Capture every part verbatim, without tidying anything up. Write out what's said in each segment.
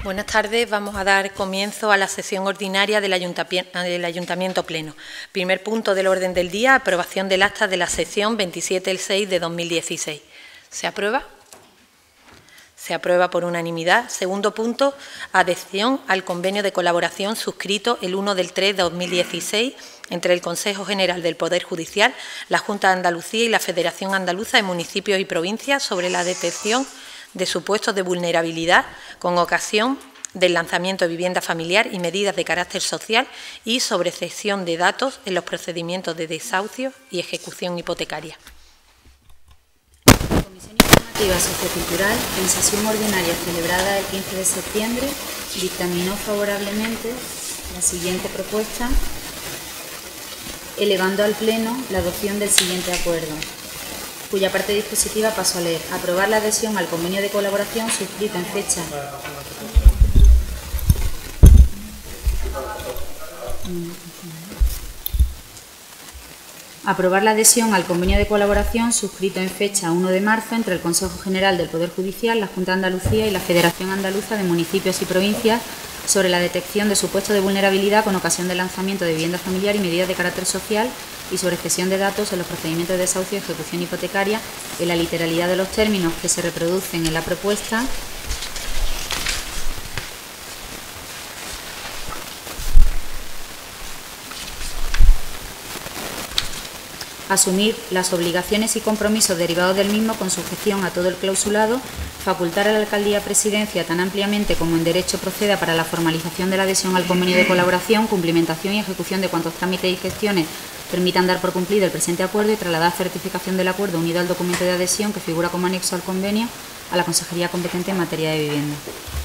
Buenas tardes. Vamos a dar comienzo a la sesión ordinaria del Ayuntamiento, del Ayuntamiento Pleno. Primer punto del orden del día, aprobación del acta de la sesión veintisiete del seis de dos mil dieciséis. ¿Se aprueba? Se aprueba por unanimidad. Segundo punto, adhesión al convenio de colaboración suscrito el uno del tres de dos mil dieciséis entre el Consejo General del Poder Judicial, la Junta de Andalucía y la Federación Andaluza de Municipios y Provincias sobre la detección de supuestos de vulnerabilidad con ocasión del lanzamiento de vivienda familiar y medidas de carácter social y sobre cesión de datos en los procedimientos de desahucio y ejecución hipotecaria. La Comisión Informativa Sociocultural, en sesión ordinaria celebrada el quince de septiembre, dictaminó favorablemente la siguiente propuesta, elevando al Pleno la adopción del siguiente acuerdo, cuya parte dispositiva paso a leer. Aprobar la adhesión al convenio de colaboración suscrito en fecha Aprobar la adhesión al convenio de colaboración suscrito en fecha uno de marzo entre el Consejo General del Poder Judicial, la Junta de Andalucía y la Federación Andaluza de Municipios y Provincias sobre la detección de supuestos de vulnerabilidad con ocasión del lanzamiento de vivienda familiar y medidas de carácter social y sobre cesión de datos en los procedimientos de desahucio y ejecución hipotecaria en la literalidad de los términos que se reproducen en la propuesta, asumir las obligaciones y compromisos derivados del mismo con sujeción a todo el clausulado, facultar a la Alcaldía Presidencia tan ampliamente como en derecho proceda para la formalización de la adhesión al convenio de colaboración, cumplimentación y ejecución de cuantos trámites y gestiones permitan dar por cumplido el presente acuerdo y trasladar certificación del acuerdo unido al documento de adhesión que figura como anexo al convenio a la Consejería competente en materia de vivienda.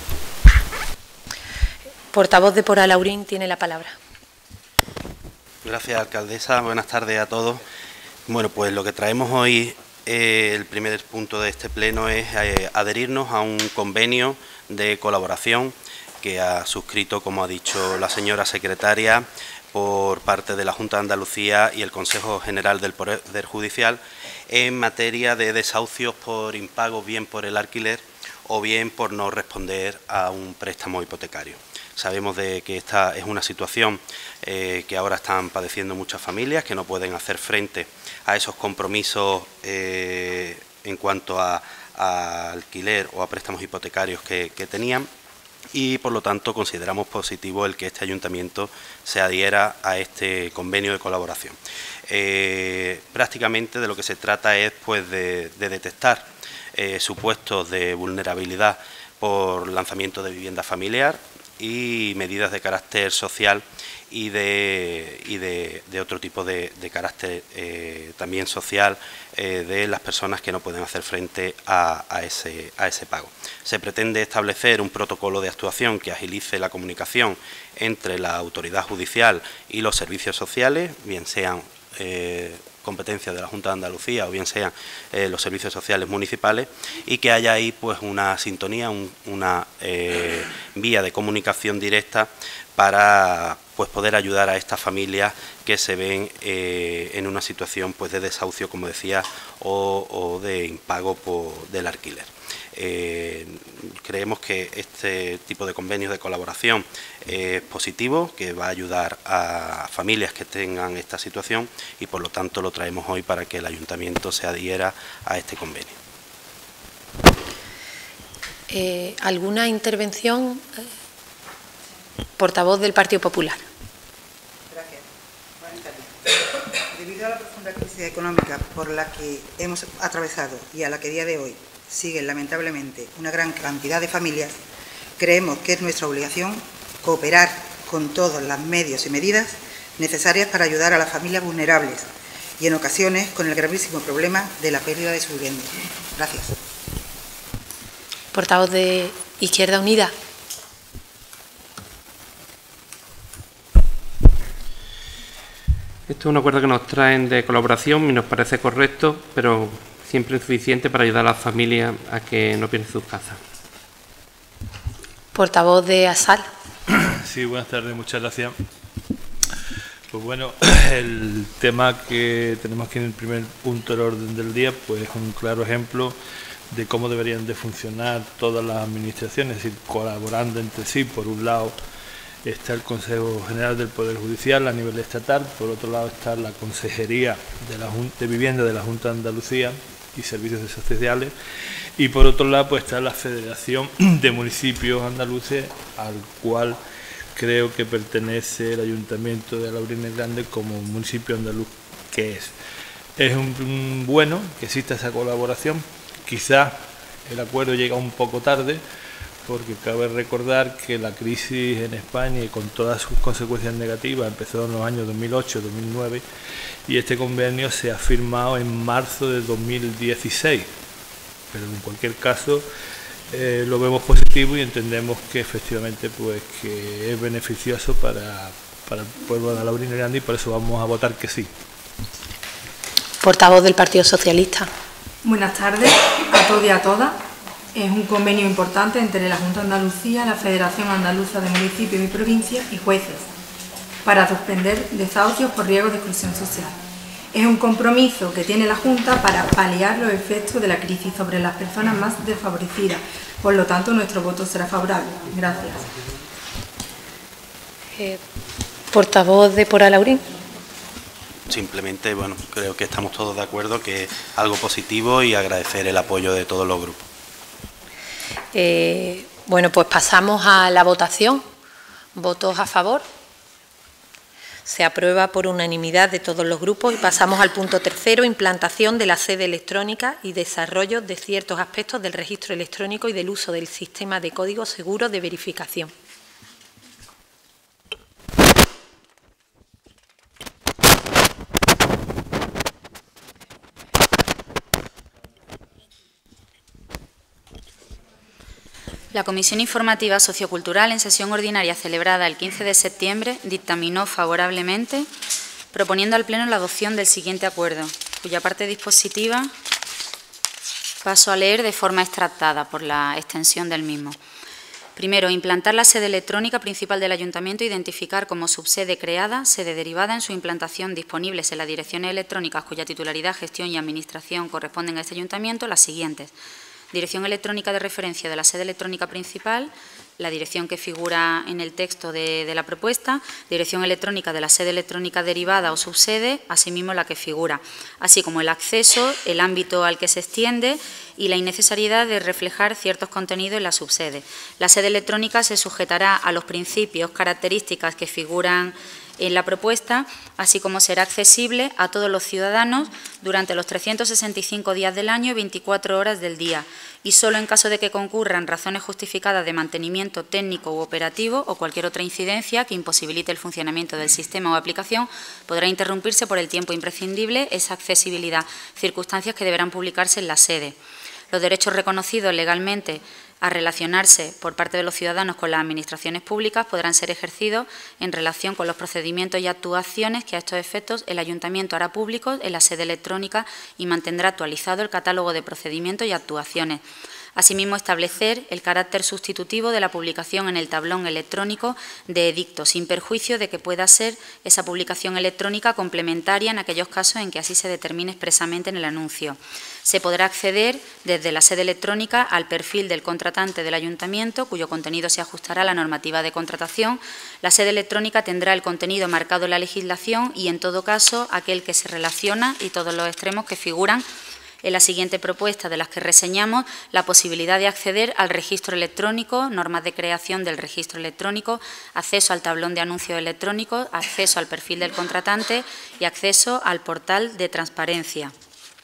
Portavoz de Por Alaurín tiene la palabra. Gracias, alcaldesa. Buenas tardes a todos. Bueno, pues lo que traemos hoy, eh, el primer punto de este pleno es eh, adherirnos a un convenio de colaboración que ha suscrito, como ha dicho la señora secretaria, por parte de la Junta de Andalucía y el Consejo General del Poder Judicial en materia de desahucios por impagos, bien por el alquiler o bien por no responder a un préstamo hipotecario. Sabemos de que esta es una situación eh, que ahora están padeciendo muchas familias que no pueden hacer frente a esos compromisos eh, en cuanto a, a alquiler o a préstamos hipotecarios que, que tenían, y por lo tanto consideramos positivo el que este ayuntamiento se adhiera a este convenio de colaboración. Eh, prácticamente de lo que se trata es pues de, de detectar eh, supuestos de vulnerabilidad por lanzamiento de vivienda familiar y medidas de carácter social y de, y de, de otro tipo de, de carácter eh, también social eh, de las personas que no pueden hacer frente a, a, ese, a ese pago. Se pretende establecer un protocolo de actuación que agilice la comunicación entre la autoridad judicial y los servicios sociales, bien sean eh, competencias de la Junta de Andalucía o bien sean eh, los servicios sociales municipales, y que haya ahí pues una sintonía, un, una eh, vía de comunicación directa para pues poder ayudar a estas familias que se ven eh, en una situación pues de desahucio, como decía, o, o de impago por, del alquiler. Eh, creemos que este tipo de convenios de colaboración es positivo, que va a ayudar a familias que tengan esta situación, y por lo tanto lo traemos hoy para que el ayuntamiento se adhiera a este convenio. Eh, ¿Alguna intervención? Portavoz del Partido Popular. Gracias. Buenas tardes. Debido a la profunda crisis económica por la que hemos atravesado y a la que a día de hoy siguen lamentablemente una gran cantidad de familias, creemos que es nuestra obligación cooperar con todos los medios y medidas necesarias para ayudar a las familias vulnerables y en ocasiones con el gravísimo problema de la pérdida de su vivienda. Gracias. Portavoz de Izquierda Unida. Esto es un acuerdo que nos traen de colaboración y nos parece correcto, pero siempre insuficiente para ayudar a las familias a que no pierdan sus casas. Portavoz de ASAL. Sí, buenas tardes, muchas gracias. Pues bueno, el tema que tenemos aquí en el primer punto del orden del día pues es un claro ejemplo de cómo deberían de funcionar todas las administraciones, es decir, colaborando entre sí. Por un lado está el Consejo General del Poder Judicial a nivel estatal, por otro lado está la Consejería de, la Junta, de Vivienda de la Junta de Andalucía y Servicios Sociales, y por otro lado pues está la Federación de Municipios Andaluces, al cual creo que pertenece el Ayuntamiento de Alaurín el Grande como municipio andaluz que es. Es un, un bueno que exista esa colaboración. Quizás el acuerdo llega un poco tarde, porque cabe recordar que la crisis en España y con todas sus consecuencias negativas empezó en los años dos mil ocho dos mil nueve y este convenio se ha firmado en marzo de dos mil dieciséis. Pero en cualquier caso eh, lo vemos positivo y entendemos que efectivamente pues que es beneficioso para, para el pueblo de Alaurín el Grande, y por eso vamos a votar que sí. Portavoz del Partido Socialista. Buenas tardes a todos y a todas. Es un convenio importante entre la Junta de Andalucía, la Federación Andaluza de Municipios y Provincias y jueces para suspender desahucios por riesgo de exclusión social. Es un compromiso que tiene la Junta para paliar los efectos de la crisis sobre las personas más desfavorecidas. Por lo tanto, nuestro voto será favorable. Gracias. Eh, portavoz de Por Alaurín. Simplemente, bueno, creo que estamos todos de acuerdo que es algo positivo y agradecer el apoyo de todos los grupos. Eh, bueno, pues pasamos a la votación. ¿Votos a favor? Se aprueba por unanimidad de todos los grupos y pasamos al punto tercero, implantación de la sede electrónica y desarrollo de ciertos aspectos del registro electrónico y del uso del sistema de código seguro de verificación. La Comisión Informativa Sociocultural, en sesión ordinaria celebrada el quince de septiembre, dictaminó favorablemente, proponiendo al Pleno la adopción del siguiente acuerdo, cuya parte dispositiva paso a leer de forma extractada por la extensión del mismo. Primero, implantar la sede electrónica principal del Ayuntamiento e identificar como subsede creada, sede derivada en su implantación disponibles en las direcciones electrónicas cuya titularidad, gestión y administración corresponden a este Ayuntamiento, las siguientes. Dirección electrónica de referencia de la sede electrónica principal, la dirección que figura en el texto de, de la propuesta, dirección electrónica de la sede electrónica derivada o subsede, asimismo la que figura, así como el acceso, el ámbito al que se extiende y la innecesariedad de reflejar ciertos contenidos en la subsede. La sede electrónica se sujetará a los principios, características que figuran en la propuesta, así como será accesible a todos los ciudadanos durante los trescientos sesenta y cinco días del año y veinticuatro horas del día, y solo en caso de que concurran razones justificadas de mantenimiento técnico u operativo o cualquier otra incidencia que imposibilite el funcionamiento del sistema o aplicación, podrá interrumpirse por el tiempo imprescindible esa accesibilidad, circunstancias que deberán publicarse en la sede. Los derechos reconocidos legalmente a relacionarse por parte de los ciudadanos con las administraciones públicas podrán ser ejercidos en relación con los procedimientos y actuaciones que a estos efectos el Ayuntamiento hará públicos en la sede electrónica y mantendrá actualizado el catálogo de procedimientos y actuaciones. Asimismo, establecer el carácter sustitutivo de la publicación en el tablón electrónico de edicto, sin perjuicio de que pueda ser esa publicación electrónica complementaria en aquellos casos en que así se determine expresamente en el anuncio. Se podrá acceder desde la sede electrónica al perfil del contratante del Ayuntamiento, cuyo contenido se ajustará a la normativa de contratación. La sede electrónica tendrá el contenido marcado en la legislación y, en todo caso, aquel que se relaciona y todos los extremos que figuran en la siguiente propuesta, de las que reseñamos, la posibilidad de acceder al registro electrónico, normas de creación del registro electrónico, acceso al tablón de anuncios electrónicos, acceso al perfil del contratante y acceso al portal de transparencia,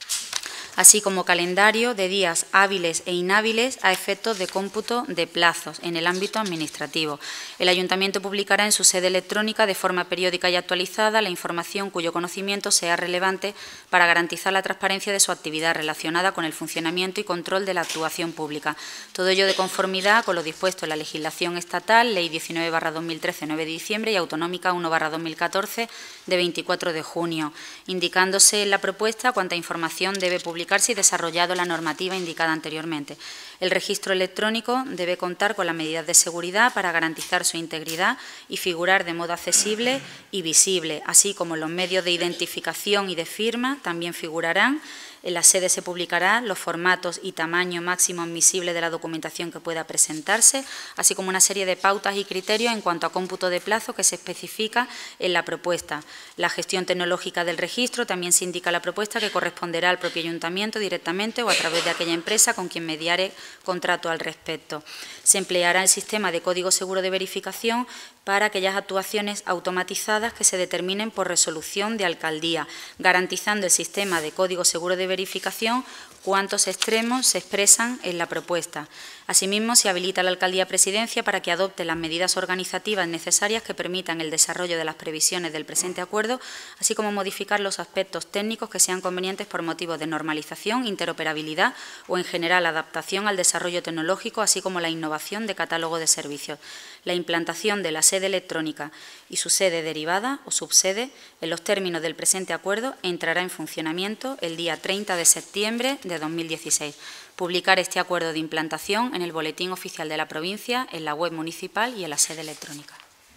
así como calendario de días hábiles e inhábiles a efectos de cómputo de plazos en el ámbito administrativo. El Ayuntamiento publicará en su sede electrónica de forma periódica y actualizada la información cuyo conocimiento sea relevante para garantizar la transparencia de su actividad relacionada con el funcionamiento y control de la actuación pública. Todo ello de conformidad con lo dispuesto en la legislación estatal, Ley diecinueve barra dos mil trece, nueve de diciembre, y Autonómica uno barra dos mil catorce, de veinticuatro de junio, indicándose en la propuesta cuánta información debe publicar y desarrollado la normativa indicada anteriormente. El registro electrónico debe contar con las medidas de seguridad para garantizar su integridad y figurar de modo accesible y visible, así como los medios de identificación y de firma también figurarán En la sede se publicarán los formatos y tamaño máximo admisible de la documentación que pueda presentarse, así como una serie de pautas y criterios en cuanto a cómputo de plazo que se especifica en la propuesta. La gestión tecnológica del registro también se indica en la propuesta que corresponderá al propio ayuntamiento directamente o a través de aquella empresa con quien mediare contrato al respecto. Se empleará el sistema de código seguro de verificación para aquellas actuaciones automatizadas que se determinen por resolución de alcaldía, garantizando el sistema de código seguro de verificación cuántos extremos se expresan en la propuesta. Asimismo, se habilita a la Alcaldía-Presidencia para que adopte las medidas organizativas necesarias que permitan el desarrollo de las previsiones del presente acuerdo, así como modificar los aspectos técnicos que sean convenientes por motivos de normalización, interoperabilidad o, en general, adaptación al desarrollo tecnológico, así como la innovación de catálogo de servicios. La implantación de la sede electrónica y su sede derivada o subsede, en los términos del presente acuerdo, entrará en funcionamiento el día treinta de septiembre de dos mil dieciséis. Publicar este acuerdo de implantación en el Boletín Oficial de la Provincia, en la web municipal y en la sede electrónica.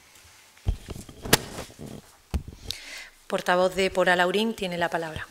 Portavoz de Por Alaurín tiene la palabra.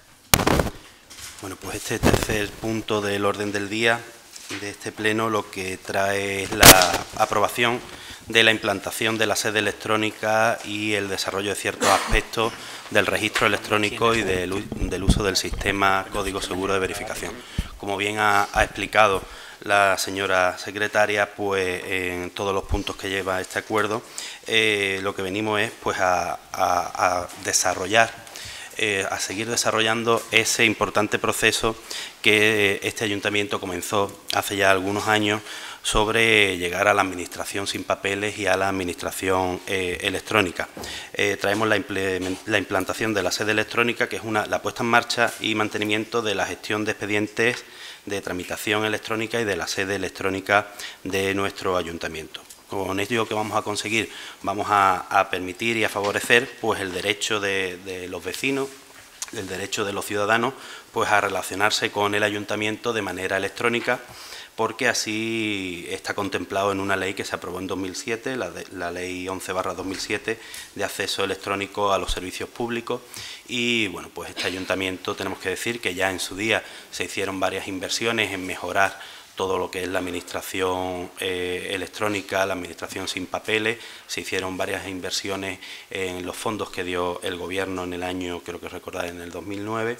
Bueno, pues este tercer punto del orden del día de este pleno lo que trae es la aprobación de la implantación de la sede electrónica y el desarrollo de ciertos aspectos del registro electrónico y del, del uso del sistema código seguro de verificación. Como bien ha, ha explicado la señora secretaria, pues en todos los puntos que lleva este acuerdo, eh, lo que venimos es pues a, a, a desarrollar, eh, a seguir desarrollando ese importante proceso que este ayuntamiento comenzó hace ya algunos años sobre llegar a la administración sin papeles y a la administración eh, electrónica. Eh, traemos la, la implantación de la sede electrónica, que es una, la puesta en marcha y mantenimiento de la gestión de expedientes de tramitación electrónica y de la sede electrónica de nuestro ayuntamiento. Con ello que vamos a conseguir, vamos a, a permitir y a favorecer pues el derecho de, de los vecinos, el derecho de los ciudadanos pues a relacionarse con el ayuntamiento de manera electrónica, porque así está contemplado en una ley que se aprobó en dos mil siete, la, de, la ley once barra dos mil siete de acceso electrónico a los servicios públicos. Y bueno, pues este ayuntamiento tenemos que decir que ya en su día se hicieron varias inversiones en mejorar todo lo que es la administración eh, electrónica, la administración sin papeles. Se hicieron varias inversiones en los fondos que dio el Gobierno en el año, creo que recordar, en el dos mil nueve.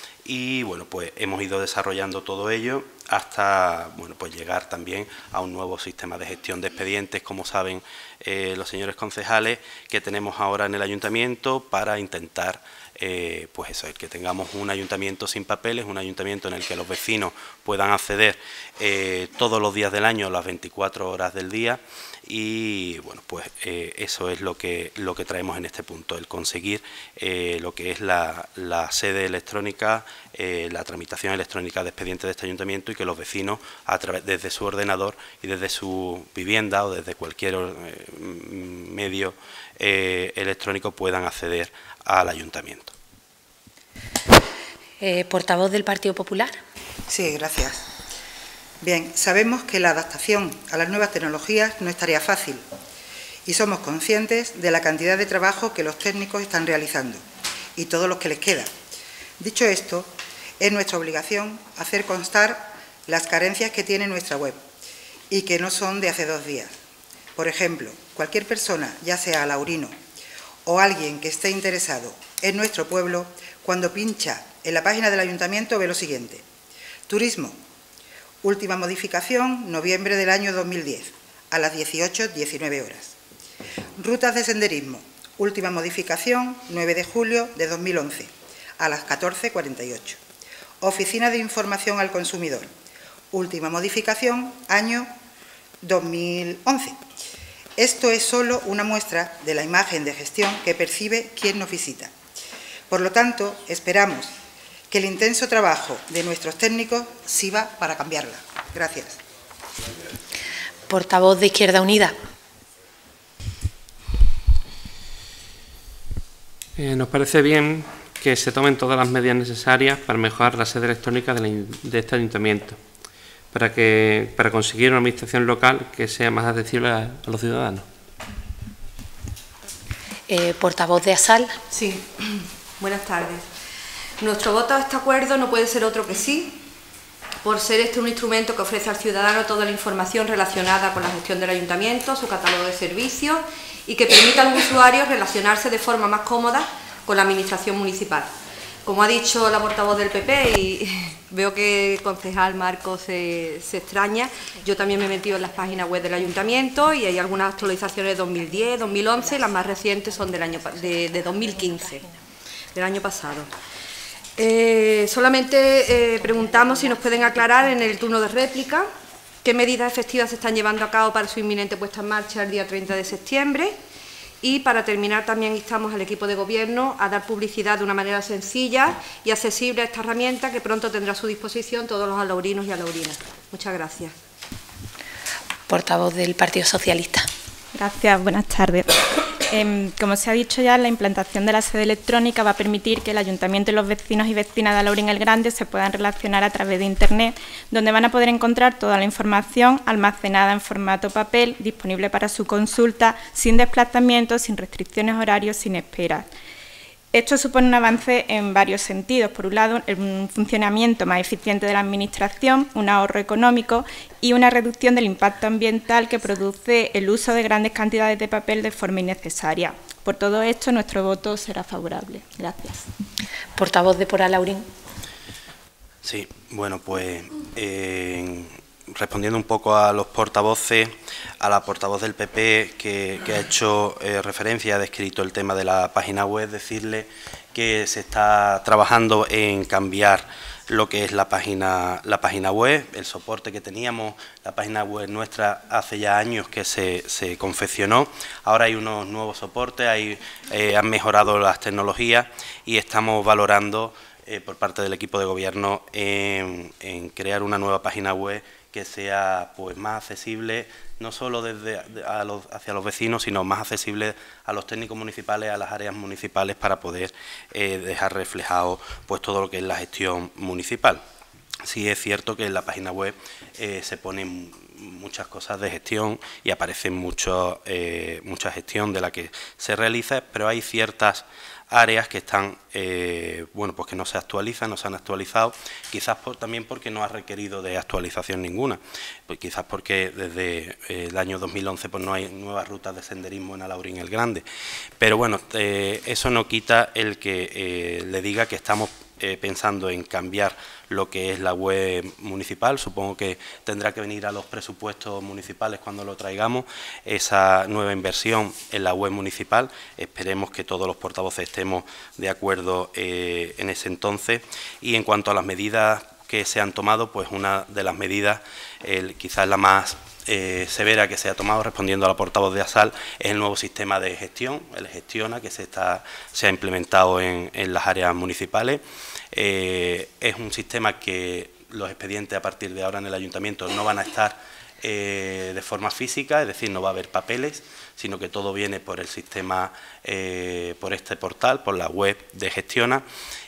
Y bueno, pues hemos ido desarrollando todo ello hasta bueno, pues llegar también a un nuevo sistema de gestión de expedientes, como saben eh, los señores concejales, que tenemos ahora en el ayuntamiento para intentar eh, pues eso, el que tengamos un ayuntamiento sin papeles, un ayuntamiento en el que los vecinos puedan acceder eh, todos los días del año, las veinticuatro horas del día. Y bueno, pues eh, eso es lo que, lo que traemos en este punto, el conseguir eh, lo que es la, la sede electrónica, eh, la tramitación electrónica de expedientes de este ayuntamiento y que los vecinos a través, desde su ordenador y desde su vivienda o desde cualquier eh, medio eh, electrónico puedan acceder al ayuntamiento. Eh, portavoz del Partido Popular. Sí, gracias. Bien, sabemos que la adaptación a las nuevas tecnologías no es tarea fácil y somos conscientes de la cantidad de trabajo que los técnicos están realizando y todos los que les queda. Dicho esto, es nuestra obligación hacer constar las carencias que tiene nuestra web y que no son de hace dos días. Por ejemplo, cualquier persona, ya sea alaurino o alguien que esté interesado en nuestro pueblo, cuando pincha en la página del ayuntamiento ve lo siguiente: turismo. Última modificación, noviembre del año dos mil diez, a las dieciocho diecinueve horas. Rutas de senderismo. Última modificación, nueve de julio de dos mil once, a las catorce cuarenta y ocho. Oficina de Información al Consumidor. Última modificación, año dos mil once. Esto es solo una muestra de la imagen de gestión que percibe quien nos visita. Por lo tanto, esperamos que el intenso trabajo de nuestros técnicos sirva para cambiarla. Gracias. Portavoz de Izquierda Unida. Eh, nos parece bien que se tomen todas las medidas necesarias para mejorar la sede electrónica de, la, de este ayuntamiento, para, que, para conseguir una administración local que sea más accesible a, a los ciudadanos. Eh, portavoz de ASAL. Sí, buenas tardes. Nuestro voto a este acuerdo no puede ser otro que sí, por ser este un instrumento que ofrece al ciudadano toda la información relacionada con la gestión del ayuntamiento, su catálogo de servicios y que permita a los usuarios relacionarse de forma más cómoda con la administración municipal. Como ha dicho la portavoz del P P, y veo que el concejal Marcos se, se extraña, yo también me he metido en las páginas web del ayuntamiento y hay algunas actualizaciones de dos mil diez, dos mil once, y las más recientes son del año, de, de dos mil quince, del año pasado. Eh, solamente eh, preguntamos si nos pueden aclarar en el turno de réplica qué medidas efectivas se están llevando a cabo para su inminente puesta en marcha el día treinta de septiembre. Y para terminar también instamos al equipo de Gobierno a dar publicidad de una manera sencilla y accesible a esta herramienta que pronto tendrá a su disposición todos los alaurinos y alaurinas. Muchas gracias. Portavoz del Partido Socialista. Gracias, buenas tardes. Eh, como se ha dicho ya, la implantación de la sede electrónica va a permitir que el Ayuntamiento y los vecinos y vecinas de Alaurín el Grande se puedan relacionar a través de Internet, donde van a poder encontrar toda la información almacenada en formato papel, disponible para su consulta, sin desplazamiento, sin restricciones horarios, sin esperas. Esto supone un avance en varios sentidos. Por un lado, un funcionamiento más eficiente de la Administración, un ahorro económico y una reducción del impacto ambiental que produce el uso de grandes cantidades de papel de forma innecesaria. Por todo esto, nuestro voto será favorable. Gracias. Portavoz de Por Alaurín. Sí, bueno, pues eh, respondiendo un poco a los portavoces, a la portavoz del P P que, que ha hecho eh, referencia, ha descrito el tema de la página web, decirle que se está trabajando en cambiar lo que es la página, la página web, el soporte que teníamos. La página web nuestra hace ya años que se, se confeccionó, ahora hay unos nuevos soportes, hay, eh, han mejorado las tecnologías y estamos valorando eh, por parte del equipo de gobierno en, en crear una nueva página web que sea pues más accesible, no solo desde a los, hacia los vecinos, sino más accesible a los técnicos municipales, a las áreas municipales, para poder eh, dejar reflejado pues todo lo que es la gestión municipal. Sí es cierto que en la página web eh, se ponen muchas cosas de gestión y aparece mucho, eh, mucha gestión de la que se realiza, pero hay ciertas áreas que están, eh, bueno, pues que no se actualizan, no se han actualizado, quizás por, también porque no ha requerido de actualización ninguna, pues quizás porque desde eh, el año dos mil once pues no hay nuevas rutas de senderismo en Alaurín el Grande, pero bueno, eh, eso no quita el que eh, le diga que estamos eh, pensando en cambiar lo que es la web municipal. Supongo que tendrá que venir a los presupuestos municipales cuando lo traigamos, esa nueva inversión en la web municipal. Esperemos que todos los portavoces estemos de acuerdo eh, en ese entonces. Y en cuanto a las medidas que se han tomado, pues una de las medidas, el, quizás la más eh, severa que se ha tomado, respondiendo a la portavoz de ASAL, es el nuevo sistema de gestión, el Gestiona, que se, está, se ha implementado en, en las áreas municipales. Eh, es un sistema que los expedientes a partir de ahora en el ayuntamiento no van a estar eh, de forma física, es decir, no va a haber papeles, sino que todo viene por el sistema, eh, por este portal, por la web de Gestiona,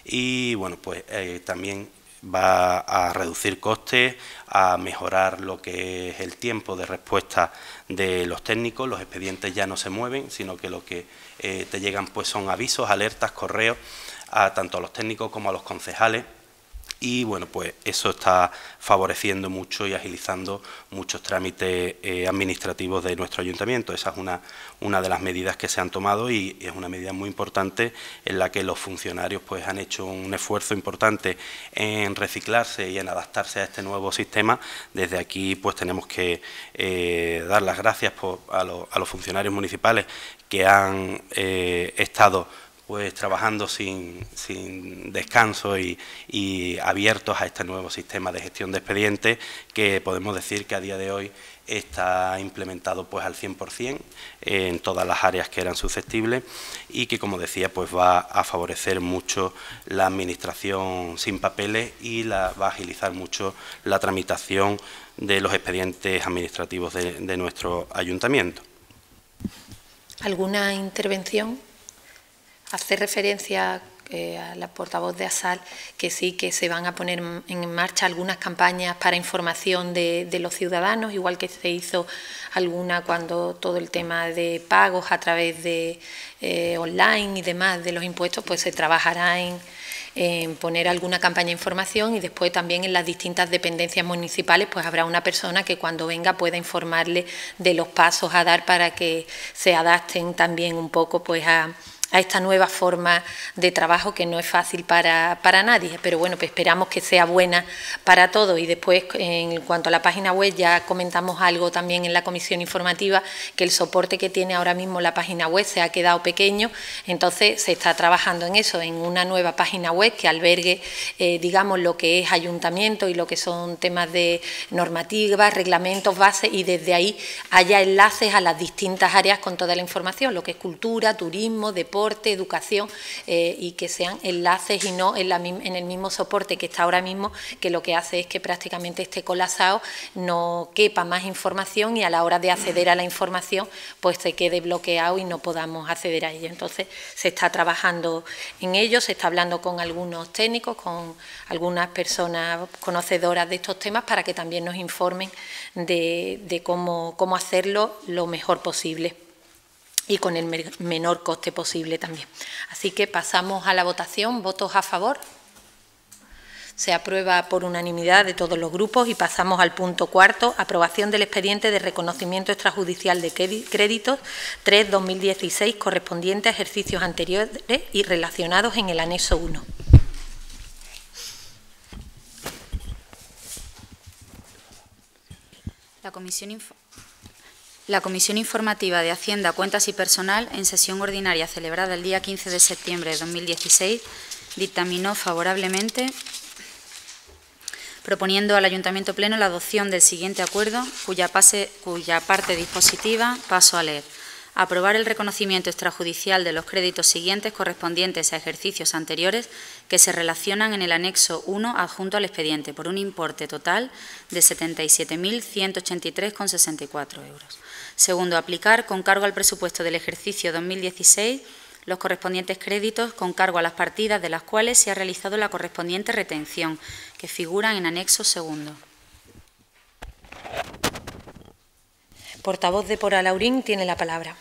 y bueno, pues eh, también va a reducir costes, a mejorar lo que es el tiempo de respuesta de los técnicos. Los expedientes ya no se mueven, sino que lo que eh, te llegan pues son avisos, alertas, correos, a tanto a los técnicos como a los concejales, y bueno, pues eso está favoreciendo mucho y agilizando muchos trámites eh, administrativos de nuestro ayuntamiento. Esa es una, una de las medidas que se han tomado y es una medida muy importante en la que los funcionarios pues han hecho un esfuerzo importante en reciclarse y en adaptarse a este nuevo sistema. Desde aquí pues tenemos que eh, dar las gracias por, a, lo, a los funcionarios municipales que han eh, estado pues trabajando sin, sin descanso y, y abiertos a este nuevo sistema de gestión de expedientes, que podemos decir que a día de hoy está implementado pues al cien por cien en todas las áreas que eran susceptibles y que, como decía, pues va a favorecer mucho la administración sin papeles y la, va a agilizar mucho la tramitación de los expedientes administrativos de, de nuestro ayuntamiento. ¿Alguna intervención? Hace referencia eh, a la portavoz de ASAL que sí, que se van a poner en marcha algunas campañas para información de, de los ciudadanos, igual que se hizo alguna cuando todo el tema de pagos a través de eh, online y demás de los impuestos, pues se trabajará en, en poner alguna campaña de información y después también en las distintas dependencias municipales pues habrá una persona que cuando venga pueda informarle de los pasos a dar para que se adapten también un poco pues a... a esta nueva forma de trabajo que no es fácil para, para nadie, pero bueno, pues esperamos que sea buena para todos. Y después, en cuanto a la página web, ya comentamos algo también en la comisión informativa, que el soporte que tiene ahora mismo la página web se ha quedado pequeño, entonces se está trabajando en eso, en una nueva página web que albergue, eh, digamos, lo que es ayuntamiento y lo que son temas de normativas, reglamentos, bases, y desde ahí haya enlaces a las distintas áreas con toda la información, lo que es cultura, turismo, deporte, educación, eh, y que sean enlaces y no en, la, en el mismo soporte que está ahora mismo, que lo que hace es que prácticamente esté colapsado, no quepa más información y a la hora de acceder a la información pues se quede bloqueado y no podamos acceder a ello. Entonces se está trabajando en ello, se está hablando con algunos técnicos, con algunas personas conocedoras de estos temas para que también nos informen de, de cómo, cómo hacerlo lo mejor posible y con el menor coste posible también. Así que pasamos a la votación. ¿Votos a favor? Se aprueba por unanimidad de todos los grupos y pasamos al punto cuarto, aprobación del expediente de reconocimiento extrajudicial de créditos tres barra dos mil dieciséis correspondiente a ejercicios anteriores y relacionados en el anexo uno. La Comisión Info La Comisión Informativa de Hacienda, Cuentas y Personal, en sesión ordinaria celebrada el día quince de septiembre de dos mil dieciséis, dictaminó favorablemente, proponiendo al Ayuntamiento Pleno la adopción del siguiente acuerdo, cuya, pase, cuya parte dispositiva paso a leer. Aprobar el reconocimiento extrajudicial de los créditos siguientes correspondientes a ejercicios anteriores que se relacionan en el anexo uno adjunto al expediente, por un importe total de setenta y siete mil ciento ochenta y tres coma sesenta y cuatro euros. Segundo, aplicar con cargo al presupuesto del ejercicio dos mil dieciséis los correspondientes créditos con cargo a las partidas de las cuales se ha realizado la correspondiente retención, que figuran en anexo segundo. Portavoz de Por Alaurín tiene la palabra.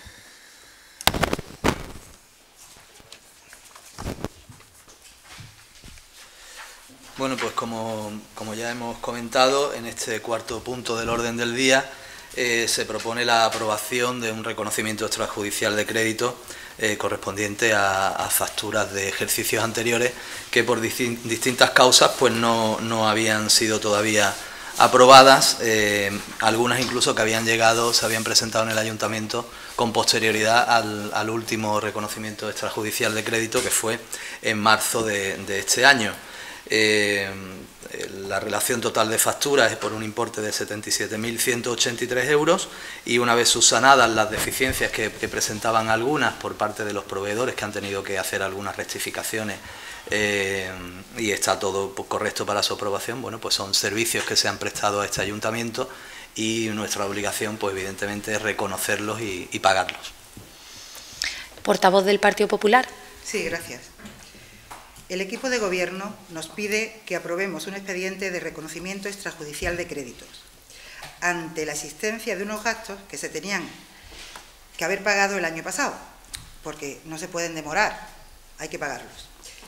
Bueno, pues como, como ya hemos comentado, en este cuarto punto del orden del día eh, se propone la aprobación de un reconocimiento extrajudicial de crédito eh, correspondiente a, a facturas de ejercicios anteriores que por distintas causas pues no, no habían sido todavía aprobadas, eh, algunas incluso que habían llegado, se habían presentado en el Ayuntamiento con posterioridad al, al último reconocimiento extrajudicial de crédito que fue en marzo de, de este año. Eh, la relación total de facturas es por un importe de setenta y siete mil ciento ochenta y tres euros y una vez subsanadas las deficiencias que, que presentaban algunas por parte de los proveedores que han tenido que hacer algunas rectificaciones eh, y está todo correcto para su aprobación, bueno, pues son servicios que se han prestado a este ayuntamiento y nuestra obligación pues evidentemente es reconocerlos y, y pagarlos. Portavoz del Partido Popular. Sí, gracias. El equipo de Gobierno nos pide que aprobemos un expediente de reconocimiento extrajudicial de créditos ante la existencia de unos gastos que se tenían que haber pagado el año pasado, porque no se pueden demorar, hay que pagarlos.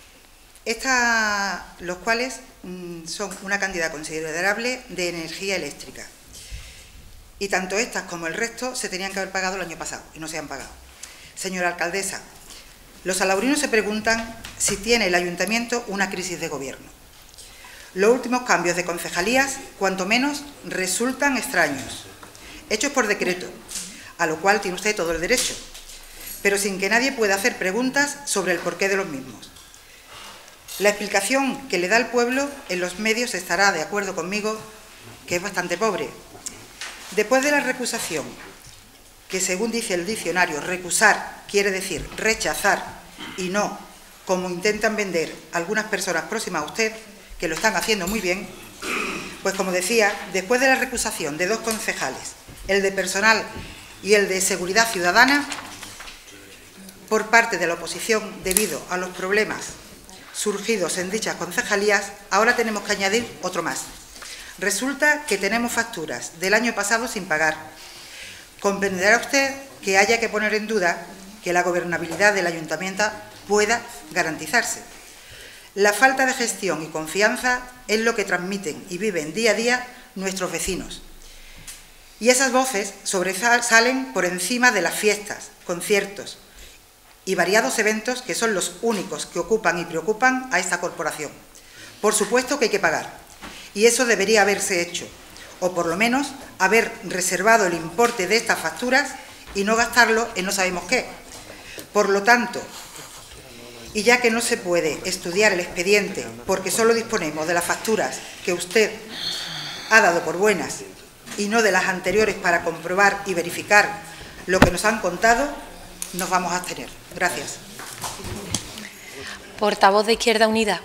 Esta, los cuales mmm, son una cantidad considerable de energía eléctrica. Y tanto estas como el resto se tenían que haber pagado el año pasado y no se han pagado. Señora alcaldesa, los alaurinos se preguntan si tiene el ayuntamiento una crisis de gobierno. Los últimos cambios de concejalías, cuanto menos, resultan extraños, hechos por decreto, a lo cual tiene usted todo el derecho, pero sin que nadie pueda hacer preguntas sobre el porqué de los mismos. La explicación que le da el pueblo en los medios estará de acuerdo conmigo que es bastante pobre. Después de la recusación, que según dice el diccionario, recusar quiere decir rechazar y no, como intentan vender algunas personas próximas a usted, que lo están haciendo muy bien, pues como decía, después de la recusación de dos concejales, el de personal y el de seguridad ciudadana, por parte de la oposición debido a los problemas surgidos en dichas concejalías, ahora tenemos que añadir otro más. Resulta que tenemos facturas del año pasado sin pagar. Comprenderá usted que haya que poner en duda que la gobernabilidad del ayuntamiento pueda garantizarse. La falta de gestión y confianza es lo que transmiten y viven día a día nuestros vecinos. Y esas voces sobresalen por encima de las fiestas, conciertos y variados eventos que son los únicos que ocupan y preocupan a esta corporación. Por supuesto que hay que pagar, y eso debería haberse hecho, o por lo menos haber reservado el importe de estas facturas y no gastarlo en no sabemos qué. Por lo tanto, y ya que no se puede estudiar el expediente porque solo disponemos de las facturas que usted ha dado por buenas y no de las anteriores para comprobar y verificar lo que nos han contado, nos vamos a abstener. Gracias. Portavoz de Izquierda Unida.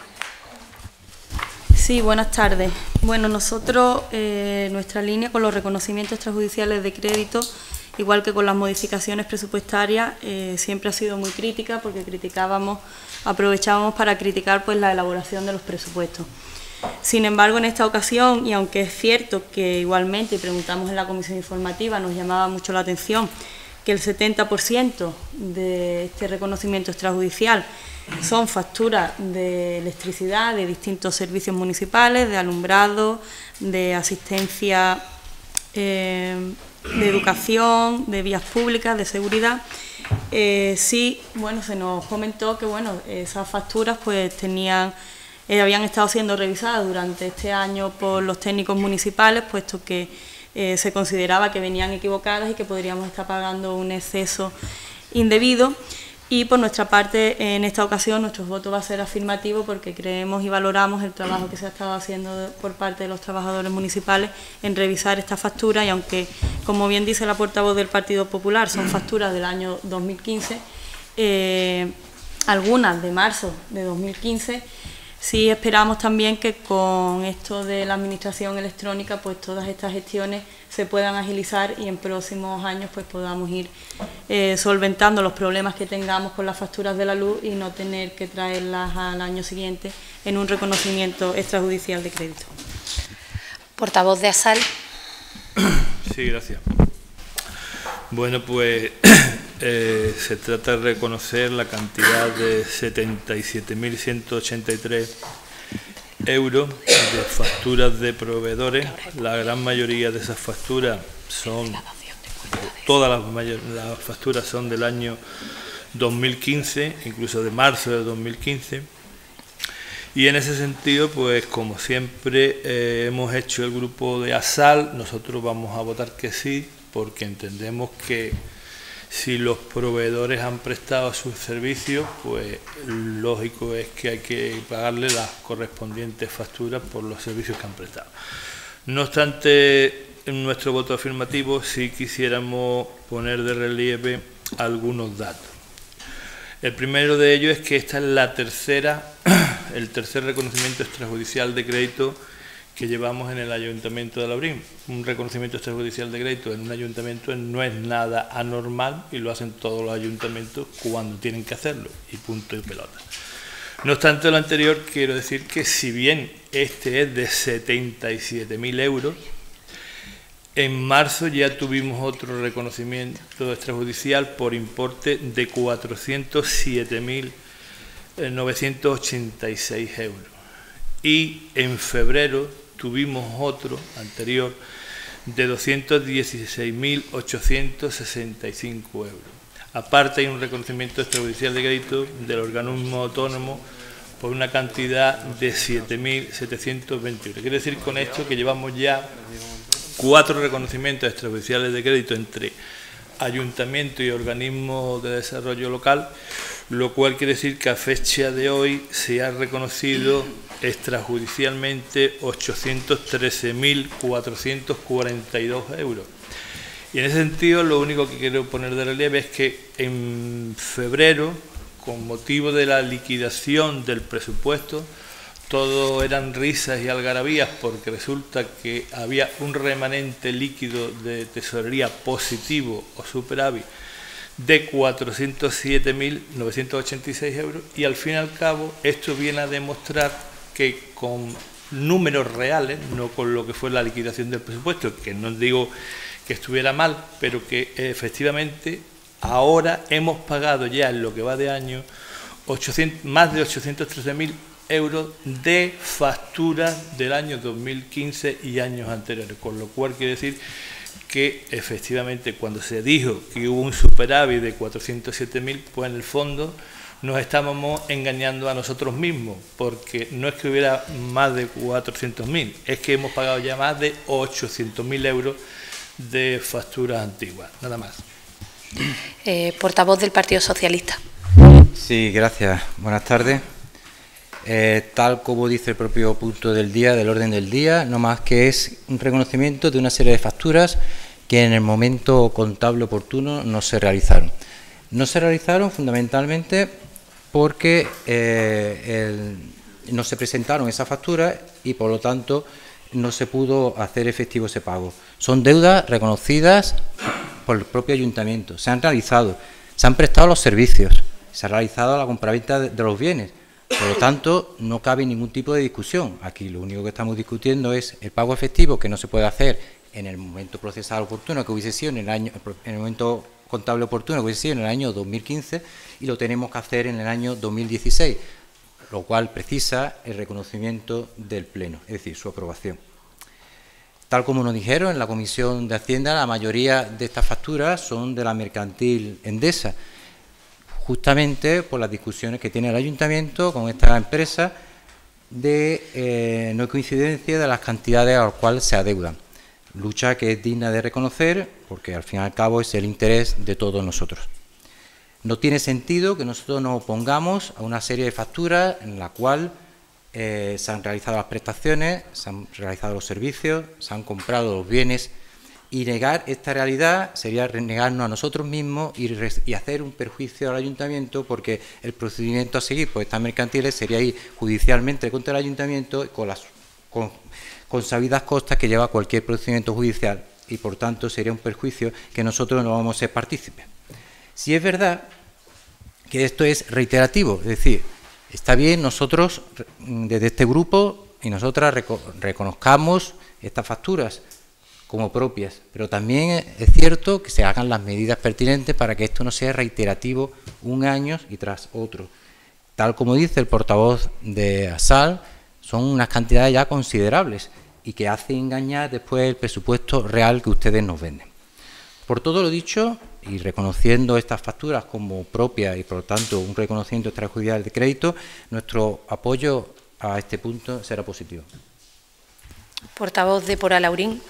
Sí, buenas tardes. Bueno, nosotros, eh, nuestra línea con los reconocimientos extrajudiciales de crédito, igual que con las modificaciones presupuestarias, eh, siempre ha sido muy crítica, porque criticábamos, aprovechábamos para criticar pues la elaboración de los presupuestos. Sin embargo, en esta ocasión, y aunque es cierto que igualmente, y preguntamos en la comisión informativa, nos llamaba mucho la atención que el setenta por ciento de este reconocimiento extrajudicial son facturas de electricidad de distintos servicios municipales, de alumbrado, de asistencia, eh, de educación, de vías públicas, de seguridad. Eh, sí, bueno, se nos comentó que bueno, esas facturas pues tenían, eh, habían estado siendo revisadas durante este año por los técnicos municipales, puesto que eh, se consideraba que venían equivocadas y que podríamos estar pagando un exceso indebido. Y por nuestra parte, en esta ocasión, nuestro voto va a ser afirmativo porque creemos y valoramos el trabajo que se ha estado haciendo por parte de los trabajadores municipales en revisar esta factura, y aunque, como bien dice la portavoz del Partido Popular, son facturas del año dos mil quince, eh, algunas de marzo de dos mil quince, sí esperamos también que con esto de la administración electrónica, pues todas estas gestiones se puedan agilizar y en próximos años pues podamos ir eh, solventando los problemas que tengamos con las facturas de la luz y no tener que traerlas al año siguiente en un reconocimiento extrajudicial de crédito. Portavoz de ASAL. Sí, gracias. Bueno, pues eh, se trata de reconocer la cantidad de setenta y siete mil ciento ochenta y tres euros de facturas de proveedores. La gran mayoría de esas facturas son, todas las, mayor, las facturas son del año dos mil quince, incluso de marzo de dos mil quince. Y en ese sentido, pues como siempre eh, hemos hecho el grupo de ASAL, nosotros vamos a votar que sí, porque entendemos que si los proveedores han prestado sus servicios, pues lógico es que hay que pagarle las correspondientes facturas por los servicios que han prestado. No obstante, en nuestro voto afirmativo sí quisiéramos poner de relieve algunos datos. El primero de ellos es que esta es la tercera, el tercer reconocimiento extrajudicial de crédito que llevamos en el Ayuntamiento de Labrín. Un reconocimiento extrajudicial de crédito en un ayuntamiento no es nada anormal y lo hacen todos los ayuntamientos cuando tienen que hacerlo, y punto y pelota. No obstante lo anterior, quiero decir que si bien este es de setenta y siete mil euros, en marzo ya tuvimos otro reconocimiento extrajudicial por importe de cuatrocientos siete mil novecientos ochenta y seis euros. Y en febrero tuvimos otro anterior de doscientos dieciséis mil ochocientos sesenta y cinco euros. Aparte hay un reconocimiento extrajudicial de crédito del organismo autónomo por una cantidad de siete mil setecientos veinte euros. Quiere decir con esto que llevamos ya cuatro reconocimientos extrajudiciales de crédito entre ayuntamiento y organismo de desarrollo local, lo cual quiere decir que a fecha de hoy se ha reconocido extrajudicialmente ochocientos trece mil cuatrocientos cuarenta y dos euros. Y en ese sentido, lo único que quiero poner de relieve es que en febrero, con motivo de la liquidación del presupuesto, todo eran risas y algarabías, porque resulta que había un remanente líquido de tesorería positivo o superávit de cuatrocientos siete mil novecientos ochenta y seis euros, y al fin y al cabo esto viene a demostrar que con números reales, no con lo que fue la liquidación del presupuesto, que no digo que estuviera mal, pero que efectivamente ahora hemos pagado ya en lo que va de año ochocientos, más de ochocientos trece mil euros de facturas del año dos mil quince y años anteriores, con lo cual quiere decir que efectivamente cuando se dijo que hubo un superávit de cuatrocientos siete mil, pues en el fondo nos estábamos engañando a nosotros mismos, porque no es que hubiera más de cuatrocientos mil, es que hemos pagado ya más de ochocientos mil euros de facturas antiguas, nada más. Eh, portavoz del Partido Socialista. Sí, gracias. Buenas tardes. Eh, tal como dice el propio punto del día, del orden del día, no más que es un reconocimiento de una serie de facturas que en el momento contable oportuno no se realizaron. No se realizaron fundamentalmente porque eh, el, no se presentaron esas facturas y por lo tanto no se pudo hacer efectivo ese pago. Son deudas reconocidas por el propio ayuntamiento, se han realizado, se han prestado los servicios, se ha realizado la compraventa de, de los bienes, por lo tanto no cabe ningún tipo de discusión. Aquí lo único que estamos discutiendo es el pago efectivo, que no se puede hacer en el momento procesal oportuno que hubiese sido en el año, en el momento contable oportuno que hubiese sido en el año dos mil quince, y lo tenemos que hacer en el año dos mil dieciséis, lo cual precisa el reconocimiento del Pleno, es decir, su aprobación. Tal como nos dijeron en la Comisión de Hacienda, la mayoría de estas facturas son de la mercantil Endesa, justamente por las discusiones que tiene el Ayuntamiento con esta empresa de eh, no coincidencia de las cantidades a las cuales se adeudan. Lucha que es digna de reconocer porque al fin y al cabo es el interés de todos nosotros. No tiene sentido que nosotros nos opongamos a una serie de facturas en la cual eh, se han realizado las prestaciones, se han realizado los servicios, se han comprado los bienes, y negar esta realidad sería negarnos a nosotros mismos y, y hacer un perjuicio al ayuntamiento, porque el procedimiento a seguir por estas mercantiles sería ir judicialmente contra el ayuntamiento con las con, con sabidas costas que lleva cualquier procedimiento judicial, y por tanto sería un perjuicio que nosotros no vamos a ser partícipes. Si es verdad que esto es reiterativo, es decir, está bien nosotros desde este grupo y nosotras reco reconozcamos estas facturas como propias, pero también es cierto que se hagan las medidas pertinentes para que esto no sea reiterativo un año y tras otro. Tal como dice el portavoz de ASAL, son unas cantidades ya considerables y que hace engañar después el presupuesto real que ustedes nos venden. Por todo lo dicho, y reconociendo estas facturas como propias y por lo tanto un reconocimiento extrajudicial de crédito, nuestro apoyo a este punto será positivo. Portavoz de Por Alaurín.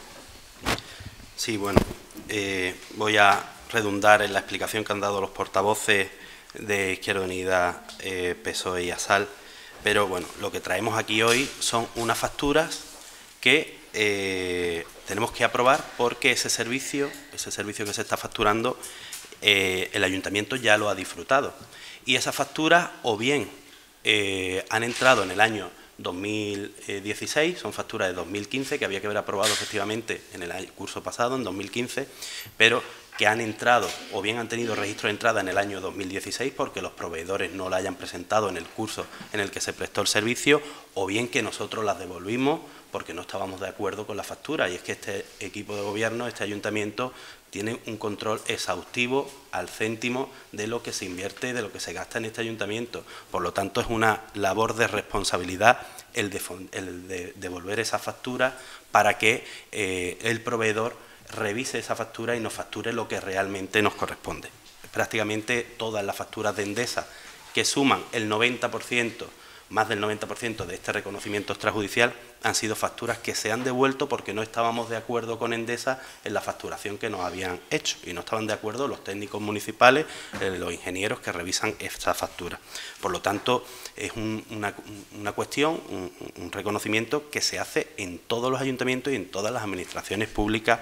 Sí, bueno, eh, voy a redundar en la explicación que han dado los portavoces de Izquierda Unida, eh, P S O E y ASAL, pero bueno, lo que traemos aquí hoy son unas facturas que eh, tenemos que aprobar porque ese servicio, ese servicio que se está facturando, eh, el ayuntamiento ya lo ha disfrutado. Y esas facturas o bien eh, han entrado en el año dos mil dieciséis, son facturas de dos mil quince que había que haber aprobado efectivamente en el curso pasado, en dos mil quince, pero que han entrado o bien han tenido registro de entrada en el año dos mil dieciséis porque los proveedores no la hayan presentado en el curso en el que se prestó el servicio, o bien que nosotros las devolvimos porque no estábamos de acuerdo con la factura. Y es que este equipo de gobierno, este ayuntamiento, tiene un control exhaustivo al céntimo de lo que se invierte y de lo que se gasta en este ayuntamiento. Por lo tanto, es una labor de responsabilidad el de, el de devolver esa factura para que eh, el proveedor revise esa factura y nos facture lo que realmente nos corresponde. Prácticamente todas las facturas de Endesa, que suman el noventa por ciento, más del noventa por ciento de este reconocimiento extrajudicial, han sido facturas que se han devuelto porque no estábamos de acuerdo con Endesa en la facturación que nos habían hecho, y no estaban de acuerdo los técnicos municipales, eh, los ingenieros que revisan esta factura. Por lo tanto, es un, una, una cuestión, un, un reconocimiento que se hace en todos los ayuntamientos y en todas las administraciones públicas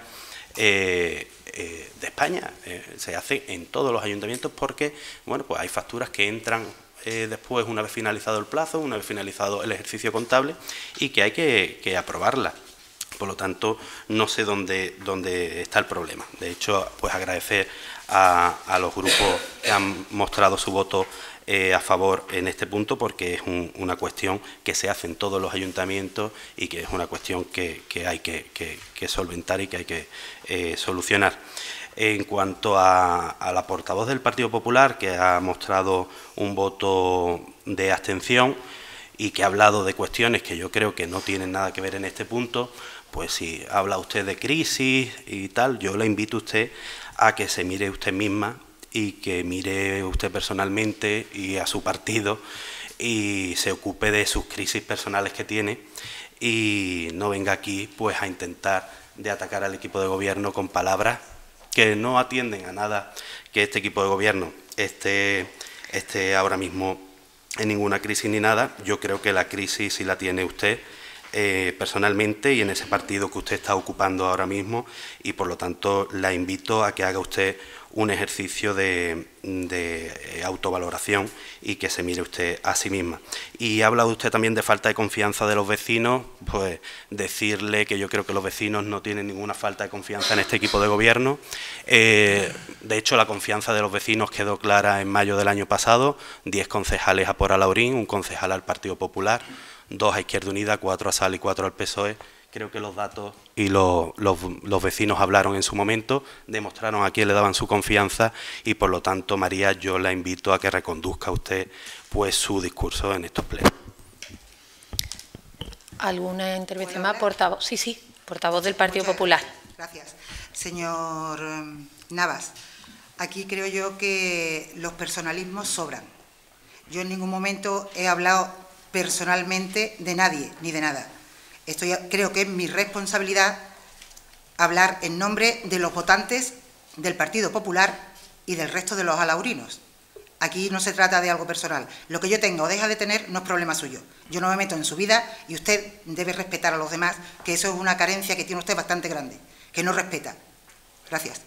Eh, eh, de España. Eh, se hace en todos los ayuntamientos porque, bueno, pues hay facturas que entran eh, después, una vez finalizado el plazo, una vez finalizado el ejercicio contable, y que hay que, que aprobarlas. Por lo tanto, no sé dónde, dónde está el problema. De hecho, pues agradecer a, a los grupos que han mostrado su voto Eh, a favor en este punto, porque es un, una cuestión que se hace en todos los ayuntamientos y que es una cuestión que, que hay que, que, que solventar y que hay que eh, solucionar. En cuanto a, a la portavoz del Partido Popular, que ha mostrado un voto de abstención, y que ha hablado de cuestiones que yo creo que no tienen nada que ver en este punto, pues si habla usted de crisis y tal, yo le invito a usted a que se mire usted misma y que mire usted personalmente y a su partido y se ocupe de sus crisis personales que tiene y no venga aquí pues a intentar de atacar al equipo de gobierno con palabras que no atienden a nada que este equipo de gobierno esté, esté ahora mismo en ninguna crisis ni nada. Yo creo que la crisis sí la tiene usted eh, personalmente y en ese partido que usted está ocupando ahora mismo y por lo tanto la invito a que haga usted un ejercicio de, de autovaloración y que se mire usted a sí misma. Y habla usted también de falta de confianza de los vecinos, pues decirle que yo creo que los vecinos no tienen ninguna falta de confianza en este equipo de gobierno. Eh, de hecho, la confianza de los vecinos quedó clara en mayo del año pasado, diez concejales a por Alaurín, un concejal al Partido Popular, dos a Izquierda Unida, cuatro a Sal y cuatro al P S O E. Creo que los datos y los, los, los vecinos hablaron en su momento, demostraron a quién le daban su confianza y, por lo tanto, María, yo la invito a que reconduzca usted pues, su discurso en estos plenos. ¿Alguna intervención más? Portavoz, sí, sí, portavoz del Partido Popular. Gracias. Señor Navas, aquí creo yo que los personalismos sobran. Yo en ningún momento he hablado personalmente de nadie ni de nada. Estoy, creo que es mi responsabilidad hablar en nombre de los votantes del Partido Popular y del resto de los alaurinos. Aquí no se trata de algo personal. Lo que yo tenga o deja de tener no es problema suyo. Yo no me meto en su vida y usted debe respetar a los demás, que eso es una carencia que tiene usted bastante grande, que no respeta. Gracias.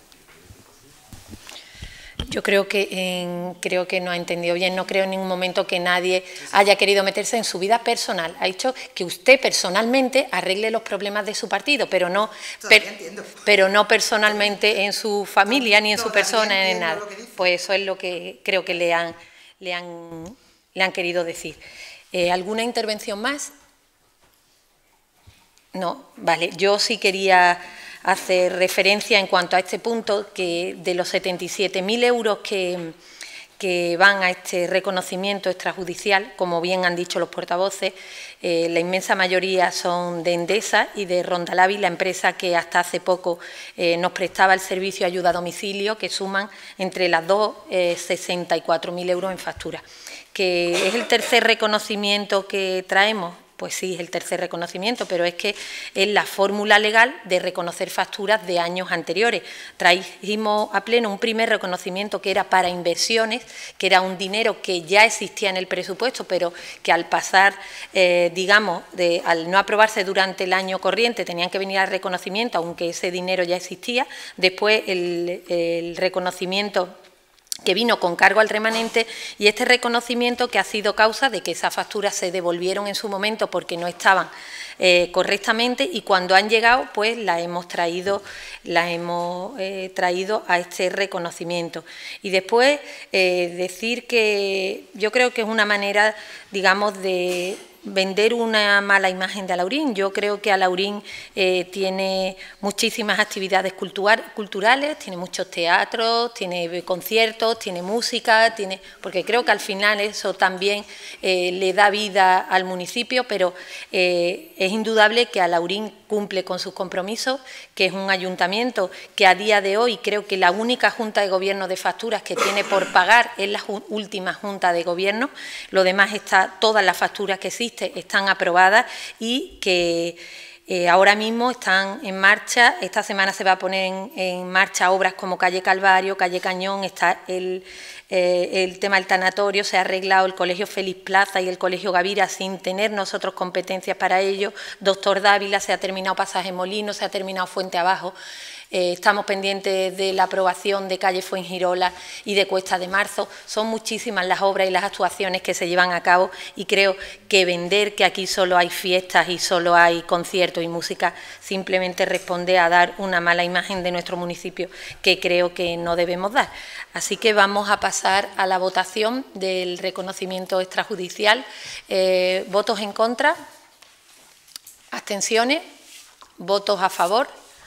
Yo creo que, eh, creo que no ha entendido bien, no creo en ningún momento que nadie haya querido meterse en su vida personal. Ha dicho que usted personalmente arregle los problemas de su partido, pero no, per, pero no personalmente en su familia ni en su persona, ni en nada. Pues eso es lo que creo que le han, le han, le han querido decir. Eh, ¿Alguna intervención más? No, vale. Yo sí quería hacer referencia en cuanto a este punto, que de los setenta y siete mil euros que, que van a este reconocimiento extrajudicial, como bien han dicho los portavoces, eh, la inmensa mayoría son de Endesa y de Rondalavi, la empresa que hasta hace poco eh, nos prestaba el servicio de ayuda a domicilio, que suman entre las dos eh, sesenta y cuatro mil euros en factura. ¿Que es el tercer reconocimiento que traemos? Pues sí, es el tercer reconocimiento, pero es que es la fórmula legal de reconocer facturas de años anteriores. Trajimos a pleno un primer reconocimiento que era para inversiones, que era un dinero que ya existía en el presupuesto, pero que al pasar, eh, digamos, de, al no aprobarse durante el año corriente, tenían que venir al reconocimiento, aunque ese dinero ya existía. Después el, el reconocimiento que vino con cargo al remanente, y este reconocimiento que ha sido causa de que esas facturas se devolvieron en su momento porque no estaban eh, correctamente, y cuando han llegado pues las hemos traído, las hemos eh, traído a este reconocimiento. Y después eh, decir que yo creo que es una manera, digamos, de vender una mala imagen de Alaurín. Yo creo que Alaurín eh, tiene muchísimas actividades culturales, tiene muchos teatros, tiene conciertos, tiene música, tiene, porque creo que al final eso también eh, le da vida al municipio, pero eh, es indudable que Alaurín cumple con sus compromisos, que es un ayuntamiento que a día de hoy creo que la única Junta de Gobierno de facturas que tiene por pagar es la última Junta de Gobierno. Lo demás está, todas las facturas que existen están aprobadas y que eh, ahora mismo están en marcha. Esta semana se va a poner en, en marcha obras como Calle Calvario, Calle Cañón, está el, eh, el tema del tanatorio, se ha arreglado el Colegio Félix Plaza y el Colegio Gavira sin tener nosotros competencias para ello. Doctor Dávila, se ha terminado Pasaje Molino, se ha terminado Fuente Abajo. Eh, estamos pendientes de la aprobación de Calle Fuengirola y de Cuesta de Marzo. Son muchísimas las obras y las actuaciones que se llevan a cabo, y creo que vender que aquí solo hay fiestas y solo hay conciertos y música simplemente responde a dar una mala imagen de nuestro municipio, que creo que no debemos dar. Así que vamos a pasar a la votación del reconocimiento extrajudicial. Eh, ¿Votos en contra? ¿Abstenciones? ¿Votos a favor?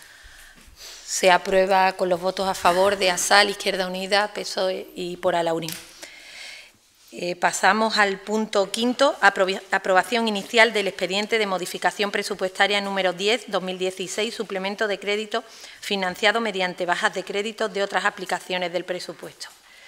Se aprueba con los votos a favor de ASAL, Izquierda Unida, P S O E y por Alaurín. Eh, pasamos al punto quinto, aprobación inicial del expediente de modificación presupuestaria número diez, dos mil dieciséis, suplemento de crédito financiado mediante bajas de crédito de otras aplicaciones del presupuesto.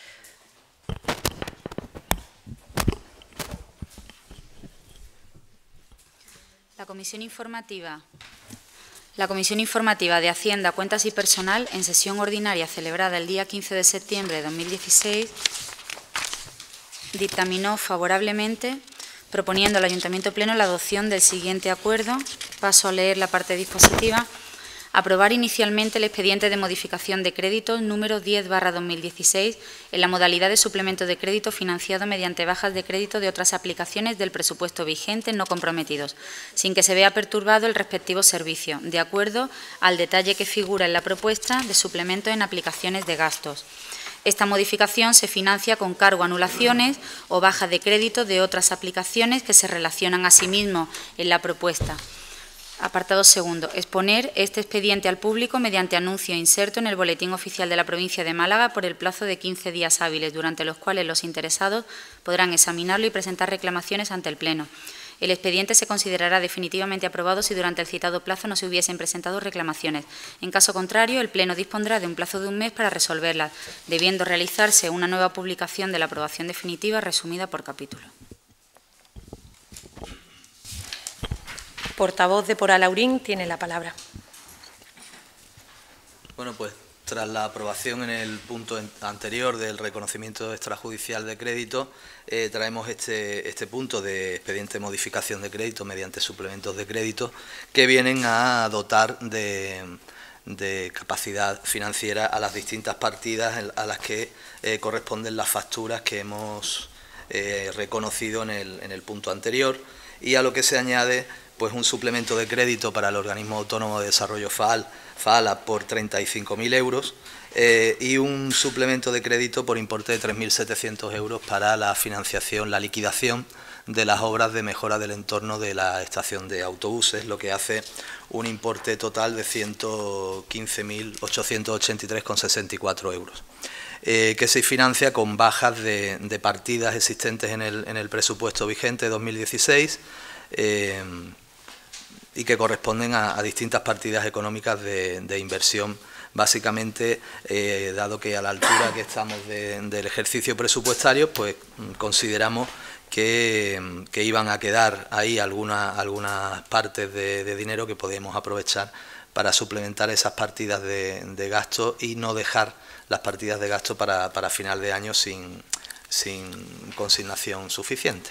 La Comisión Informativa. La Comisión Informativa de Hacienda, Cuentas y Personal, en sesión ordinaria celebrada el día quince de septiembre de dos mil dieciséis, dictaminó favorablemente, proponiendo al Ayuntamiento Pleno la adopción del siguiente acuerdo. Paso a leer la parte dispositiva. Aprobar inicialmente el expediente de modificación de crédito número diez barra dos mil dieciséis en la modalidad de suplemento de crédito financiado mediante bajas de crédito de otras aplicaciones del presupuesto vigente no comprometidos, sin que se vea perturbado el respectivo servicio, de acuerdo al detalle que figura en la propuesta de suplemento en aplicaciones de gastos. Esta modificación se financia con cargo a anulaciones o baja de crédito de otras aplicaciones que se relacionan a sí mismo en la propuesta. Apartado segundo. Exponer este expediente al público mediante anuncio e inserto en el Boletín Oficial de la Provincia de Málaga por el plazo de quince días hábiles, durante los cuales los interesados podrán examinarlo y presentar reclamaciones ante el Pleno. El expediente se considerará definitivamente aprobado si durante el citado plazo no se hubiesen presentado reclamaciones. En caso contrario, el Pleno dispondrá de un plazo de un mes para resolverlas, debiendo realizarse una nueva publicación de la aprobación definitiva resumida por capítulo. Portavoz de Por Alaurín tiene la palabra. Bueno, pues tras la aprobación en el punto anterior del reconocimiento extrajudicial de crédito, eh, traemos este, este punto de expediente de modificación de crédito mediante suplementos de crédito que vienen a dotar de, de capacidad financiera a las distintas partidas a las que eh, corresponden las facturas que hemos eh, reconocido en el, en el punto anterior, y a lo que se añade pues un suplemento de crédito para el Organismo Autónomo de Desarrollo FAAL, FAALA por treinta y cinco mil euros eh, y un suplemento de crédito por importe de tres mil setecientos euros para la financiación, la liquidación de las obras de mejora del entorno de la estación de autobuses, lo que hace un importe total de ciento quince mil ochocientos ochenta y tres coma sesenta y cuatro euros. Eh, que se financia con bajas de, de partidas existentes en el, en el presupuesto vigente dos mil dieciséis, eh, y que corresponden a, a distintas partidas económicas de, de inversión, básicamente, eh, dado que a la altura que estamos de, del ejercicio presupuestario, pues consideramos que, que iban a quedar ahí algunas algunas partes de, de dinero que podíamos aprovechar para suplementar esas partidas de, de gasto y no dejar las partidas de gasto para, para final de año sin, sin consignación suficiente.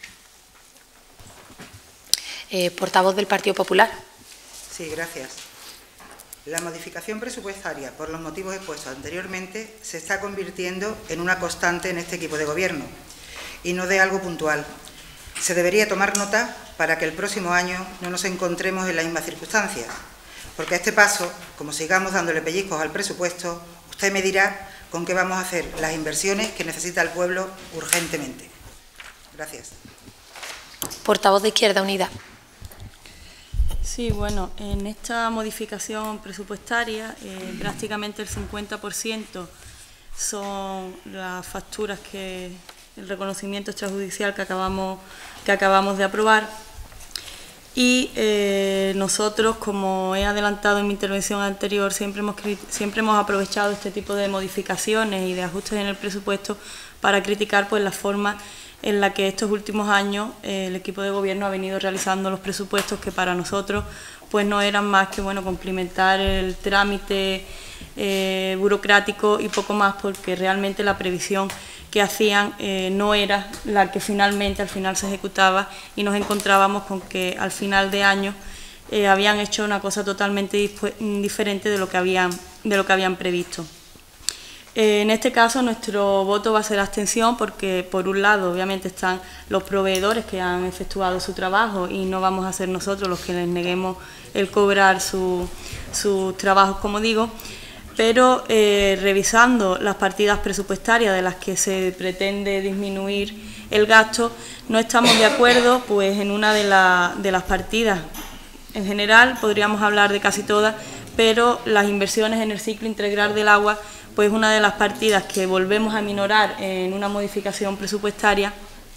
Eh, portavoz del Partido Popular. Sí, gracias. La modificación presupuestaria, por los motivos expuestos anteriormente, se está convirtiendo en una constante en este equipo de gobierno y no de algo puntual. Se debería tomar nota para que el próximo año no nos encontremos en las mismas circunstancias, porque a este paso, como sigamos dándole pellizcos al presupuesto, usted me dirá con qué vamos a hacer las inversiones que necesita el pueblo urgentemente. Gracias. Portavoz de Izquierda Unida. Sí, bueno, en esta modificación presupuestaria eh, prácticamente el cincuenta por ciento son las facturas que el reconocimiento extrajudicial que acabamos, que acabamos de aprobar, y eh, nosotros, como he adelantado en mi intervención anterior, siempre hemos, siempre hemos aprovechado este tipo de modificaciones y de ajustes en el presupuesto para criticar pues la forma en la que estos últimos años eh, el equipo de gobierno ha venido realizando los presupuestos, que para nosotros pues no eran más que bueno complementar el trámite eh, burocrático y poco más, porque realmente la previsión que hacían eh, no era la que finalmente al final se ejecutaba, y nos encontrábamos con que al final de año eh, habían hecho una cosa totalmente diferente de lo que habían, de lo que habían previsto. En este caso nuestro voto va a ser abstención, porque por un lado obviamente están los proveedores que han efectuado su trabajo y no vamos a ser nosotros los que les neguemos el cobrar su, sus trabajos, como digo, pero eh, revisando las partidas presupuestarias de las que se pretende disminuir el gasto, no estamos de acuerdo pues en una de, la, de las partidas. En general podríamos hablar de casi todas, pero las inversiones en el ciclo integral del agua, pues es una de las partidas que volvemos a minorar en una modificación presupuestaria,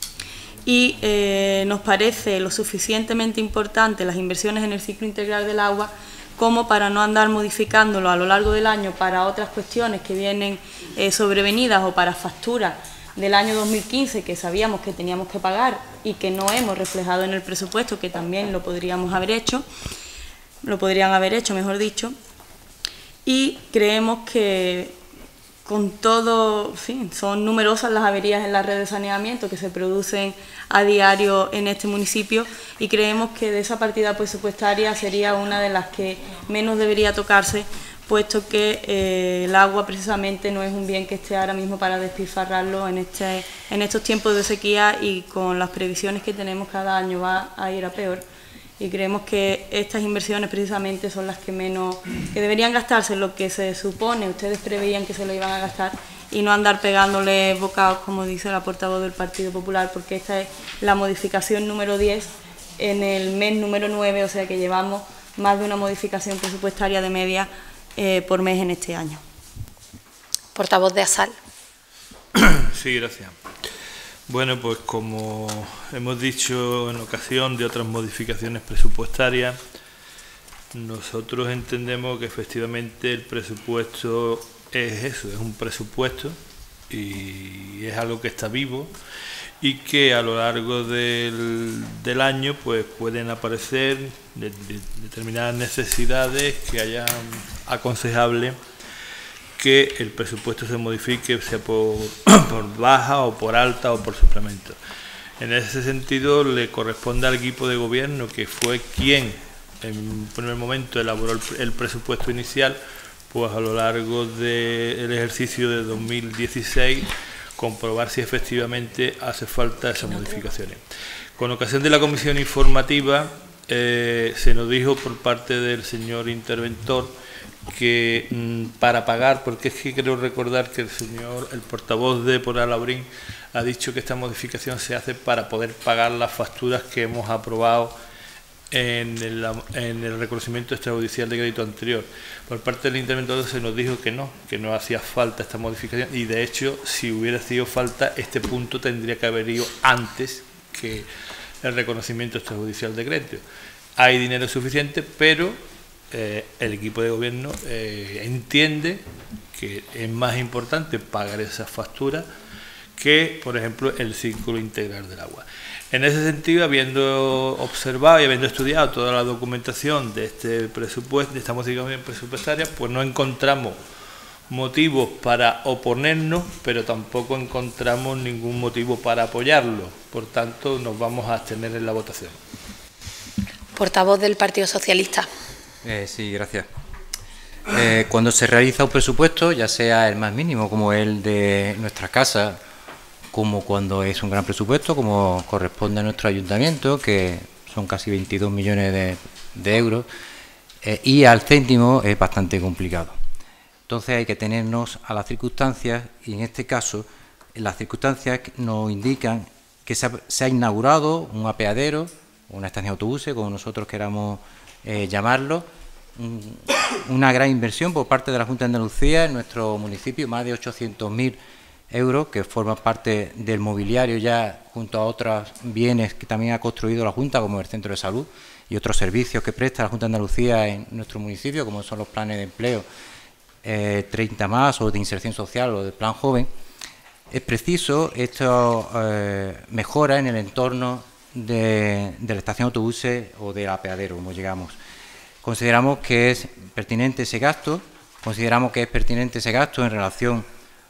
y eh, nos parece lo suficientemente importante las inversiones en el ciclo integral del agua como para no andar modificándolo a lo largo del año para otras cuestiones que vienen eh, sobrevenidas o para facturas del año dos mil quince que sabíamos que teníamos que pagar y que no hemos reflejado en el presupuesto, que también lo podríamos haber hecho, lo podrían haber hecho, mejor dicho, y creemos que con todo, en fin, son numerosas las averías en la red de saneamiento que se producen a diario en este municipio, y creemos que de esa partida presupuestaria sería una de las que menos debería tocarse, puesto que eh, el agua precisamente no es un bien que esté ahora mismo para despilfarrarlo en, este, en estos tiempos de sequía, y con las previsiones que tenemos cada año va a ir a peor. Y creemos que estas inversiones precisamente son las que menos, que deberían gastarse en lo que se supone, ustedes preveían que se lo iban a gastar, y no andar pegándole bocados, como dice la portavoz del Partido Popular, porque esta es la modificación número diez en el mes número nueve, o sea que llevamos más de una modificación presupuestaria de media eh, por mes en este año. Portavoz de ASAL. Sí, gracias. Bueno, pues como hemos dicho en ocasión de otras modificaciones presupuestarias, nosotros entendemos que efectivamente el presupuesto es eso, es un presupuesto y es algo que está vivo y que a lo largo del, del año pues pueden aparecer de, de, determinadas necesidades que hayan aconsejable que el presupuesto se modifique, sea por, por baja o por alta o por suplemento. En ese sentido le corresponde al equipo de gobierno, que fue quien en un primer momento elaboró el, el presupuesto inicial, pues a lo largo del ejercicio de dos mil dieciséis comprobar si efectivamente hace falta esas modificaciones. Con ocasión de la comisión informativa eh, se nos dijo por parte del señor interventor que mmm, para pagar, porque es que creo recordar que el señor, el portavoz de Por Alaurín ha dicho que esta modificación se hace para poder pagar las facturas que hemos aprobado en el, en el reconocimiento extrajudicial de crédito anterior. Por parte del interventor se nos dijo que no, que no hacía falta esta modificación, y de hecho si hubiera sido falta este punto tendría que haber ido antes que el reconocimiento extrajudicial de crédito. Hay dinero suficiente, pero Eh, el equipo de gobierno eh, entiende que es más importante pagar esas facturas que, por ejemplo, el ciclo integral del agua. En ese sentido, habiendo observado y habiendo estudiado toda la documentación de este presupuesto, de esta modificación presupuestaria, pues no encontramos motivos para oponernos, pero tampoco encontramos ningún motivo para apoyarlo. Por tanto, nos vamos a abstener en la votación. Portavoz del Partido Socialista. Eh, sí, gracias. Eh, cuando se realiza un presupuesto, ya sea el más mínimo, como el de nuestra casa, como cuando es un gran presupuesto, como corresponde a nuestro ayuntamiento, que son casi veintidós millones de, de euros, eh, y al céntimo es bastante complicado. Entonces hay que tenernos a las circunstancias, y en este caso, las circunstancias nos indican que se ha, se ha inaugurado un apeadero, una estación de autobuses, como nosotros queramos Eh, llamarlo, un, una gran inversión por parte de la Junta de Andalucía en nuestro municipio, más de ochocientos mil euros, que forman parte del mobiliario ya junto a otros bienes que también ha construido la Junta, como el centro de salud y otros servicios que presta la Junta de Andalucía en nuestro municipio, como son los planes de empleo eh, treinta más o de inserción social o del plan joven. Es preciso esta eh, mejora en el entorno De, de la estación de autobuses o del apeadero, como llegamos. Consideramos que es pertinente ese gasto, consideramos que es pertinente ese gasto en relación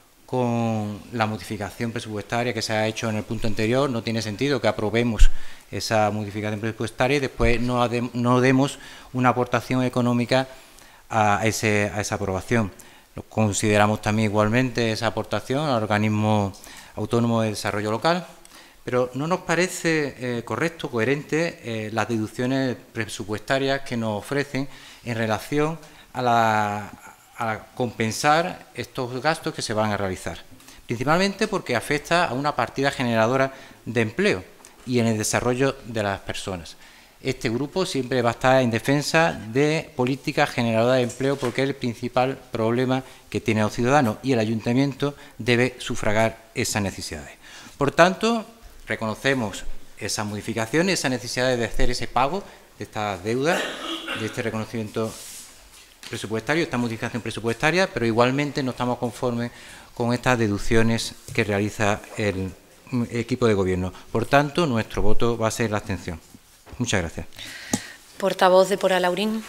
con la modificación presupuestaria que se ha hecho en el punto anterior. No tiene sentido que aprobemos esa modificación presupuestaria y después no, de, no demos una aportación económica a, ese, a esa aprobación. Consideramos también igualmente esa aportación al organismo autónomo de desarrollo local, pero no nos parece eh, correcto, coherente, eh, las deducciones presupuestarias que nos ofrecen en relación a, la, a compensar estos gastos que se van a realizar. Principalmente porque afecta a una partida generadora de empleo y en el desarrollo de las personas. este grupo siempre va a estar en defensa de políticas generadoras de empleo, porque es el principal problema que tienen los ciudadanos y el ayuntamiento debe sufragar esas necesidades. Por tanto, reconocemos esas modificaciones, esa necesidad de hacer ese pago de estas deudas, de este reconocimiento presupuestario, esta modificación presupuestaria, pero igualmente no estamos conformes con estas deducciones que realiza el equipo de gobierno. Por tanto, nuestro voto va a ser la abstención. Muchas gracias. Portavoz de Por Alaurín.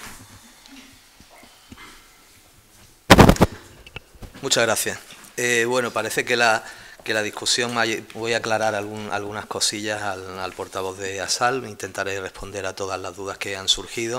Muchas gracias. Eh, bueno, parece que la, que la discusión, voy a aclarar algún, algunas cosillas al, al portavoz de ASAL, intentaré responder a todas las dudas que han surgido.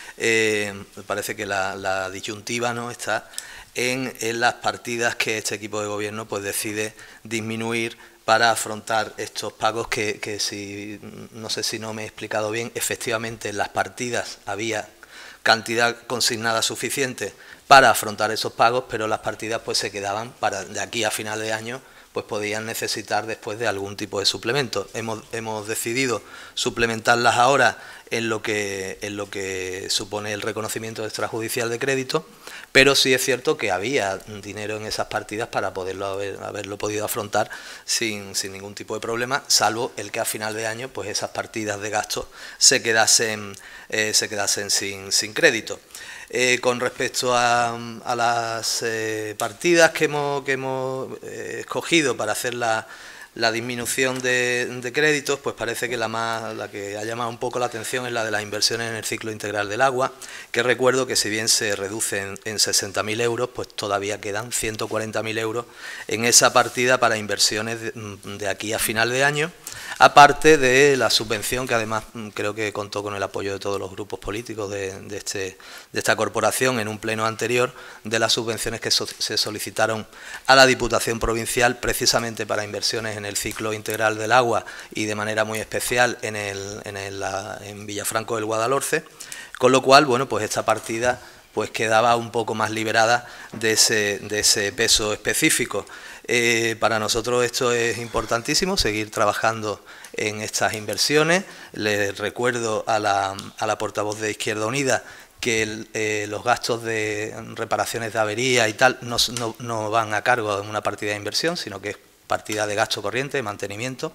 Eh, me parece que la, la disyuntiva no está en, en las partidas que este equipo de gobierno pues decide disminuir para afrontar estos pagos que, que si, no sé si no me he explicado bien, efectivamente en las partidas había cantidad consignada suficiente para afrontar esos pagos, pero las partidas pues se quedaban para de aquí a final de año, pues podían necesitar después de algún tipo de suplemento. Hemos, hemos decidido suplementarlas ahora en lo que en lo que supone el reconocimiento extrajudicial de crédito, pero sí es cierto que había dinero en esas partidas para poderlo haber, haberlo podido afrontar sin, sin ningún tipo de problema, salvo el que a final de año pues esas partidas de gasto se quedasen, eh, se quedasen sin, sin crédito. Eh, con respecto a, a las eh, partidas que hemos, que hemos eh, escogido para hacer la, la disminución de, de créditos, pues parece que la, más, la que ha llamado un poco la atención es la de las inversiones en el ciclo integral del agua, que recuerdo que si bien se reduce en, en sesenta mil euros, pues todavía quedan ciento cuarenta mil euros en esa partida para inversiones de, de aquí a final de año, aparte de la subvención, que además creo que contó con el apoyo de todos los grupos políticos de, de, este, de esta corporación en un pleno anterior, de las subvenciones que so, se solicitaron a la Diputación Provincial precisamente para inversiones en el ciclo integral del agua y de manera muy especial en, el, en, el, en Villafranco del Guadalhorce, con lo cual, bueno, pues esta partida pues quedaba un poco más liberada de ese, de ese peso específico. Eh, para nosotros esto es importantísimo, seguir trabajando en estas inversiones. Les recuerdo a la, a la portavoz de Izquierda Unida que el, eh, los gastos de reparaciones de avería y tal no, no, no van a cargo de una partida de inversión, sino que es partida de gasto corriente, de mantenimiento.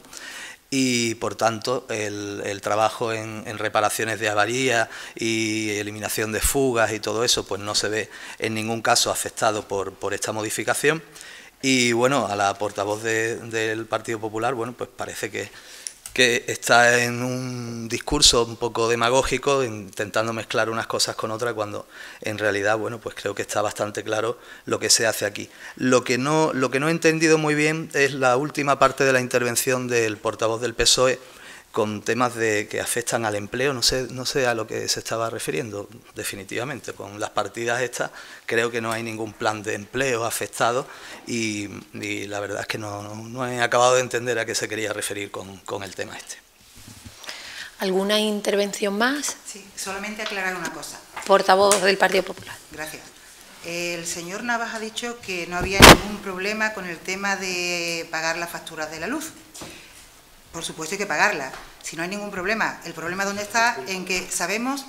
Y, por tanto, el, el trabajo en, en reparaciones de avería y eliminación de fugas y todo eso, pues no se ve en ningún caso afectado por, por esta modificación. Y, bueno, a la portavoz de, del Partido Popular, bueno, pues parece que, que está en un discurso un poco demagógico, intentando mezclar unas cosas con otras, cuando en realidad, bueno, pues creo que está bastante claro lo que se hace aquí. Lo que no, lo que no he entendido muy bien es la última parte de la intervención del portavoz del P S O E, con temas de que afectan al empleo. No sé, no sé a lo que se estaba refiriendo, definitivamente. Con las partidas estas creo que no hay ningún plan de empleo afectado y, y la verdad es que no, no, no he acabado de entender a qué se quería referir con, con el tema este. ¿Alguna intervención más? Sí, solamente aclarar una cosa. Portavoz del Partido Popular. Gracias. El señor Navas ha dicho que no había ningún problema con el tema de pagar las facturas de la luz. Por supuesto hay que pagarla, si no hay ningún problema. El problema dónde está en que sabemos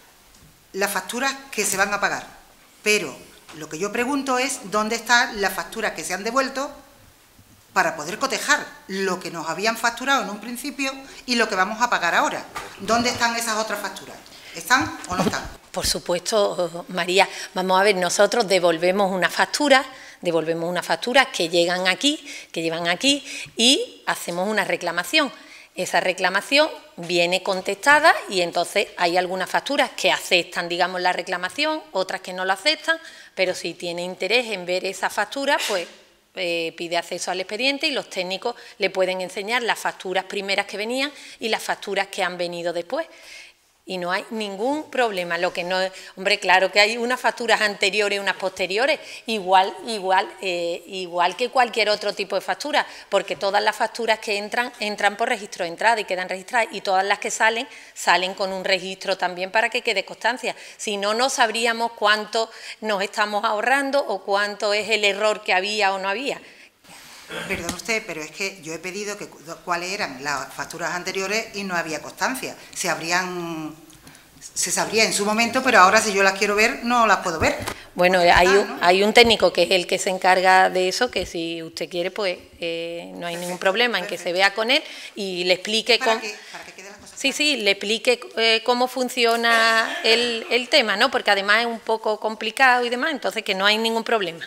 las facturas que se van a pagar, pero lo que yo pregunto es dónde están las facturas que se han devuelto para poder cotejar lo que nos habían facturado en un principio y lo que vamos a pagar ahora. ¿Dónde están esas otras facturas? ¿Están o no están? Por supuesto, María. Vamos a ver, nosotros devolvemos una factura, devolvemos una factura que llegan aquí, que llevan aquí y hacemos una reclamación. Esa reclamación viene contestada y entonces hay algunas facturas que aceptan, digamos, la reclamación, otras que no la aceptan, pero si tiene interés en ver esa factura, pues eh, pide acceso al expediente y los técnicos le pueden enseñar las facturas primeras que venían y las facturas que han venido después. Y no hay ningún problema. Lo que no, hombre, claro que hay unas facturas anteriores y unas posteriores, igual, igual, eh, igual que cualquier otro tipo de factura, porque todas las facturas que entran, entran por registro de entrada y quedan registradas, y todas las que salen, salen con un registro también para que quede constancia. Si no, no sabríamos cuánto nos estamos ahorrando o cuánto es el error que había o no había. Perdón usted, pero es que yo he pedido que cuáles eran las facturas anteriores y no había constancia. Se habrían, se sabría en su momento, pero ahora si yo las quiero ver, no las puedo ver. Bueno, hay un, hay un técnico que es el que se encarga de eso, que si usted quiere, pues eh, no hay ningún problema en que se vea con él y le explique cómo... Sí, sí, le explique eh, cómo funciona el, el tema, ¿no? Porque además es un poco complicado y demás, entonces que no hay ningún problema.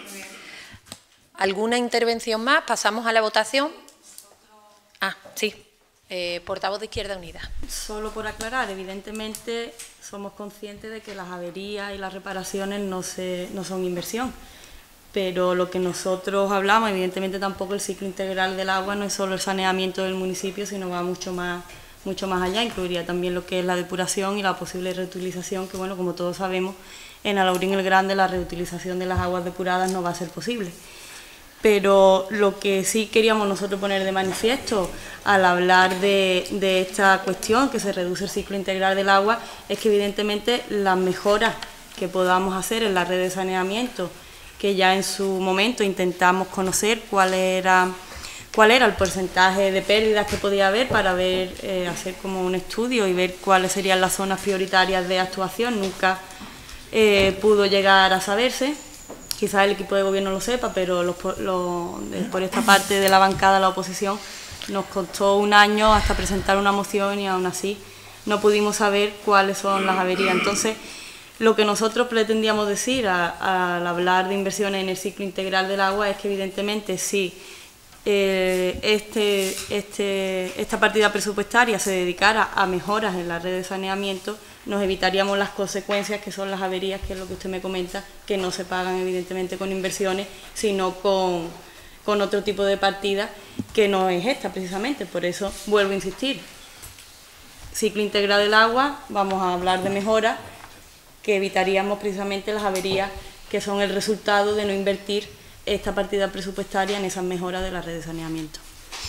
¿Alguna intervención más? Pasamos a la votación. Ah, sí. Eh, portavoz de Izquierda Unida. Solo por aclarar, evidentemente somos conscientes de que las averías y las reparaciones no, se, no son inversión, pero lo que nosotros hablamos, evidentemente tampoco el ciclo integral del agua no es solo el saneamiento del municipio, sino va mucho más, mucho más allá, incluiría también lo que es la depuración y la posible reutilización, que bueno, como todos sabemos, en Alaurín el Grande la reutilización de las aguas depuradas no va a ser posible. Pero lo que sí queríamos nosotros poner de manifiesto al hablar de, de esta cuestión, que se reduce el ciclo integral del agua, es que evidentemente las mejoras que podamos hacer en la red de saneamiento, que ya en su momento intentamos conocer cuál era, cuál era el porcentaje de pérdidas que podía haber para ver, eh, hacer como un estudio y ver cuáles serían las zonas prioritarias de actuación, nunca eh, pudo llegar a saberse. Quizás el equipo de gobierno lo sepa, pero los, los, por esta parte de la bancada de la oposición nos costó un año hasta presentar una moción y aún así no pudimos saber cuáles son las averías. Entonces, lo que nosotros pretendíamos decir a, al hablar de inversiones en el ciclo integral del agua es que evidentemente si eh, este, este, esta partida presupuestaria se dedicara a mejoras en la red de saneamiento, nos evitaríamos las consecuencias que son las averías, que es lo que usted me comenta, que no se pagan evidentemente con inversiones, sino con, con otro tipo de partida que no es esta precisamente. Por eso vuelvo a insistir, ciclo integral del agua, vamos a hablar de mejoras que evitaríamos precisamente las averías que son el resultado de no invertir esta partida presupuestaria en esas mejoras de la red de saneamiento.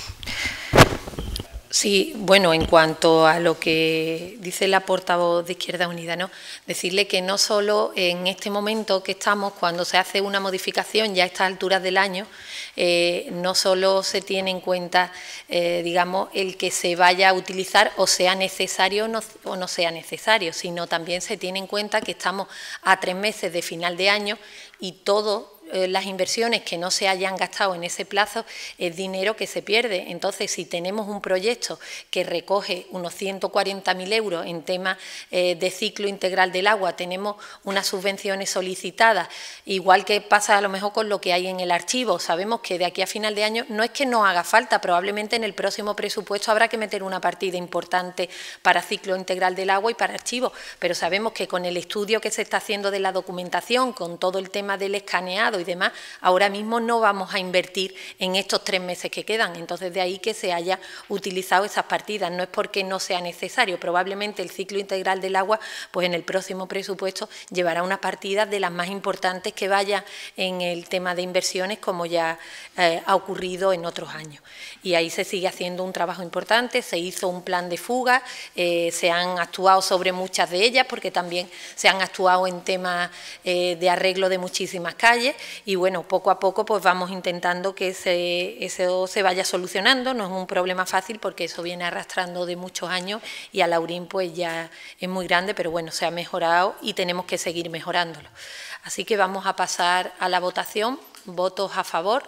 Sí, bueno, en cuanto a lo que dice la portavoz de Izquierda Unida, ¿no? Decirle que no solo en este momento que estamos, cuando se hace una modificación ya a estas alturas del año, eh, no solo se tiene en cuenta, eh, digamos, el que se vaya a utilizar o sea necesario o no, o no sea necesario, sino también se tiene en cuenta que estamos a tres meses de final de año y todo las inversiones que no se hayan gastado en ese plazo es dinero que se pierde. Entonces, si tenemos un proyecto que recoge unos ciento cuarenta mil euros en temas eh, de ciclo integral del agua, tenemos unas subvenciones solicitadas, igual que pasa a lo mejor con lo que hay en el archivo, sabemos que de aquí a final de año no es que no haga falta, probablemente en el próximo presupuesto habrá que meter una partida importante para ciclo integral del agua y para archivos, pero sabemos que con el estudio que se está haciendo de la documentación, con todo el tema del escaneado y demás, ahora mismo no vamos a invertir en estos tres meses que quedan, entonces de ahí que se haya utilizado esas partidas, no es porque no sea necesario, probablemente el ciclo integral del agua, pues en el próximo presupuesto llevará unas partidas de las más importantes que vaya en el tema de inversiones, como ya eh, ha ocurrido en otros años. Y ahí se sigue haciendo un trabajo importante, se hizo un plan de fuga, eh, se han actuado sobre muchas de ellas, porque también se han actuado en temas eh, de arreglo de muchísimas calles, y bueno, poco a poco pues vamos intentando que se, eso se vaya solucionando. No es un problema fácil porque eso viene arrastrando de muchos años y Alaurín pues ya es muy grande, pero bueno, se ha mejorado y tenemos que seguir mejorándolo. Así que vamos a pasar a la votación. Votos a favor,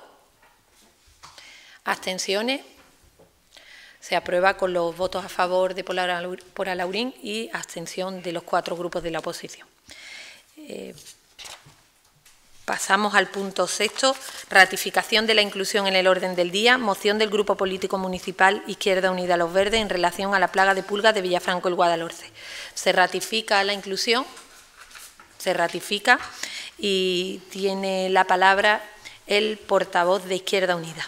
abstenciones. Se aprueba con los votos a favor de por Alaurín y abstención de los cuatro grupos de la oposición. Eh, Pasamos al punto sexto, ratificación de la inclusión en el orden del día, moción del Grupo Político Municipal Izquierda Unida Los Verdes en relación a la plaga de pulgas de Villafranco el Guadalhorce. Se ratifica la inclusión, se ratifica y tiene la palabra el portavoz de Izquierda Unida.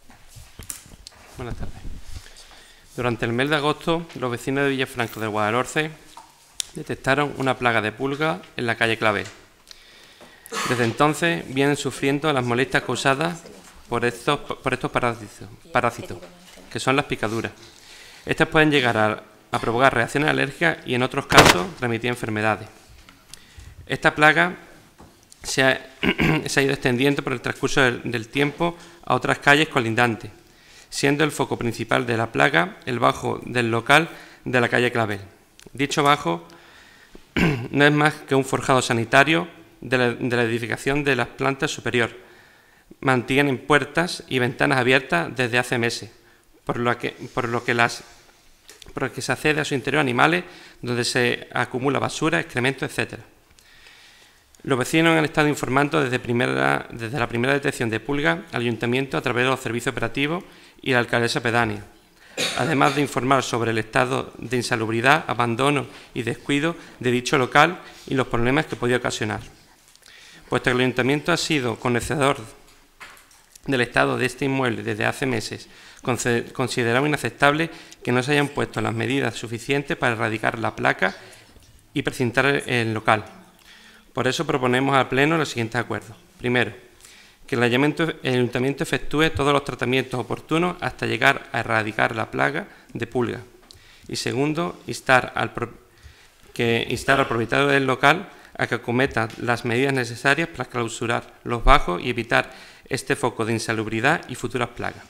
Buenas tardes. Durante el mes de agosto, los vecinos de Villafranco del Guadalhorce detectaron una plaga de pulgas en la calle Clavel. Desde entonces vienen sufriendo las molestias causadas por estos, por estos parásitos, parásitos, que son las picaduras. Estas pueden llegar a, a provocar reacciones alérgicas y en otros casos remitir enfermedades. Esta plaga se ha, se ha ido extendiendo por el transcurso del, del tiempo a otras calles colindantes, siendo el foco principal de la plaga el bajo del local de la calle Clavel. Dicho bajo no es más que un forjado sanitario de la, de la edificación de las plantas superior. Mantienen puertas y ventanas abiertas desde hace meses, por lo que, por lo que, las, por lo que se accede a su interior animales, donde se acumula basura, excrementos, etcétera. Los vecinos han estado informando desde, primera, desde la primera detección de pulgas al ayuntamiento a través de los servicios operativos y la alcaldesa pedánea, además de informar sobre el estado de insalubridad, abandono y descuido de dicho local y los problemas que podía ocasionar. Puesto que el ayuntamiento ha sido conocedor del estado de este inmueble desde hace meses, consideramos inaceptable que no se hayan puesto las medidas suficientes para erradicar la plaga y precintar el local. Por eso proponemos al Pleno los siguientes acuerdos. Primero, que el ayuntamiento efectúe todos los tratamientos oportunos hasta llegar a erradicar la plaga de pulga. Y segundo, instar al, pro que instar al propietario del local a que acometa las medidas necesarias para clausurar los bajos y evitar este foco de insalubridad y futuras plagas.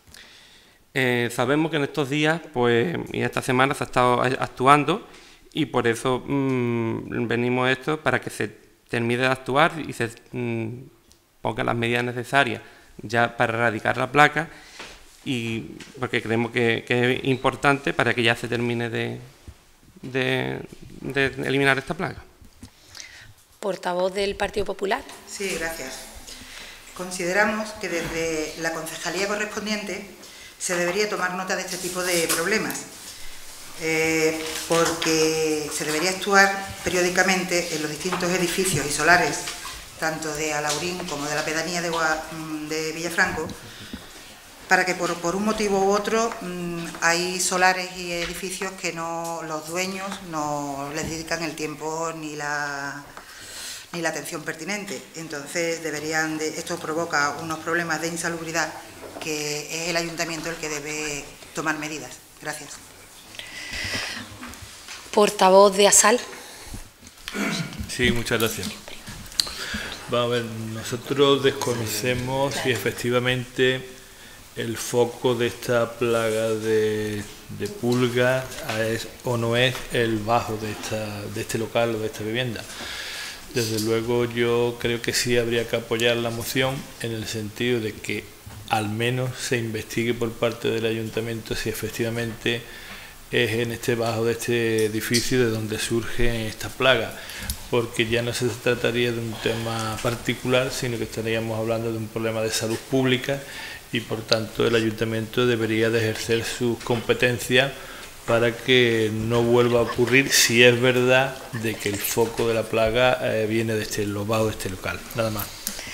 Eh, sabemos que en estos días pues, y esta semana se ha estado actuando y por eso mmm, venimos a esto para que se termine de actuar y se mmm, ponga las medidas necesarias ya para erradicar la plaga y porque creemos que, que es importante para que ya se termine de, de, de eliminar esta plaga. Portavoz del Partido Popular. Sí, gracias. Consideramos que desde la concejalía correspondiente se debería tomar nota de este tipo de problemas, eh, porque se debería actuar periódicamente en los distintos edificios y solares, tanto de Alaurín como de la pedanía de, de Villafranco, para que por, por un motivo u otro mmm, hay solares y edificios que no, los dueños no les dedican el tiempo ni la... ni la atención pertinente. Entonces deberían de, esto provoca unos problemas de insalubridad que es el ayuntamiento el que debe tomar medidas. Gracias. Portavoz de ASAL. Sí, muchas gracias. Vamos a ver, nosotros desconocemos si efectivamente el foco de esta plaga de, de pulgas es o no es el bajo de, esta, de este local o de esta vivienda. Desde luego yo creo que sí habría que apoyar la moción en el sentido de que al menos se investigue por parte del ayuntamiento si efectivamente es en este bajo de este edificio de donde surge esta plaga, porque ya no se trataría de un tema particular, sino que estaríamos hablando de un problema de salud pública y por tanto el ayuntamiento debería de ejercer sus competencias para que no vuelva a ocurrir si es verdad de que el foco de la plaga eh, viene de este, lo bajo de este local. Nada más.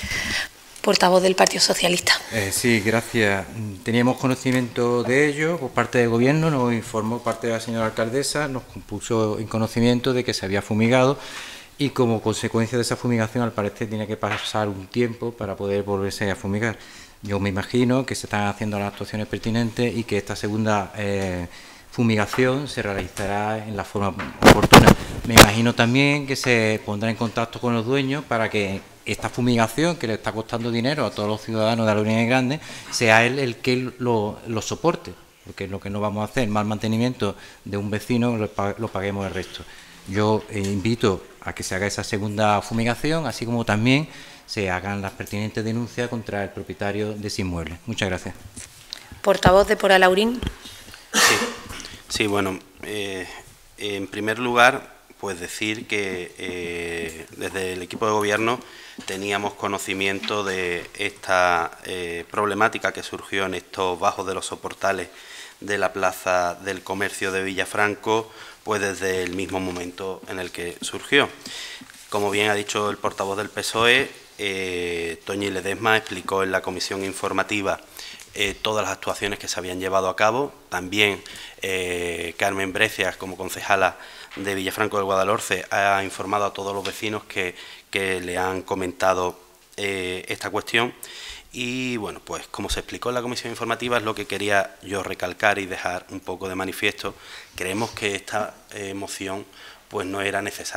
Portavoz del Partido Socialista. Eh, sí, gracias. Teníamos conocimiento de ello por parte del Gobierno, nos informó parte de la señora alcaldesa, nos puso en conocimiento de que se había fumigado y como consecuencia de esa fumigación al parecer tiene que pasar un tiempo para poder volverse a fumigar. Yo me imagino que se están haciendo las actuaciones pertinentes y que esta segunda eh, fumigación se realizará en la forma oportuna. Me imagino también que se pondrá en contacto con los dueños para que esta fumigación, que le está costando dinero a todos los ciudadanos de Alaurín el Grande, sea él el que lo, lo soporte, porque lo que no vamos a hacer, mal mantenimiento de un vecino, lo, lo paguemos el resto. Yo eh, invito a que se haga esa segunda fumigación, así como también se hagan las pertinentes denuncias contra el propietario de ese inmueble. Muchas gracias. Portavoz de Por Alaurín. Sí, sí bueno, eh, en primer lugar, pues decir que eh, desde el equipo de gobierno teníamos conocimiento de esta eh, problemática que surgió en estos bajos de los soportales de la Plaza del Comercio de Villafranco, pues desde el mismo momento en el que surgió. Como bien ha dicho el portavoz del P S O E, eh, Toñi Ledesma explicó en la comisión informativa eh, todas las actuaciones que se habían llevado a cabo. También eh, Carmen Brecias, como concejala de Villafranco del Guadalhorce, ha informado a todos los vecinos que, que le han comentado eh, esta cuestión. Y bueno, pues como se explicó en la comisión informativa, es lo que quería yo recalcar y dejar un poco de manifiesto. Creemos que esta eh, moción pues no era necesaria.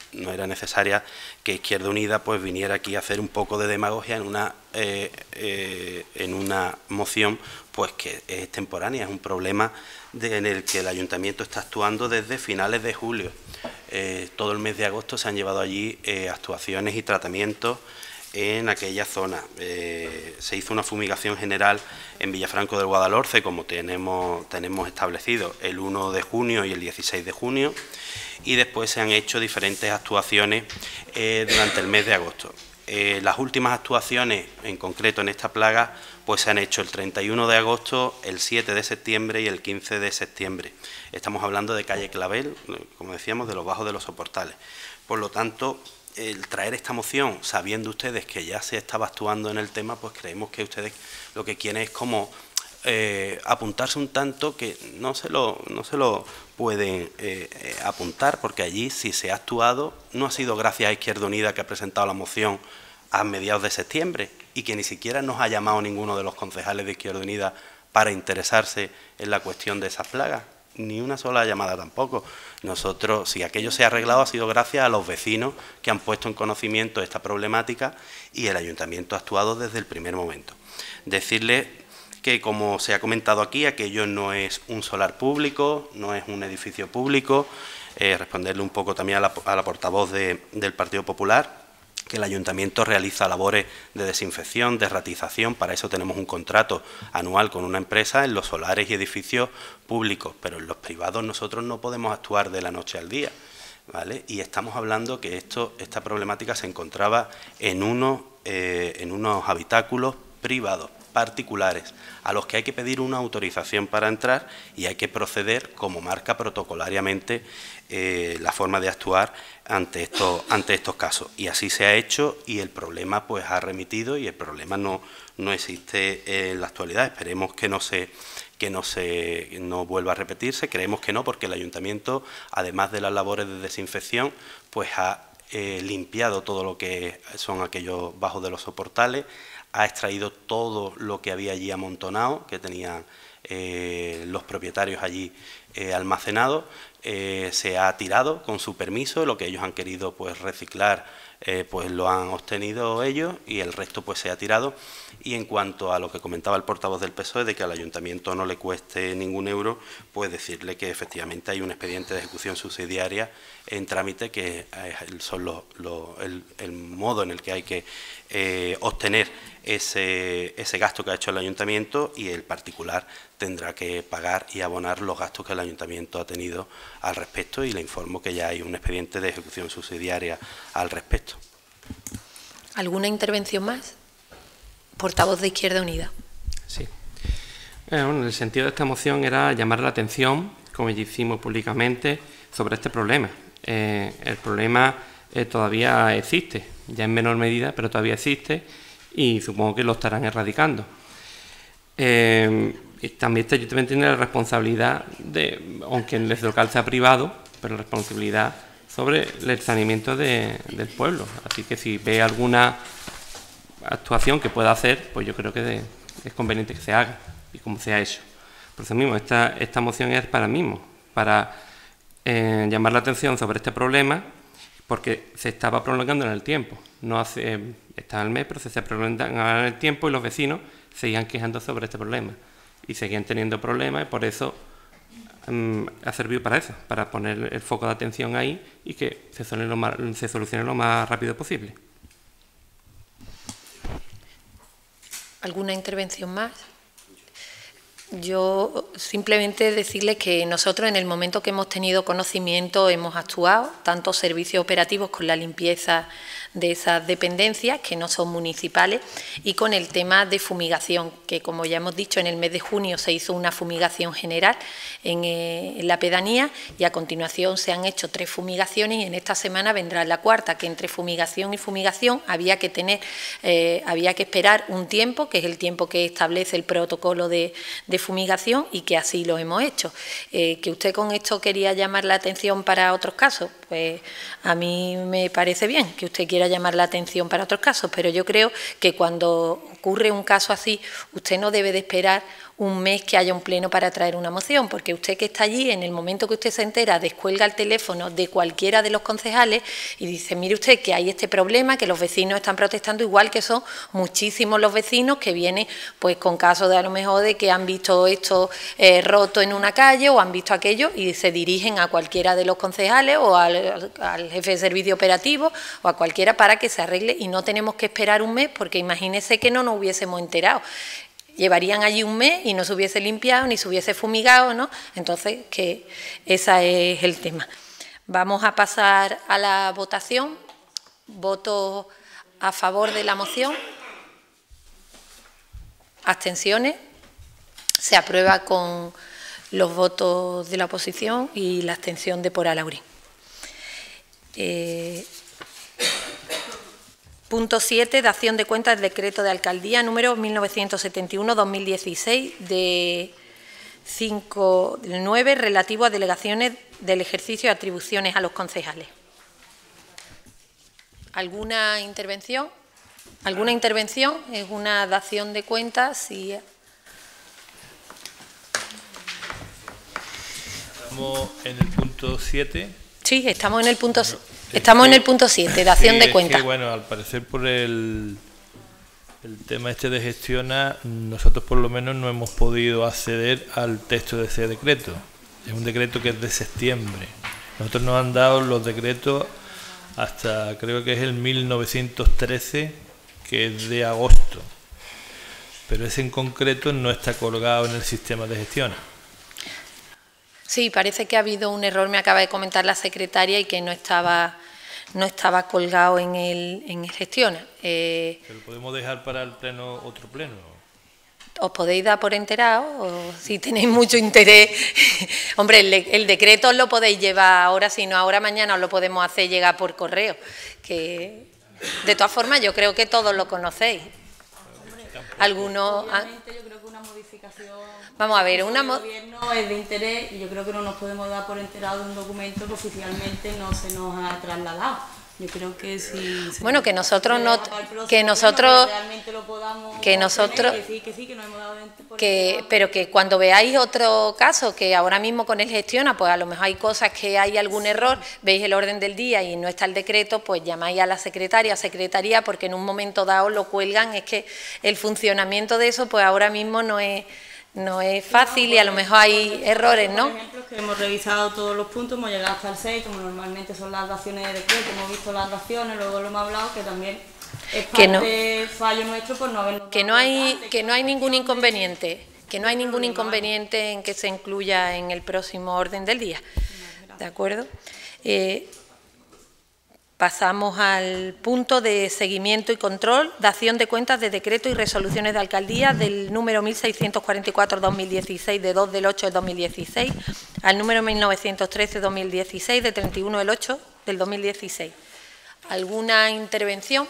no era necesaria que Izquierda Unida pues viniera aquí a hacer un poco de demagogia en una, eh, eh, en una moción pues que es extemporánea, es un problema de, en el que el Ayuntamiento está actuando desde finales de julio. Eh, todo el mes de agosto se han llevado allí eh, actuaciones y tratamientos en aquella zona. Eh, se hizo una fumigación general en Villafranco del Guadalhorce, como tenemos, tenemos establecido, el uno de junio y el dieciséis de junio, y después se han hecho diferentes actuaciones eh, durante el mes de agosto. Eh, las últimas actuaciones, en concreto en esta plaga, pues se han hecho el treinta y uno de agosto, el siete de septiembre y el quince de septiembre. Estamos hablando de calle Clavel, como decíamos, de los bajos de los soportales. Por lo tanto, el traer esta moción, sabiendo ustedes que ya se estaba actuando en el tema, pues creemos que ustedes lo que quieren es como eh, apuntarse un tanto que no se lo, no se lo pueden eh, eh, apuntar, porque allí si se ha actuado no ha sido gracias a Izquierda Unida, que ha presentado la moción a mediados de septiembre y que ni siquiera nos ha llamado ninguno de los concejales de Izquierda Unida para interesarse en la cuestión de esas plagas. Ni una sola llamada tampoco. Nosotros, si aquello se ha arreglado, ha sido gracias a los vecinos que han puesto en conocimiento esta problemática y el Ayuntamiento ha actuado desde el primer momento. Decirle que, como se ha comentado aquí, aquello no es un solar público, no es un edificio público. Eh, responderle un poco también a la, a la portavoz de, del Partido Popular, que el Ayuntamiento realiza labores de desinfección, de ratización. Para eso tenemos un contrato anual con una empresa en los solares y edificios públicos, pero en los privados nosotros no podemos actuar de la noche al día, ¿vale? Y estamos hablando que esto, esta problemática se encontraba en unos, eh, en unos habitáculos privados, particulares, a los que hay que pedir una autorización para entrar y hay que proceder como marca protocolariamente eh, la forma de actuar ante estos, ante estos casos. Y así se ha hecho y el problema pues ha remitido y el problema no, no existe en la actualidad. Esperemos que no se que no se no vuelva a repetirse, creemos que no, porque el Ayuntamiento, además de las labores de desinfección, pues ha eh, limpiado todo lo que son aquellos bajos de los soportales, ha extraído todo lo que había allí amontonado, que tenían eh, los propietarios allí eh, almacenado, eh, se ha tirado con su permiso, lo que ellos han querido pues reciclar, eh, pues lo han obtenido ellos y el resto pues se ha tirado. Y en cuanto a lo que comentaba el portavoz del P S O E, de que al Ayuntamiento no le cueste ningún euro, pues decirle que efectivamente hay un expediente de ejecución subsidiaria en trámite, que son los, los, el, el modo en el que hay que eh, obtener ese, ese gasto que ha hecho el Ayuntamiento, y el particular tendrá que pagar y abonar los gastos que el Ayuntamiento ha tenido al respecto, y le informo que ya hay un expediente de ejecución subsidiaria al respecto. ¿Alguna intervención más? Portavoz de Izquierda Unida. Sí. Eh, bueno, el sentido de esta moción era llamar la atención, como ya hicimos públicamente, sobre este problema. Eh, el problema eh, todavía existe, ya en menor medida, pero todavía existe, y supongo que lo estarán erradicando. Eh, y también este Ayuntamiento tiene la responsabilidad de, aunque el local sea privado, pero la responsabilidad sobre el saneamiento de, del pueblo. Así que si ve alguna actuación que pueda hacer, pues yo creo que de, es conveniente que se haga, y como sea eso. Por eso mismo, esta, esta moción es para mismo, para eh, llamar la atención sobre este problema, porque se estaba prolongando en el tiempo. No hace, eh, estaba el mes, pero se está prolongando en el tiempo y los vecinos seguían quejando sobre este problema. Y seguían teniendo problemas, y por eso um, ha servido para eso, para poner el foco de atención ahí y que se solucione lo más, se solucione lo más rápido posible. ¿Alguna intervención más? Yo simplemente decirles que nosotros, en el momento que hemos tenido conocimiento, hemos actuado, tanto servicios operativos con la limpieza de esas dependencias que no son municipales, y con el tema de fumigación, que como ya hemos dicho, en el mes de junio se hizo una fumigación general en, eh, en la pedanía, y a continuación se han hecho tres fumigaciones, y en esta semana vendrá la cuarta, que entre fumigación y fumigación había que tener, eh, había que esperar un tiempo, que es el tiempo que establece el protocolo de, de fumigación, y que así lo hemos hecho. Eh, que usted con esto quería llamar la atención para otros casos, pues a mí me parece bien que usted quiera llamar la atención para otros casos, pero yo creo que cuando ocurre un caso así, usted no debe de esperar un mes que haya un pleno para traer una moción, porque usted que está allí, en el momento que usted se entera, descuelga el teléfono de cualquiera de los concejales y dice, mire usted que hay este problema, que los vecinos están protestando, igual que son muchísimos los vecinos que vienen pues con casos de a lo mejor de que han visto esto eh, roto en una calle o han visto aquello y se dirigen a cualquiera de los concejales o al, al jefe de servicio operativo o a cualquiera para que se arregle, y no tenemos que esperar un mes, porque imagínese que no nos hubiésemos enterado. Llevarían allí un mes y no se hubiese limpiado ni se hubiese fumigado, ¿no? Entonces, que ese es el tema. Vamos a pasar a la votación. Voto a favor de la moción. Abstenciones. Se aprueba con los votos de la oposición y la abstención de Pora Laurín. Eh, Punto siete, dación de cuentas del decreto de alcaldía número mil novecientos setenta y uno barra dos mil dieciséis de cinco del nueve relativo a delegaciones del ejercicio de atribuciones a los concejales. ¿Alguna intervención? ¿Alguna intervención? Es una dación de cuentas. Sí. Estamos en el punto siete. Sí, estamos en el punto siete. Estamos en el punto siete, dación sí, de cuentas. Es que, bueno, al parecer por el, el tema este de gestiona, nosotros por lo menos no hemos podido acceder al texto de ese decreto. Es un decreto que es de septiembre. Nosotros nos han dado los decretos hasta, creo que es el mil novecientos trece, que es de agosto. Pero ese en concreto no está colgado en el sistema de gestiona. Sí, parece que ha habido un error, me acaba de comentar la secretaria, y que no estaba no estaba colgado en el, en el Gestiona. Eh, Pero podemos dejar para el pleno otro pleno. ¿Os podéis dar por enterados? O si tenéis mucho interés. Hombre, el, el decreto os lo podéis llevar ahora, si no ahora, mañana os lo podemos hacer llegar por correo. Que de todas formas yo creo que todos lo conocéis. Algunos. Obviamente, yo creo que una modificación. Vamos a ver, una el gobierno es de interés, y yo creo que no nos podemos dar por enterado de un documento que oficialmente no se nos ha trasladado. Yo creo que si bueno, que nosotros no que nosotros realmente lo podamos que nosotros que sí, que sí, que nos hemos dado por que pero que cuando veáis otro caso que ahora mismo con él gestiona, pues a lo mejor hay cosas que hay algún error, veis el orden del día y no está el decreto, pues llamáis a la secretaria, secretaría, porque en un momento dado lo cuelgan. Es que el funcionamiento de eso pues ahora mismo no es no es fácil, y a lo mejor hay errores, ¿no? Por ejemplo, que hemos revisado todos los puntos, hemos llegado hasta el seis, como normalmente son las daciones de decreto, hemos visto las daciones, luego lo hemos hablado, que también es parte no, de fallo nuestro por no habernos que no hay que no hay ningún inconveniente, que no hay ningún inconveniente en que se incluya en el próximo orden del día. ¿De acuerdo? Eh, Pasamos al punto de seguimiento y control, dación de cuentas de decretos y resoluciones de alcaldía del número mil seiscientos cuarenta y cuatro barra dos mil dieciséis de dos del ocho del dos mil dieciséis al número mil novecientos trece barra dos mil dieciséis de treinta y uno del ocho del dos mil dieciséis. ¿Alguna intervención?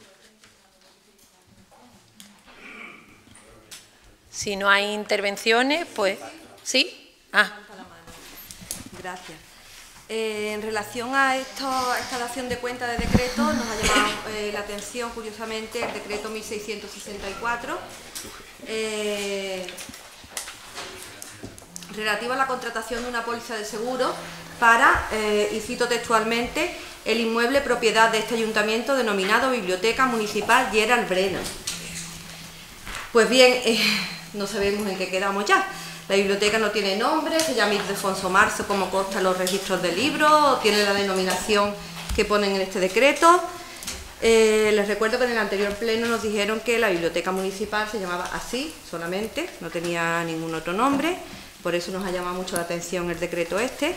Si no hay intervenciones, pues sí. Ah. Gracias. Eh, en relación a, esto, a esta dación de cuenta de decreto, nos ha llamado eh, la atención, curiosamente, el decreto mil seiscientos sesenta y cuatro, eh, relativo a la contratación de una póliza de seguro para, eh, y cito textualmente, el inmueble propiedad de este ayuntamiento denominado Biblioteca Municipal Gerald Brenner. Pues bien, eh, no sabemos en qué quedamos ya. La biblioteca no tiene nombre, se llama Ildefonso Marzo como consta en los registros de libros, tiene la denominación que ponen en este decreto. Eh, les recuerdo que en el anterior pleno nos dijeron que la biblioteca municipal se llamaba así solamente, no tenía ningún otro nombre, por eso nos ha llamado mucho la atención el decreto este.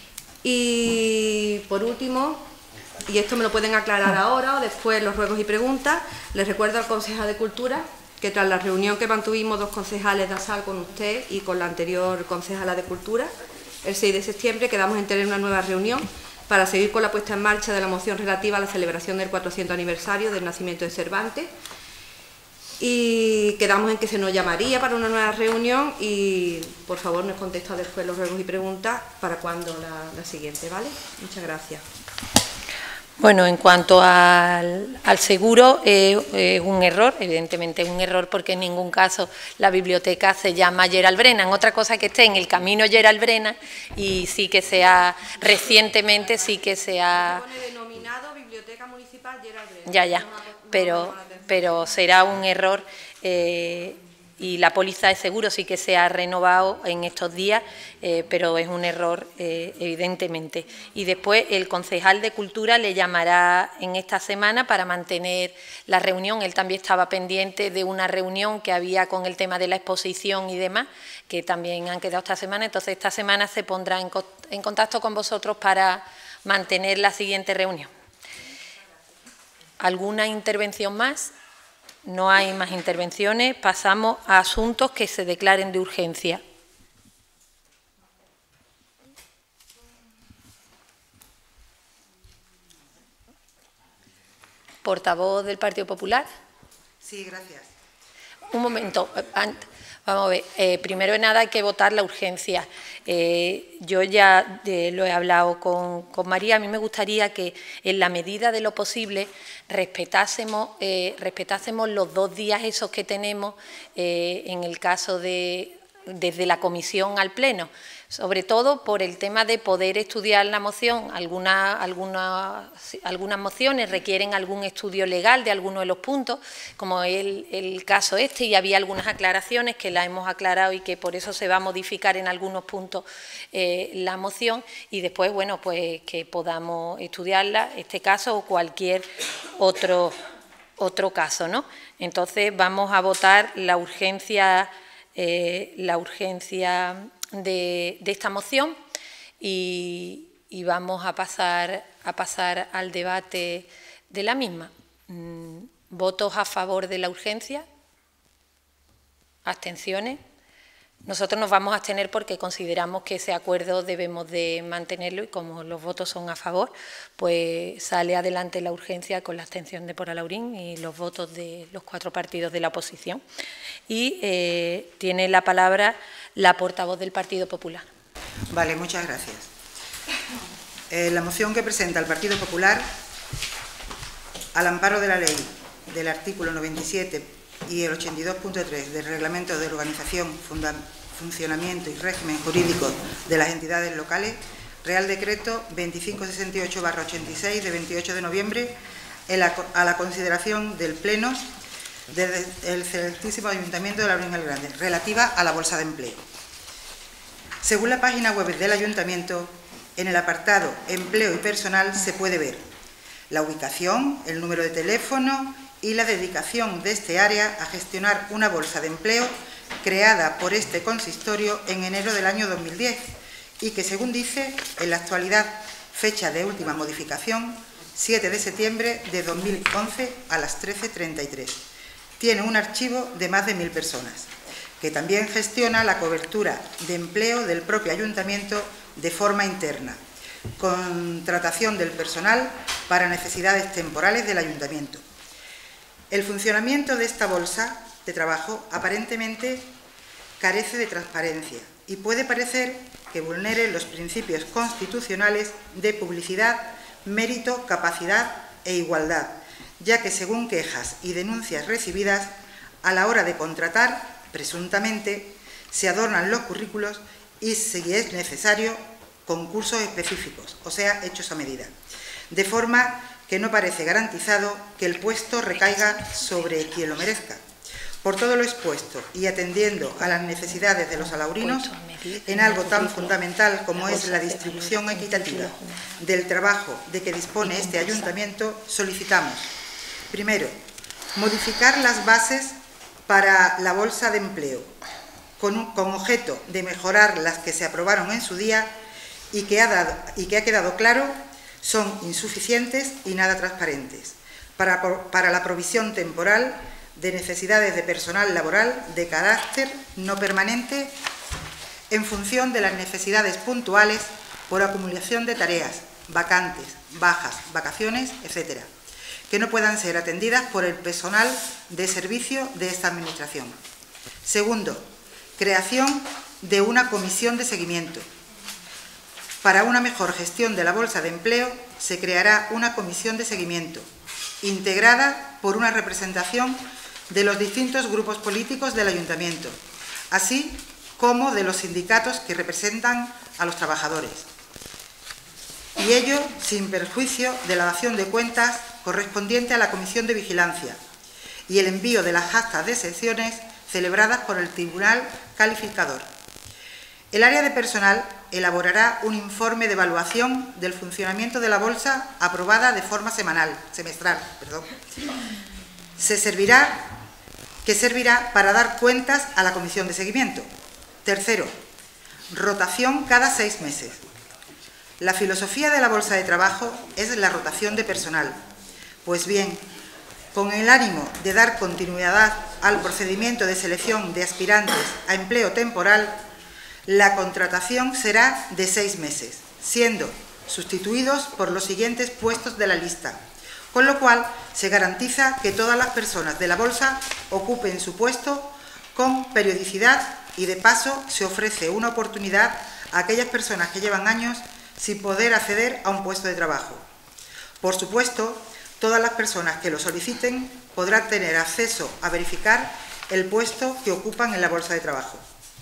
Y por último, y esto me lo pueden aclarar ahora o después los ruegos y preguntas, les recuerdo al concejal de Cultura que tras la reunión que mantuvimos dos concejales de ASAL con usted y con la anterior concejala de Cultura, el seis de septiembre quedamos en tener una nueva reunión para seguir con la puesta en marcha de la moción relativa a la celebración del cuatrocientos aniversario del nacimiento de Cervantes, y quedamos en que se nos llamaría para una nueva reunión y por favor nos contesta después los ruegos y preguntas para cuándo la, la siguiente, ¿vale? Muchas gracias. Bueno, en cuanto al, al seguro, es eh, eh, un error, evidentemente es un error porque en ningún caso la biblioteca se llama Gerald Brennan. Otra cosa que esté en el camino Gerald Brennan y sí que sea, recientemente sí que sea... denominado Biblioteca Municipal Gerald Brennan. Ya, ya, pero, pero será un error... Eh, y la póliza de seguro sí que se ha renovado en estos días, eh, pero es un error eh, evidentemente. Y después el concejal de Cultura le llamará en esta semana para mantener la reunión. Él también estaba pendiente de una reunión que había con el tema de la exposición y demás, que también han quedado esta semana. Entonces esta semana se pondrá en, en contacto con vosotros para mantener la siguiente reunión. ¿Alguna intervención más? No hay más intervenciones. Pasamos a asuntos que se declaren de urgencia. ¿Portavoz del Partido Popular? Sí, gracias. Un momento. Vamos a ver. Eh, primero de nada hay que votar la urgencia. Eh, yo ya eh, lo he hablado con, con María. A mí me gustaría que en la medida de lo posible respetásemos, eh, respetásemos los dos días esos que tenemos eh, en el caso de desde la comisión al pleno, sobre todo por el tema de poder estudiar la moción. Algunas, algunas, algunas mociones requieren algún estudio legal de alguno de los puntos, como el, el caso este, y había algunas aclaraciones que las hemos aclarado y que por eso se va a modificar en algunos puntos eh, la moción, y después, bueno, pues que podamos estudiarla, este caso o cualquier otro, otro caso, ¿no? Entonces vamos a votar la urgencia Eh, la urgencia de, de esta moción y, y vamos a pasar, a pasar al debate de la misma. ¿Votos a favor de la urgencia? ¿Abstenciones? Nosotros nos vamos a abstener porque consideramos que ese acuerdo debemos de mantenerlo y como los votos son a favor, pues sale adelante la urgencia con la abstención de Pora Laurín y los votos de los cuatro partidos de la oposición. Y eh, tiene la palabra la portavoz del Partido Popular. Vale, muchas gracias. Eh, la moción que presenta el Partido Popular, al amparo de la ley del artículo noventa y siete y el ochenta y dos punto tres del Reglamento de Organización, Funcionamiento y Régimen Jurídico de las Entidades Locales, Real Decreto veinticinco sesenta y ocho barra ochenta y seis de veintiocho de noviembre, en la, a la consideración del Pleno del excelentísimo Ayuntamiento de Laurín el Grande, relativa a la bolsa de empleo. Según la página web del Ayuntamiento, en el apartado Empleo y Personal se puede ver la ubicación, el número de teléfono y la dedicación de este área a gestionar una bolsa de empleo creada por este consistorio en enero del año dos mil diez y que, según dice, en la actualidad, fecha de última modificación, siete de septiembre de dos mil once a las trece treinta y tres. Tiene un archivo de más de mil personas, que también gestiona la cobertura de empleo del propio ayuntamiento de forma interna, contratación del personal para necesidades temporales del ayuntamiento. El funcionamiento de esta bolsa de trabajo aparentemente carece de transparencia y puede parecer que vulnere los principios constitucionales de publicidad, mérito, capacidad e igualdad, ya que según quejas y denuncias recibidas, a la hora de contratar, presuntamente, se adornan los currículos y, si es necesario, concursos específicos, o sea, hechos a medida, de forma que no parece garantizado que el puesto recaiga sobre quien lo merezca. Por todo lo expuesto y atendiendo a las necesidades de los alaurinos, en algo tan fundamental como es la distribución equitativa del trabajo de que dispone este ayuntamiento, solicitamos, primero, modificar las bases para la bolsa de empleo, con, con objeto de mejorar las que se aprobaron en su día y que ha, dado, y que ha quedado claro son insuficientes y nada transparentes para, para la provisión temporal de necesidades de personal laboral de carácter no permanente en función de las necesidades puntuales por acumulación de tareas, vacantes, bajas, vacaciones, etcétera, que no puedan ser atendidas por el personal de servicio de esta Administración. Segundo, creación de una comisión de seguimiento Para una mejor gestión de la bolsa de empleo, se creará una comisión de seguimiento, integrada por una representación de los distintos grupos políticos del Ayuntamiento, así como de los sindicatos que representan a los trabajadores. Y ello sin perjuicio de la dación de cuentas correspondiente a la Comisión de Vigilancia y el envío de las actas de sesiones celebradas por el Tribunal Calificador. El área de personal elaborará un informe de evaluación del funcionamiento de la bolsa aprobada de forma semanal, semestral, perdón. Se servirá, que servirá para dar cuentas a la comisión de seguimiento. Tercero, rotación cada seis meses. La filosofía de la bolsa de trabajo es la rotación de personal. Pues bien, con el ánimo de dar continuidad al procedimiento de selección de aspirantes a empleo temporal, la contratación será de seis meses, siendo sustituidos por los siguientes puestos de la lista, con lo cual se garantiza que todas las personas de la bolsa ocupen su puesto con periodicidad y, de paso, se ofrece una oportunidad a aquellas personas que llevan años sin poder acceder a un puesto de trabajo. Por supuesto, todas las personas que lo soliciten podrán tener acceso a verificar el puesto que ocupan en la bolsa de trabajo.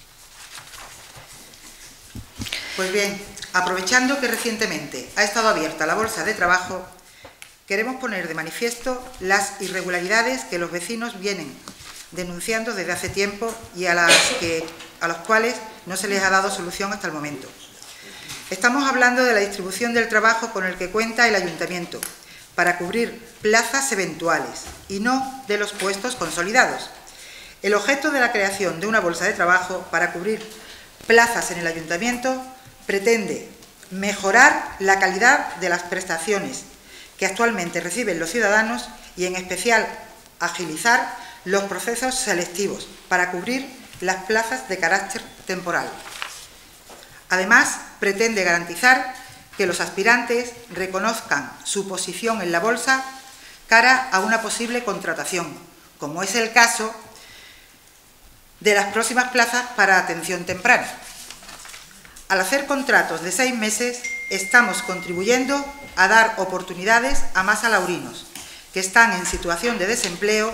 Pues bien, aprovechando que recientemente ha estado abierta la bolsa de trabajo, queremos poner de manifiesto las irregularidades que los vecinos vienen denunciando desde hace tiempo y a las que, a los cuales no se les ha dado solución hasta el momento. Estamos hablando de la distribución del trabajo con el que cuenta el Ayuntamiento para cubrir plazas eventuales y no de los puestos consolidados. El objeto de la creación de una bolsa de trabajo para cubrir plazas en el Ayuntamiento pretende mejorar la calidad de las prestaciones que actualmente reciben los ciudadanos y, en especial, agilizar los procesos selectivos para cubrir las plazas de carácter temporal. Además, pretende garantizar que los aspirantes reconozcan su posición en la bolsa cara a una posible contratación, como es el caso de las próximas plazas para atención temprana. Al hacer contratos de seis meses, estamos contribuyendo a dar oportunidades a más alaurinos que están en situación de desempleo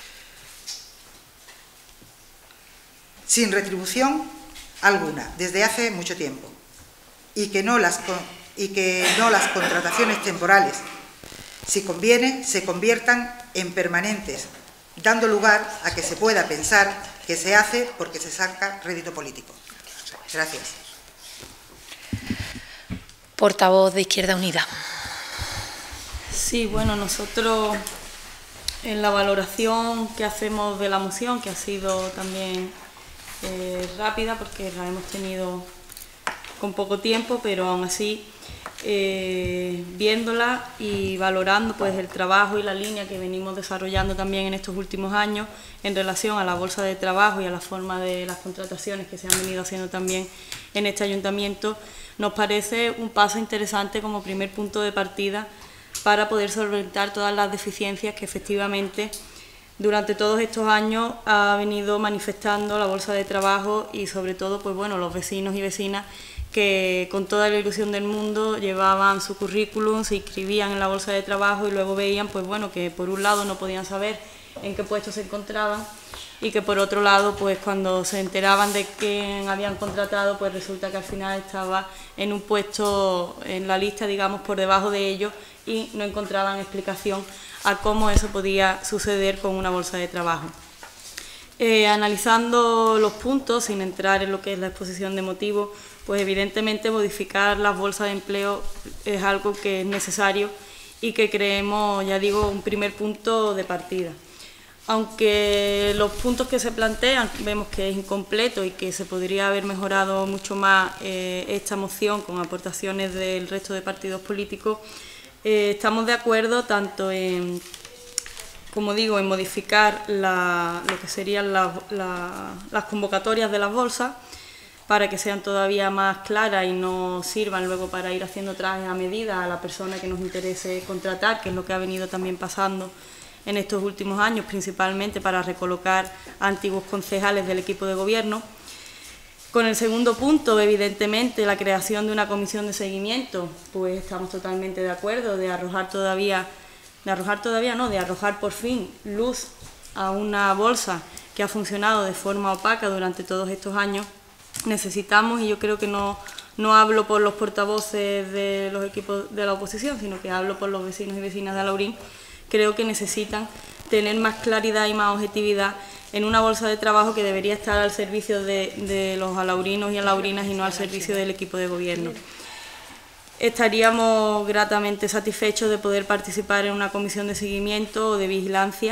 sin retribución alguna desde hace mucho tiempo y que no las, y que no las contrataciones temporales, si conviene, se conviertan en permanentes, dando lugar a que se pueda pensar que se hace porque se saca rédito político. Gracias. Portavoz de Izquierda Unida. Sí, bueno, nosotros en la valoración que hacemos de la moción, que ha sido también eh, rápida porque la hemos tenido con poco tiempo, pero aún así eh, viéndola y valorando pues el trabajo y la línea que venimos desarrollando también en estos últimos años en relación a la bolsa de trabajo y a la forma de las contrataciones que se han venido haciendo también en este ayuntamiento, nos parece un paso interesante como primer punto de partida para poder solventar todas las deficiencias que efectivamente durante todos estos años ha venido manifestando la bolsa de trabajo y sobre todo pues bueno, los vecinos y vecinas que con toda la ilusión del mundo llevaban su currículum, se inscribían en la bolsa de trabajo y luego veían pues bueno, que por un lado no podían saber en qué puesto se encontraban y que por otro lado pues cuando se enteraban de quién habían contratado pues resulta que al final estaba en un puesto en la lista digamos por debajo de ellos y no encontraban explicación a cómo eso podía suceder con una bolsa de trabajo. Eh, analizando los puntos, sin entrar en lo que es la exposición de motivos, pues evidentemente modificar las bolsas de empleo es algo que es necesario y que creemos, ya digo, un primer punto de partida. Aunque los puntos que se plantean vemos que es incompleto y que se podría haber mejorado mucho más eh, esta moción con aportaciones del resto de partidos políticos, eh, estamos de acuerdo tanto en, como digo, en modificar la, lo que serían la, la, las convocatorias de las bolsas para que sean todavía más claras y no sirvan luego para ir haciendo trajes a medida a la persona que nos interese contratar, que es lo que ha venido también pasando en estos últimos años, principalmente para recolocar a antiguos concejales del equipo de gobierno. Con el segundo punto, evidentemente, la creación de una comisión de seguimiento, pues estamos totalmente de acuerdo, de arrojar todavía, de arrojar todavía no, de arrojar por fin luz a una bolsa que ha funcionado de forma opaca durante todos estos años. Necesitamos, y yo creo que no, no hablo por los portavoces de los equipos de la oposición, sino que hablo por los vecinos y vecinas de Alaurín, creo que necesitan tener más claridad y más objetividad en una bolsa de trabajo que debería estar al servicio de, de los alaurinos y alaurinas y no al servicio del equipo de gobierno. Estaríamos gratamente satisfechos de poder participar en una comisión de seguimiento o de vigilancia,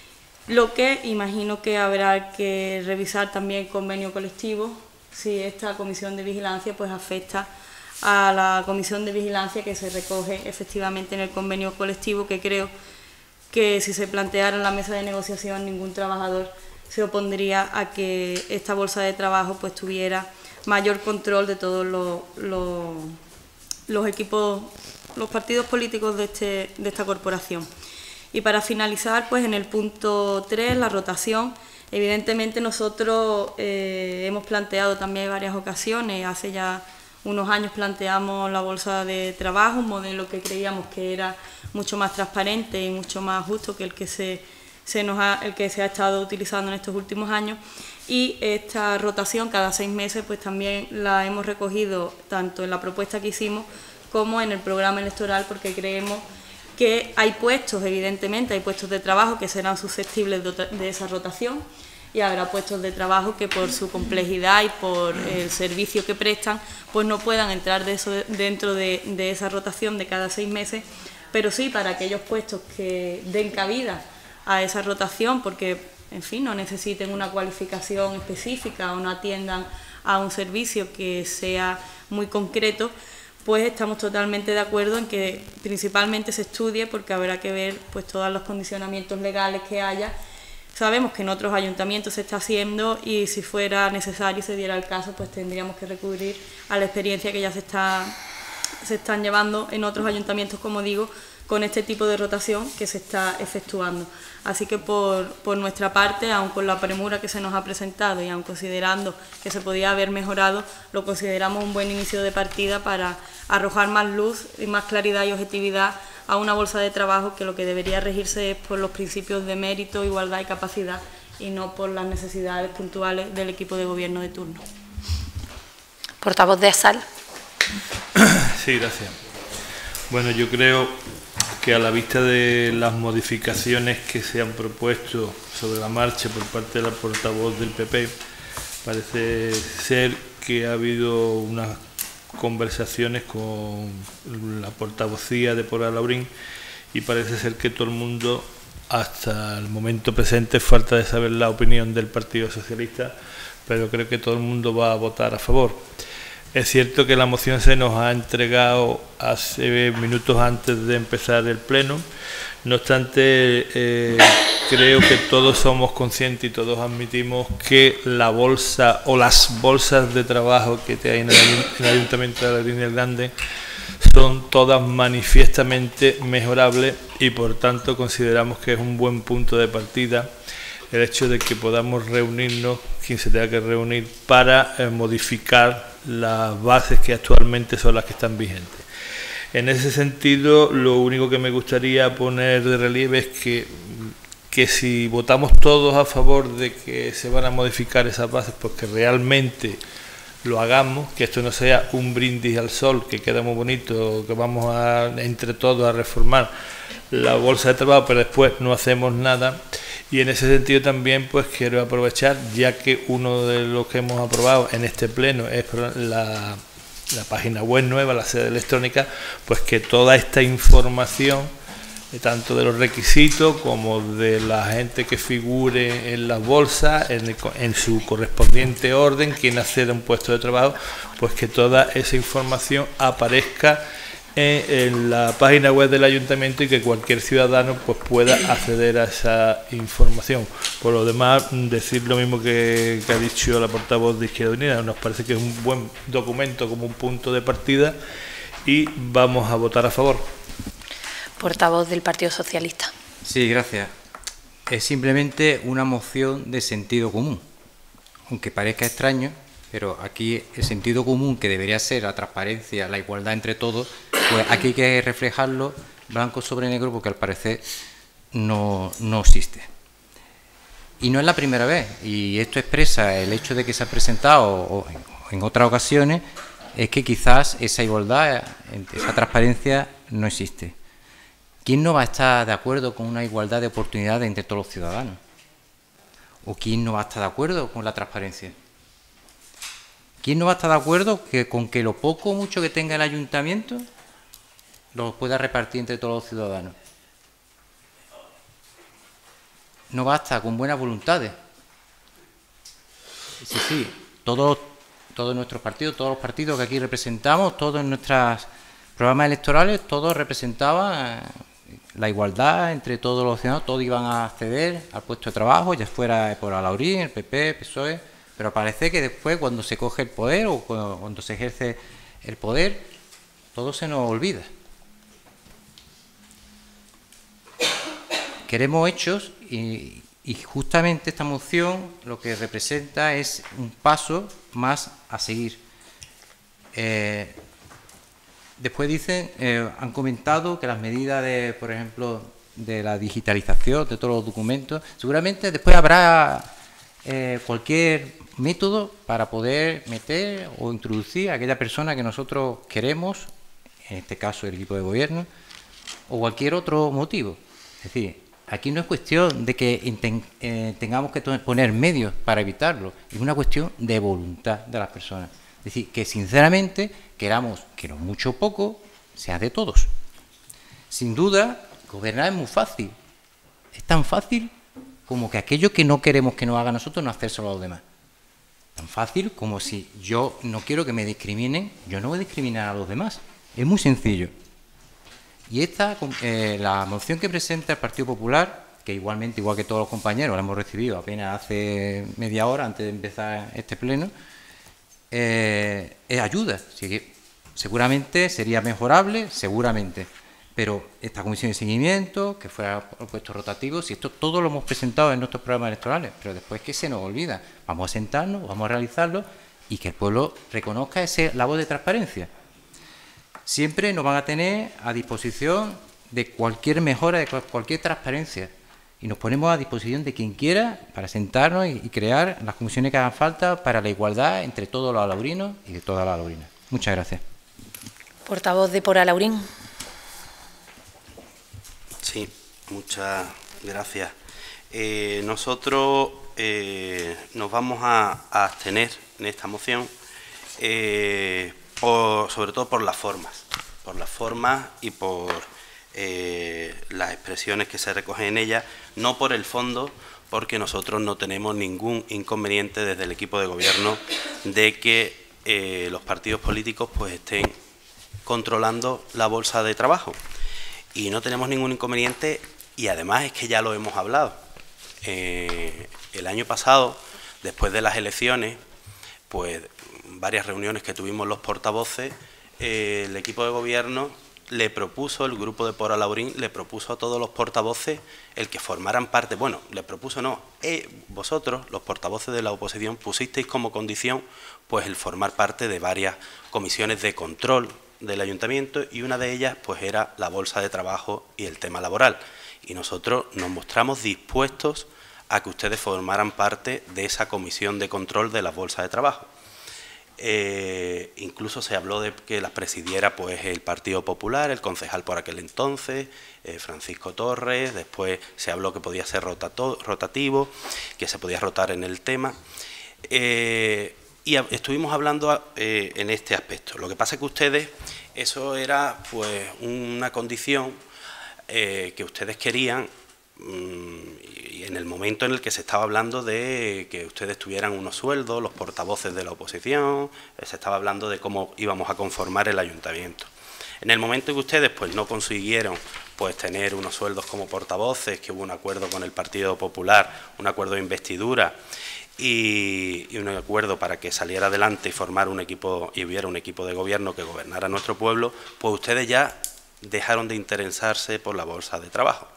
lo que imagino que habrá que revisar también convenio colectivo, si esta comisión de vigilancia pues afecta a la comisión de vigilancia que se recoge efectivamente en el convenio colectivo, que creo que si se planteara en la mesa de negociación ningún trabajador se opondría a que esta bolsa de trabajo pues tuviera mayor control de todos los, los, los equipos, los partidos políticos de, este, de esta corporación. Y para finalizar, pues en el punto tres, la rotación, evidentemente nosotros eh, hemos planteado también en varias ocasiones, hace ya unos años planteamos la bolsa de trabajo, un modelo que creíamos que era mucho más transparente y mucho más justo que el que se, se nos ha, el que se ha estado utilizando en estos últimos años, y esta rotación cada seis meses pues también la hemos recogido tanto en la propuesta que hicimos como en el programa electoral, porque creemos que hay puestos, evidentemente, hay puestos de trabajo que serán susceptibles de, de esa rotación, y habrá puestos de trabajo que por su complejidad y por el servicio que prestan, pues no puedan entrar de eso, dentro de, de esa rotación de cada seis meses, pero sí para aquellos puestos que den cabida a esa rotación, porque, en fin, no necesiten una cualificación específica o no atiendan a un servicio que sea muy concreto, pues estamos totalmente de acuerdo en que principalmente se estudie, porque habrá que ver pues todos los condicionamientos legales que haya. Sabemos que en otros ayuntamientos se está haciendo, y si fuera necesario y se diera el caso, pues tendríamos que recurrir a la experiencia que ya se, está, se están llevando en otros ayuntamientos, como digo, con este tipo de rotación que se está efectuando. Así que por, por nuestra parte, aun con la premura que se nos ha presentado y aun considerando que se podía haber mejorado, lo consideramos un buen inicio de partida para arrojar más luz y más claridad y objetividad a una bolsa de trabajo que lo que debería regirse es por los principios de mérito, igualdad y capacidad, y no por las necesidades puntuales del equipo de gobierno de turno. Portavoz de ASAL. Sí, gracias. Bueno, yo creo que a la vista de las modificaciones que se han propuesto sobre la marcha por parte de la portavoz del P P, parece ser que ha habido unas conversaciones con la portavocía de Por Alaurín, y parece ser que todo el mundo, hasta el momento presente, falta de saber la opinión del Partido Socialista, pero creo que todo el mundo va a votar a favor. Es cierto que la moción se nos ha entregado hace minutos antes de empezar el pleno, no obstante, eh, creo que todos somos conscientes y todos admitimos que la bolsa o las bolsas de trabajo que hay en el, en el Ayuntamiento de Alaurín el Grande son todas manifiestamente mejorables, y por tanto consideramos que es un buen punto de partida el hecho de que podamos reunirnos, quien se tenga que reunir, para eh, modificar las bases que actualmente son las que están vigentes. En ese sentido, lo único que me gustaría poner de relieve es que, que si votamos todos a favor de que se van a modificar esas bases, pues que realmente lo hagamos, que esto no sea un brindis al sol, que queda muy bonito, que vamos a, entre todos a reformar la bolsa de trabajo, pero después no hacemos nada. Y en ese sentido también pues quiero aprovechar, ya que uno de los que hemos aprobado en este pleno es la, la página web nueva, la sede electrónica, pues que toda esta información, tanto de los requisitos como de la gente que figure en las bolsas, en, el, en su correspondiente orden, quien accede a un puesto de trabajo, pues que toda esa información aparezca en la página web del ayuntamiento y que cualquier ciudadano pues pueda acceder a esa información. Por lo demás, decir lo mismo que, que ha dicho la portavoz de Izquierda Unida, nos parece que es un buen documento como un punto de partida, y vamos a votar a favor. Portavoz del Partido Socialista. Sí, gracias. Es simplemente una moción de sentido común, aunque parezca extraño, pero aquí el sentido común, que debería ser la transparencia, la igualdad entre todos, pues aquí hay que reflejarlo blanco sobre negro, porque al parecer no, no existe. Y no es la primera vez, y esto expresa el hecho de que se ha presentado o en otras ocasiones, es que quizás esa igualdad, esa transparencia no existe. ¿Quién no va a estar de acuerdo con una igualdad de oportunidades entre todos los ciudadanos? ¿O quién no va a estar de acuerdo con la transparencia? ¿Quién no va a estar de acuerdo que, con que lo poco o mucho que tenga el ayuntamiento lo pueda repartir entre todos los ciudadanos? No basta con buenas voluntades. Sí, sí, todos, todos nuestros partidos, todos los partidos que aquí representamos, todos nuestros programas electorales, todos representaban la igualdad entre todos los ciudadanos, todos iban a acceder al puesto de trabajo, ya fuera por Alaurín, el P P, P S O E, pero parece que después, cuando se coge el poder o cuando, cuando se ejerce el poder, todo se nos olvida. Queremos hechos y, y justamente esta moción lo que representa es un paso más a seguir. Eh, después dicen, eh, han comentado que las medidas de, por ejemplo, de la digitalización de todos los documentos, seguramente después habrá eh, cualquier método para poder meter o introducir a aquella persona que nosotros queremos, en este caso el equipo de gobierno, o cualquier otro motivo. Es decir, aquí no es cuestión de que eh, tengamos que poner medios para evitarlo, es una cuestión de voluntad de las personas. Es decir, que sinceramente queramos que lo mucho o poco sea de todos. Sin duda, gobernar es muy fácil. Es tan fácil como que aquello que no queremos que nos haga a nosotros, no hacérselo a los demás. Tan fácil como si yo no quiero que me discriminen, yo no voy a discriminar a los demás. Es muy sencillo. Y esta, eh, la moción que presenta el Partido Popular, que igualmente, igual que todos los compañeros, la hemos recibido apenas hace media hora antes de empezar este pleno, eh, es ayuda. Seguramente sería mejorable, seguramente, pero esta comisión de seguimiento, que fuera por puestos rotativos, si esto todo lo hemos presentado en nuestros programas electorales, pero después que se nos olvida, vamos a sentarnos, vamos a realizarlo y que el pueblo reconozca esa labor de transparencia. Siempre nos van a tener a disposición de cualquier mejora, de cualquier transparencia. Y nos ponemos a disposición de quien quiera para sentarnos y, y crear las comisiones que hagan falta para la igualdad entre todos los alaurinos y de todas las alaurinas. Muchas gracias. Portavoz de Por Alaurín. Sí, muchas gracias. Eh, nosotros eh, nos vamos a, a abstener en esta moción. Eh, Por, sobre todo por las formas, por las formas y por eh, las expresiones que se recogen en ellas, no por el fondo, porque nosotros no tenemos ningún inconveniente desde el equipo de gobierno de que eh, los partidos políticos pues estén controlando la bolsa de trabajo. Y no tenemos ningún inconveniente, y además es que ya lo hemos hablado. Eh, el año pasado, después de las elecciones, pues varias reuniones que tuvimos los portavoces, eh, el equipo de gobierno le propuso, el grupo de Por Alaurín le propuso a todos los portavoces el que formaran parte, bueno, le propuso no, eh, vosotros, los portavoces de la oposición, pusisteis como condición pues el formar parte de varias comisiones de control del ayuntamiento, y una de ellas pues era la bolsa de trabajo y el tema laboral, y nosotros nos mostramos dispuestos a que ustedes formaran parte de esa comisión de control de la bolsa de trabajo. Eh, incluso se habló de que las presidiera pues el Partido Popular, el concejal por aquel entonces, eh, Francisco Torres. Después se habló que podía ser rotato, rotativo, que se podía rotar en el tema, eh, y a, estuvimos hablando eh, en este aspecto. Lo que pasa es que ustedes, eso era pues una condición eh, que ustedes querían, y en el momento en el que se estaba hablando de que ustedes tuvieran unos sueldos, los portavoces de la oposición, se estaba hablando de cómo íbamos a conformar el ayuntamiento. En el momento en que ustedes pues no consiguieron pues tener unos sueldos como portavoces, que hubo un acuerdo con el Partido Popular, un acuerdo de investidura y, y un acuerdo para que saliera adelante y formar un equipo y hubiera un equipo de gobierno que gobernara nuestro pueblo, pues ustedes ya dejaron de interesarse por la bolsa de trabajo.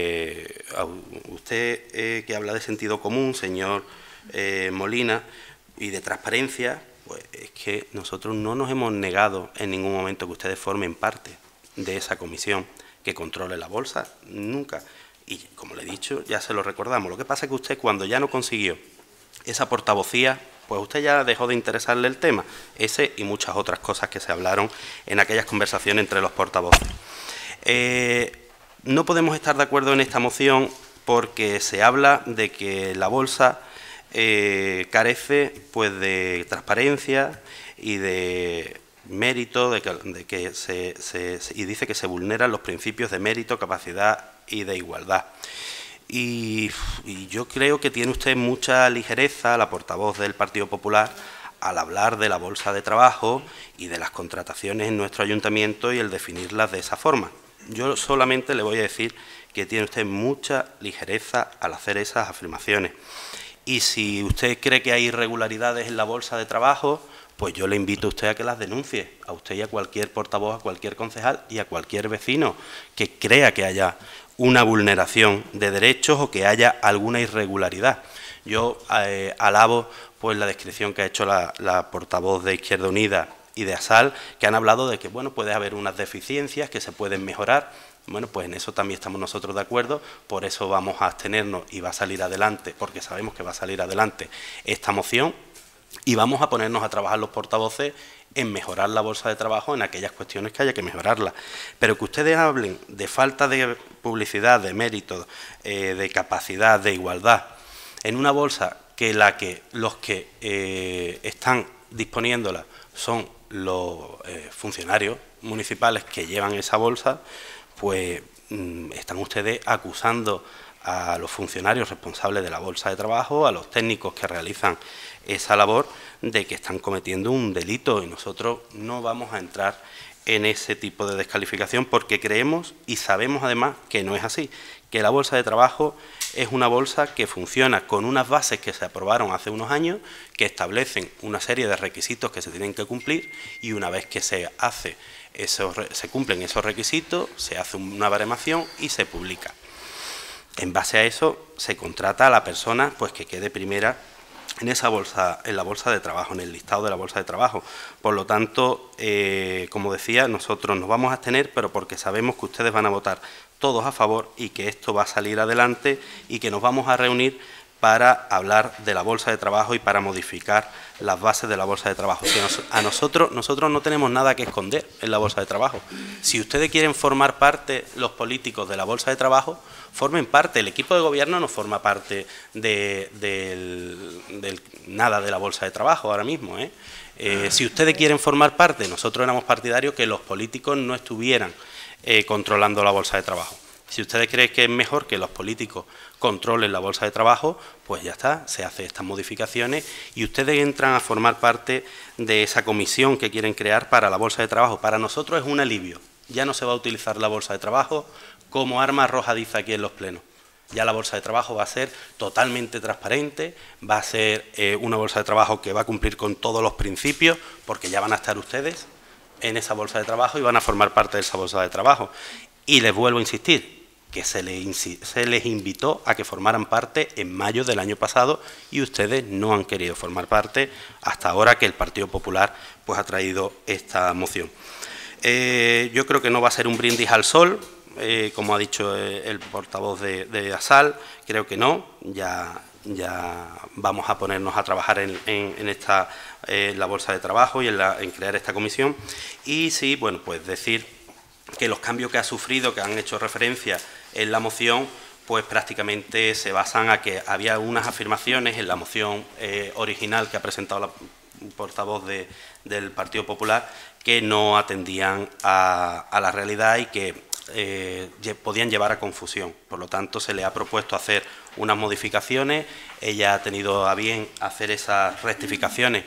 Eh, usted eh, que habla de sentido común, señor eh, Molina, y de transparencia, pues es que nosotros no nos hemos negado en ningún momento que ustedes formen parte de esa comisión que controle la bolsa, nunca. Y como le he dicho, ya se lo recordamos. Lo que pasa es que usted, cuando ya no consiguió esa portavocía, pues usted ya dejó de interesarle el tema, ese y muchas otras cosas que se hablaron en aquellas conversaciones entre los portavoces. Eh, no podemos estar de acuerdo en esta moción porque se habla de que la bolsa eh, carece pues, de transparencia y de mérito, de que, de que se, se, y dice que se vulneran los principios de mérito, capacidad y de igualdad. Y, y yo creo que tiene usted mucha ligereza, la portavoz del Partido Popular, al hablar de la bolsa de trabajo y de las contrataciones en nuestro ayuntamiento y el definirlas de esa forma. Yo solamente le voy a decir que tiene usted mucha ligereza al hacer esas afirmaciones. Y si usted cree que hay irregularidades en la bolsa de trabajo, pues yo le invito a usted a que las denuncie, a usted y a cualquier portavoz, a cualquier concejal y a cualquier vecino que crea que haya una vulneración de derechos o que haya alguna irregularidad. Yo eh, alabo pues la descripción que ha hecho la, la portavoz de Izquierda Unida y de ASAL, que han hablado de que bueno, puede haber unas deficiencias que se pueden mejorar. Bueno, pues en eso también estamos nosotros de acuerdo, por eso vamos a abstenernos y va a salir adelante, porque sabemos que va a salir adelante esta moción, y vamos a ponernos a trabajar los portavoces en mejorar la bolsa de trabajo en aquellas cuestiones que haya que mejorarla. Pero que ustedes hablen de falta de publicidad, de mérito, eh, de capacidad, de igualdad, en una bolsa que la que los que eh, están disponiéndola son los eh, funcionarios municipales que llevan esa bolsa, pues mmm, están ustedes acusando a los funcionarios responsables de la bolsa de trabajo, a los técnicos que realizan esa labor, de que están cometiendo un delito, y nosotros no vamos a entrar en ese tipo de descalificación porque creemos y sabemos además que no es así, que la bolsa de trabajo es una bolsa que funciona con unas bases que se aprobaron hace unos años, que establecen una serie de requisitos que se tienen que cumplir, y una vez que se hace esos, se cumplen esos requisitos, se hace una baremación y se publica. En base a eso se contrata a la persona pues que quede primera en esa bolsa, en la bolsa de trabajo, en el listado de la bolsa de trabajo. Por lo tanto, eh, como decía, nosotros nos vamos a abstener, pero porque sabemos que ustedes van a votar todos a favor y que esto va a salir adelante y que nos vamos a reunir para hablar de la bolsa de trabajo y para modificar las bases de la bolsa de trabajo. Si nos, a nosotros, nosotros no tenemos nada que esconder en la bolsa de trabajo. Si ustedes quieren formar parte, los políticos, de la bolsa de trabajo, formen parte. El equipo de gobierno no forma parte de, del, del, nada de la bolsa de trabajo ahora mismo, ¿eh? Eh, si ustedes quieren formar parte, nosotros éramos partidarios que los políticos no estuvieran eh, controlando la bolsa de trabajo. Si ustedes creen que es mejor que los políticos controlen la bolsa de trabajo, pues ya está, se hacen estas modificaciones y ustedes entran a formar parte de esa comisión que quieren crear para la bolsa de trabajo. Para nosotros es un alivio, ya no se va a utilizar la bolsa de trabajo como arma arrojadiza aquí en los plenos. Ya la bolsa de trabajo va a ser totalmente transparente, va a ser eh, una bolsa de trabajo que va a cumplir con todos los principios, porque ya van a estar ustedes en esa bolsa de trabajo y van a formar parte de esa bolsa de trabajo. Y les vuelvo a insistir, que se les, se les invitó a que formaran parte en mayo del año pasado y ustedes no han querido formar parte hasta ahora que el Partido Popular pues, ha traído esta moción. Eh, yo creo que no va a ser un brindis al sol, eh, como ha dicho el portavoz de, de ASAL, creo que no, ya, ya vamos a ponernos a trabajar en, en, en esta, eh, la bolsa de trabajo y en, la, en crear esta comisión. Y sí, bueno, pues decir que los cambios que ha sufrido, que han hecho referencia en la moción, pues prácticamente se basan a que había unas afirmaciones en la moción eh, original que ha presentado la portavoz de, del Partido Popular que no atendían a, a la realidad y que eh, podían llevar a confusión. Por lo tanto, se le ha propuesto hacer unas modificaciones, ella ha tenido a bien hacer esas rectificaciones.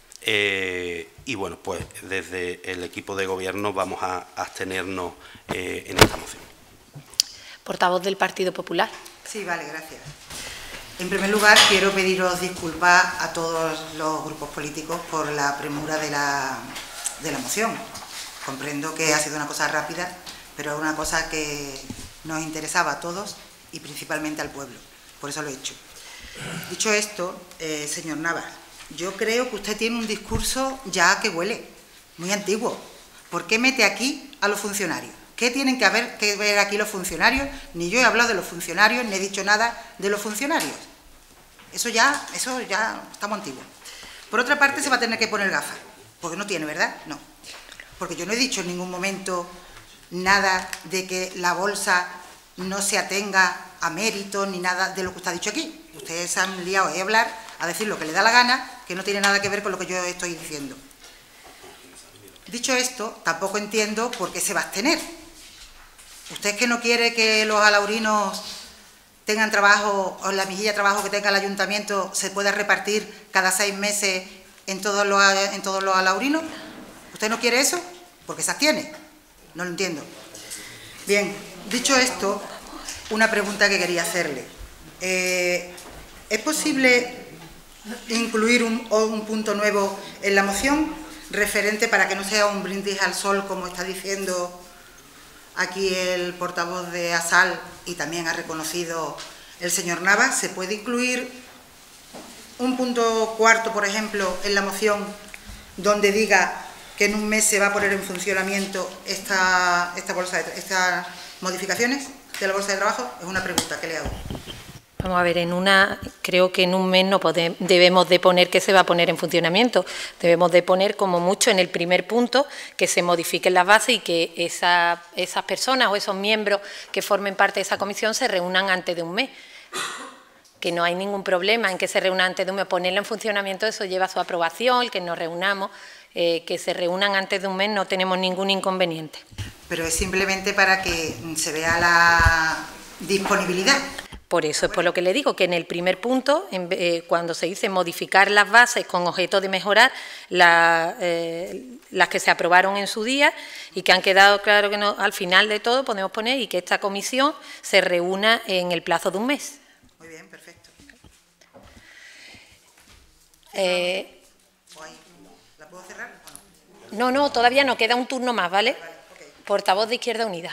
Eh, y bueno, pues desde el equipo de gobierno vamos a abstenernos eh, en esta moción. Portavoz del Partido Popular. Sí, vale, gracias. En primer lugar, quiero pediros disculpas a todos los grupos políticos por la premura de la, de la moción. Comprendo que ha sido una cosa rápida, pero es una cosa que nos interesaba a todos y principalmente al pueblo. Por eso lo he hecho. Dicho esto, eh, señor Navas, yo creo que usted tiene un discurso ya que huele, muy antiguo. ¿Por qué mete aquí a los funcionarios? ¿Qué tienen que, haber, que ver aquí los funcionarios? Ni yo he hablado de los funcionarios, ni he dicho nada de los funcionarios. Eso ya, eso ya estamos antiguos. Por otra parte, se va a tener que poner gafas, porque no tiene, ¿verdad? No. Porque yo no he dicho en ningún momento nada de que la bolsa no se atenga a méritos ni nada de lo que usted ha dicho aquí. Ustedes se han liado a hablar, a decir lo que le da la gana, que no tiene nada que ver con lo que yo estoy diciendo. Dicho esto, tampoco entiendo por qué se va a abstener. ¿Usted es que no quiere que los alaurinos tengan trabajo, o la mijilla de trabajo que tenga el ayuntamiento se pueda repartir cada seis meses en todos los, en todos los alaurinos? ¿Usted no quiere eso? ¿Por qué se abstiene? No lo entiendo. Bien, dicho esto, una pregunta que quería hacerle. Eh, ¿Es posible incluir un, un punto nuevo en la moción referente para que no sea un brindis al sol, como está diciendo aquí el portavoz de ASAL y también ha reconocido el señor Navas? ¿Se puede incluir un punto cuarto, por ejemplo, en la moción donde diga que en un mes se va a poner en funcionamiento esta, esta bolsa de, estas modificaciones de la bolsa de trabajo? Es una pregunta que le hago. Vamos a ver, en una, creo que en un mes no podemos, debemos de poner que se va a poner en funcionamiento. Debemos de poner como mucho en el primer punto que se modifiquen las bases y que esa, esas personas o esos miembros que formen parte de esa comisión se reúnan antes de un mes. Que no hay ningún problema en que se reúnan antes de un mes. Ponerlo en funcionamiento, eso lleva su aprobación, el que nos reunamos, eh, que se reúnan antes de un mes no tenemos ningún inconveniente. Pero es simplemente para que se vea la disponibilidad. Por eso es por lo que le digo, que en el primer punto, en, eh, cuando se dice modificar las bases con objeto de mejorar la, eh, las que se aprobaron en su día y que han quedado claro que no, al final de todo podemos poner y que esta comisión se reúna en el plazo de un mes. Muy bien, perfecto. Eh, ¿La puedo cerrar o no? No, no, todavía no, queda un turno más, ¿vale? Vale, okay. Portavoz de Izquierda Unida.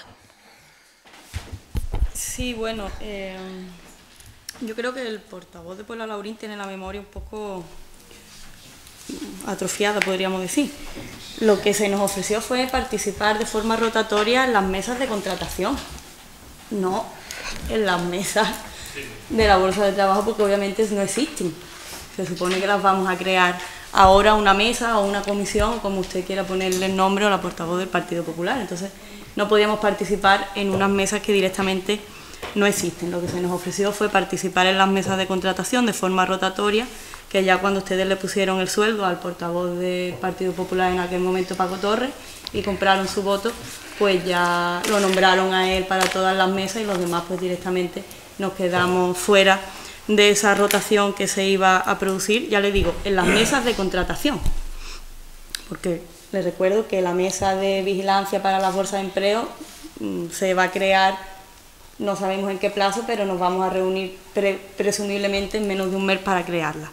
Sí, bueno, eh, yo creo que el portavoz de Puebla Alaurín tiene la memoria un poco atrofiada, podríamos decir. Lo que se nos ofreció fue participar de forma rotatoria en las mesas de contratación, no en las mesas de la bolsa de trabajo, porque obviamente no existen. Se supone que las vamos a crear ahora una mesa o una comisión, como usted quiera ponerle el nombre, o la portavoz del Partido Popular. Entonces, no podíamos participar en unas mesas que directamente no existen. Lo que se nos ofreció fue participar en las mesas de contratación de forma rotatoria, que ya cuando ustedes le pusieron el sueldo al portavoz del Partido Popular en aquel momento, Paco Torres, y compraron su voto, pues ya lo nombraron a él para todas las mesas y los demás pues directamente nos quedamos fuera de esa rotación que se iba a producir, ya le digo, en las mesas de contratación, porque les recuerdo que la mesa de vigilancia para las bolsas de empleo mmm, se va a crear, no sabemos en qué plazo, pero nos vamos a reunir pre presumiblemente en menos de un mes para crearla.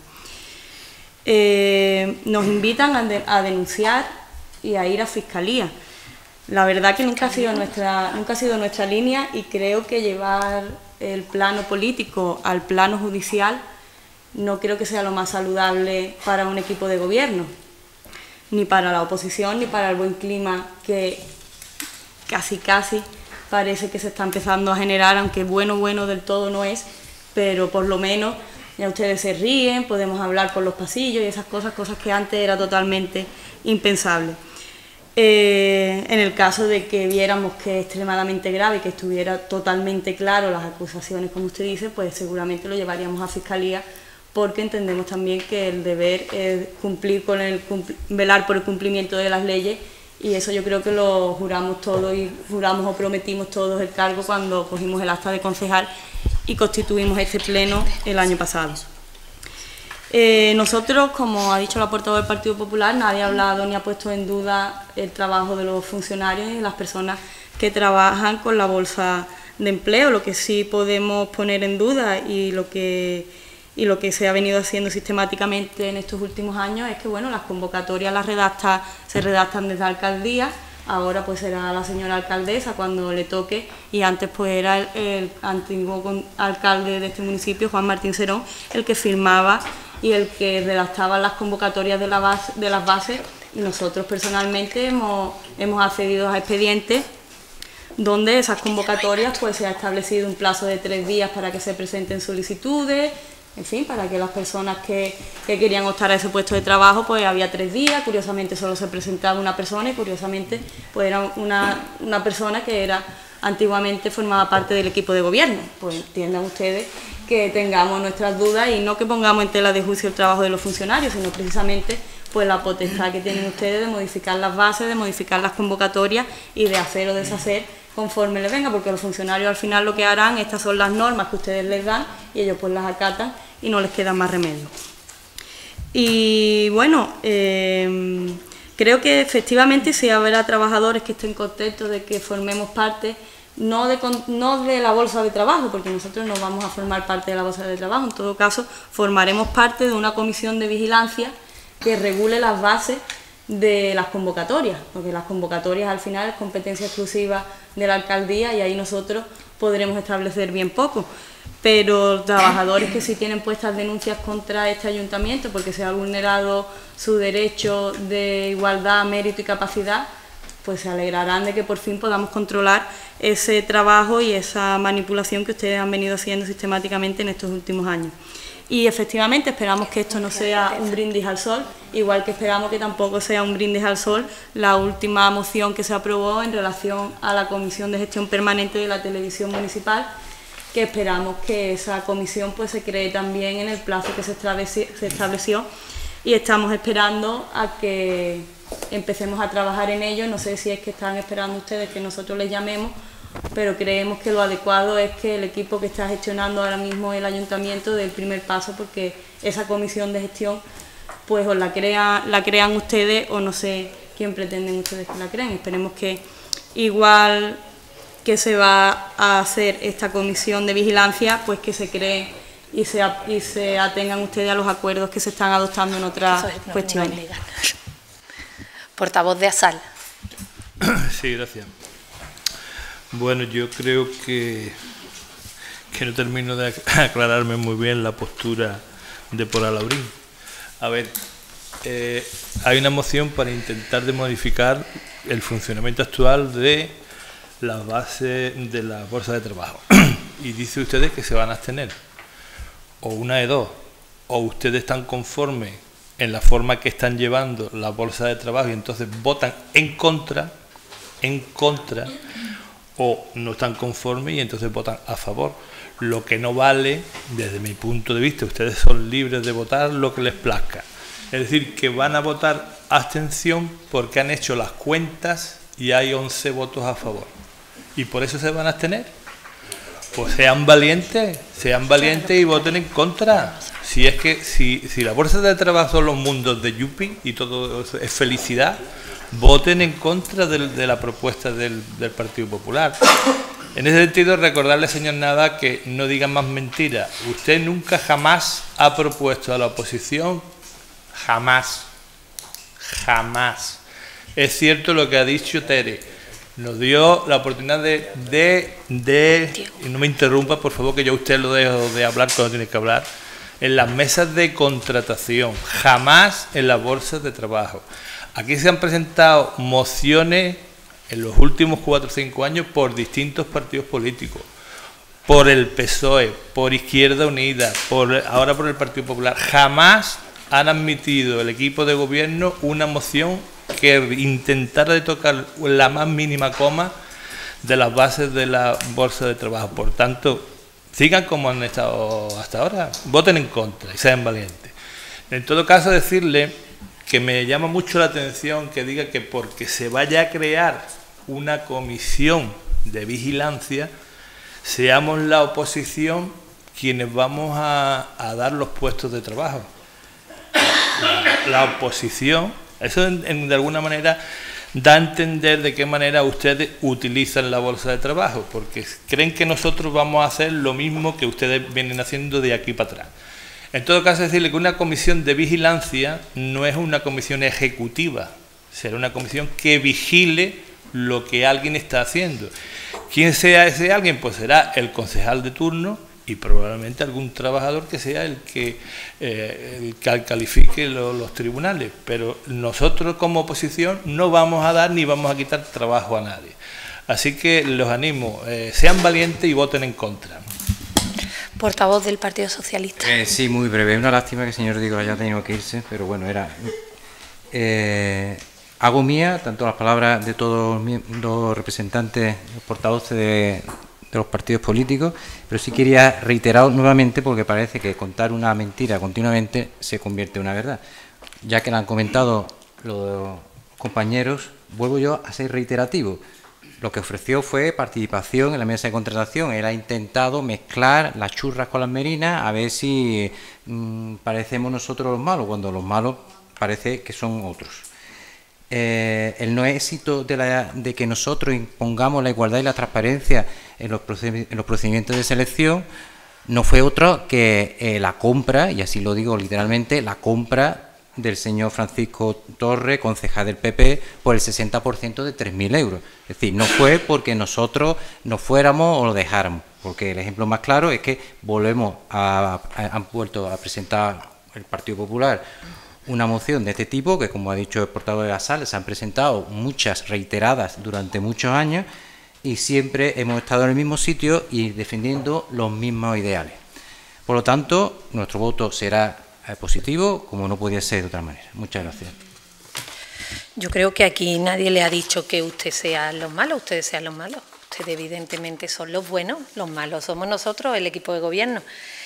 Eh, nos invitan a, de a denunciar y a ir a Fiscalía. La verdad que nunca ha sido nuestra, nunca ha sido nuestra línea, y creo que llevar el plano político al plano judicial no creo que sea lo más saludable para un equipo de gobierno, ni para la oposición, ni para el buen clima que casi casi parece que se está empezando a generar, aunque bueno, bueno del todo no es, pero por lo menos ya ustedes se ríen, podemos hablar por los pasillos y esas cosas, cosas que antes era totalmente impensable. Eh, en el caso de que viéramos que es extremadamente grave y que estuviera totalmente claro las acusaciones, como usted dice, pues seguramente lo llevaríamos a Fiscalía, porque entendemos también que el deber es cumplir con el, velar por el cumplimiento de las leyes, y eso yo creo que lo juramos todos y juramos o prometimos todos el cargo cuando cogimos el acta de concejal y constituimos este pleno el año pasado. Eh, nosotros, como ha dicho la portavoz del Partido Popular, nadie ha hablado ni ha puesto en duda el trabajo de los funcionarios y las personas que trabajan con la bolsa de empleo. Lo que sí podemos poner en duda y lo que, y lo que se ha venido haciendo sistemáticamente en estos últimos años es que bueno, las convocatorias las redacta, se redactan desde la alcaldía. Ahora pues será la señora alcaldesa cuando le toque, y antes pues era el, el antiguo alcalde de este municipio, Juan Martín Serón, el que firmaba y el que redactaba las convocatorias de, la base, de las bases, y nosotros personalmente hemos, hemos accedido a expedientes donde esas convocatorias pues se ha establecido un plazo de tres días para que se presenten solicitudes, en fin, para que las personas que, que querían optar a ese puesto de trabajo, pues había tres días, curiosamente solo se presentaba una persona y curiosamente pues era una, una persona que era antiguamente formaba parte del equipo de gobierno. Pues entiendan ustedes que tengamos nuestras dudas y no que pongamos en tela de juicio el trabajo de los funcionarios, sino precisamente pues la potestad que tienen ustedes de modificar las bases, de modificar las convocatorias y de hacer o deshacer conforme les venga, porque los funcionarios al final lo que harán, estas son las normas que ustedes les dan y ellos pues las acatan y no les queda más remedio. Y bueno, eh, creo que efectivamente si habrá trabajadores que estén contentos de que formemos parte, no de, no de la bolsa de trabajo, porque nosotros no vamos a formar parte de la bolsa de trabajo, en todo caso formaremos parte de una comisión de vigilancia que regule las bases de las convocatorias, porque las convocatorias al final es competencia exclusiva de la alcaldía y ahí nosotros podremos establecer bien poco. Pero trabajadores que sí tienen puestas denuncias contra este ayuntamiento porque se ha vulnerado su derecho de igualdad, mérito y capacidad, pues se alegrarán de que por fin podamos controlar ese trabajo y esa manipulación que ustedes han venido haciendo sistemáticamente en estos últimos años. Y efectivamente esperamos que esto no sea un brindis al sol, igual que esperamos que tampoco sea un brindis al sol la última moción que se aprobó en relación a la Comisión de Gestión Permanente de la Televisión Municipal, que esperamos que esa comisión pues se cree también en el plazo que se estableció, se estableció y estamos esperando a que empecemos a trabajar en ello. No sé si es que están esperando ustedes que nosotros les llamemos, pero creemos que lo adecuado es que el equipo que está gestionando ahora mismo el ayuntamiento dé el primer paso, porque esa comisión de gestión pues o la, crea, la crean ustedes o no sé quién pretenden ustedes que la crean. Esperemos que igual que se va a hacer esta comisión de vigilancia, pues que se cree y se, y se atengan ustedes a los acuerdos que se están adoptando en otras es, no, cuestiones. No Portavoz de ASAL. Sí, gracias. Bueno, yo creo que, que no termino de aclararme muy bien la postura de Pola Laurín. A ver, eh, hay una moción para intentar de modificar el funcionamiento actual de las bases de la bolsa de trabajo. Y dice ustedes que se van a abstener. O una de dos. O ustedes están conformes en la forma que están llevando la bolsa de trabajo y entonces votan en contra, en contra, o no están conformes y entonces votan a favor. Lo que no vale, desde mi punto de vista, ustedes son libres de votar lo que les plazca. Es decir, que van a votar abstención porque han hecho las cuentas y hay once votos a favor. ¿Y por eso se van a abstener? Pues sean valientes, sean valientes y voten en contra. Si es que si, si la bolsa de trabajo son los mundos de Yupi y todo eso es felicidad, voten en contra de, de la propuesta del, del Partido Popular. En ese sentido, recordarle, señor Nava, que no digan más mentiras. Usted nunca jamás ha propuesto a la oposición, jamás, jamás. Es cierto lo que ha dicho Tere. Nos dio la oportunidad de, de, de, y no me interrumpa, por favor, que yo a usted lo dejo de hablar cuando tiene que hablar, en las mesas de contratación, jamás en las bolsas de trabajo. Aquí se han presentado mociones en los últimos cuatro o cinco años por distintos partidos políticos, por el P S O E, por Izquierda Unida, por, ahora por el Partido Popular. Jamás han admitido el equipo de gobierno una moción que intentara de tocar la más mínima coma de las bases de la bolsa de trabajo. Por tanto, sigan como han estado hasta ahora, voten en contra y sean valientes. En todo caso, decirle que me llama mucho la atención que diga que porque se vaya a crear una comisión de vigilancia, seamos la oposición quienes vamos a, a dar los puestos de trabajo. La, la oposición, eso en, en, de alguna manera da a entender de qué manera ustedes utilizan la bolsa de trabajo, porque creen que nosotros vamos a hacer lo mismo que ustedes vienen haciendo de aquí para atrás. En todo caso, decirle que una comisión de vigilancia no es una comisión ejecutiva, será una comisión que vigile lo que alguien está haciendo. ¿Quién sea ese alguien? Pues será el concejal de turno y probablemente algún trabajador que sea el que, eh, el que califique lo, los tribunales, pero nosotros como oposición no vamos a dar ni vamos a quitar trabajo a nadie. Así que los animo, eh, sean valientes y voten en contra. Portavoz del Partido Socialista. Eh, sí, muy breve. Una lástima que el señor Diego haya tenido que irse, pero bueno, era... Eh, hago mía tanto las palabras de todos los representantes, los portavoces de... de los partidos políticos, pero sí quería reiterar nuevamente, porque parece que contar una mentira continuamente se convierte en una verdad. Ya que la han comentado los compañeros, vuelvo yo a ser reiterativo. Lo que ofreció fue participación en la mesa de contratación. Él ha intentado mezclar las churras con las merinas, a ver si mmm, parecemos nosotros los malos, cuando los malos parece que son otros. Eh, el no éxito de, la, de que nosotros impongamos la igualdad y la transparencia en los, proced en los procedimientos de selección no fue otro que eh, la compra, y así lo digo literalmente, la compra del señor Francisco Torre, concejal del P P, por el sesenta por ciento de tres mil euros. Es decir, no fue porque nosotros nos fuéramos o lo dejáramos, porque el ejemplo más claro es que volvemos a, a, han vuelto a presentar el Partido Popular una moción de este tipo, que como ha dicho el portavoz de la sala, se han presentado muchas reiteradas durante muchos años y siempre hemos estado en el mismo sitio y defendiendo los mismos ideales. Por lo tanto, nuestro voto será positivo, como no podía ser de otra manera. Muchas gracias. Yo creo que aquí nadie le ha dicho que usted sea los malos, ustedes sean los malos. Ustedes evidentemente son los buenos, los malos somos nosotros, el equipo de gobierno.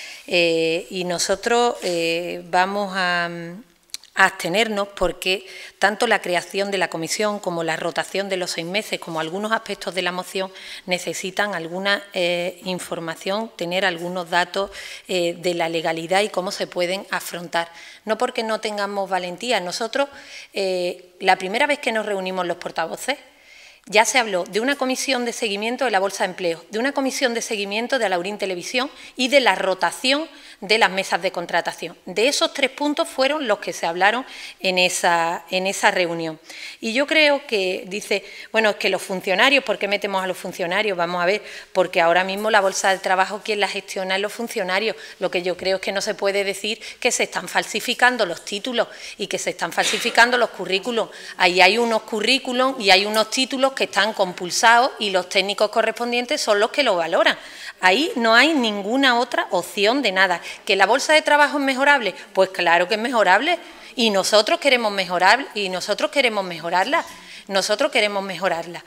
Eh, y nosotros eh, vamos a... a abstenernos porque tanto la creación de la comisión como la rotación de los seis meses, como algunos aspectos de la moción, necesitan alguna eh, información, tener algunos datos eh, de la legalidad y cómo se pueden afrontar. No porque no tengamos valentía. Nosotros, eh, la primera vez que nos reunimos los portavoces, ya se habló de una comisión de seguimiento de la Bolsa de Empleo, de una comisión de seguimiento de Alaurín Televisión y de la rotación de las mesas de contratación. De esos tres puntos fueron los que se hablaron en esa, en esa reunión. Y yo creo que dice, bueno, es que los funcionarios, ¿por qué metemos a los funcionarios? Vamos a ver, porque ahora mismo la Bolsa del Trabajo, quien la gestiona es los funcionarios. Lo que yo creo es que no se puede decir que se están falsificando los títulos y que se están falsificando los currículos. Ahí hay unos currículos y hay unos títulos que están compulsados y los técnicos correspondientes son los que lo valoran. Ahí no hay ninguna otra opción de nada. ¿Que la bolsa de trabajo es mejorable? Pues claro que es mejorable y nosotros queremos mejorar y nosotros queremos mejorarla. Nosotros queremos mejorarla.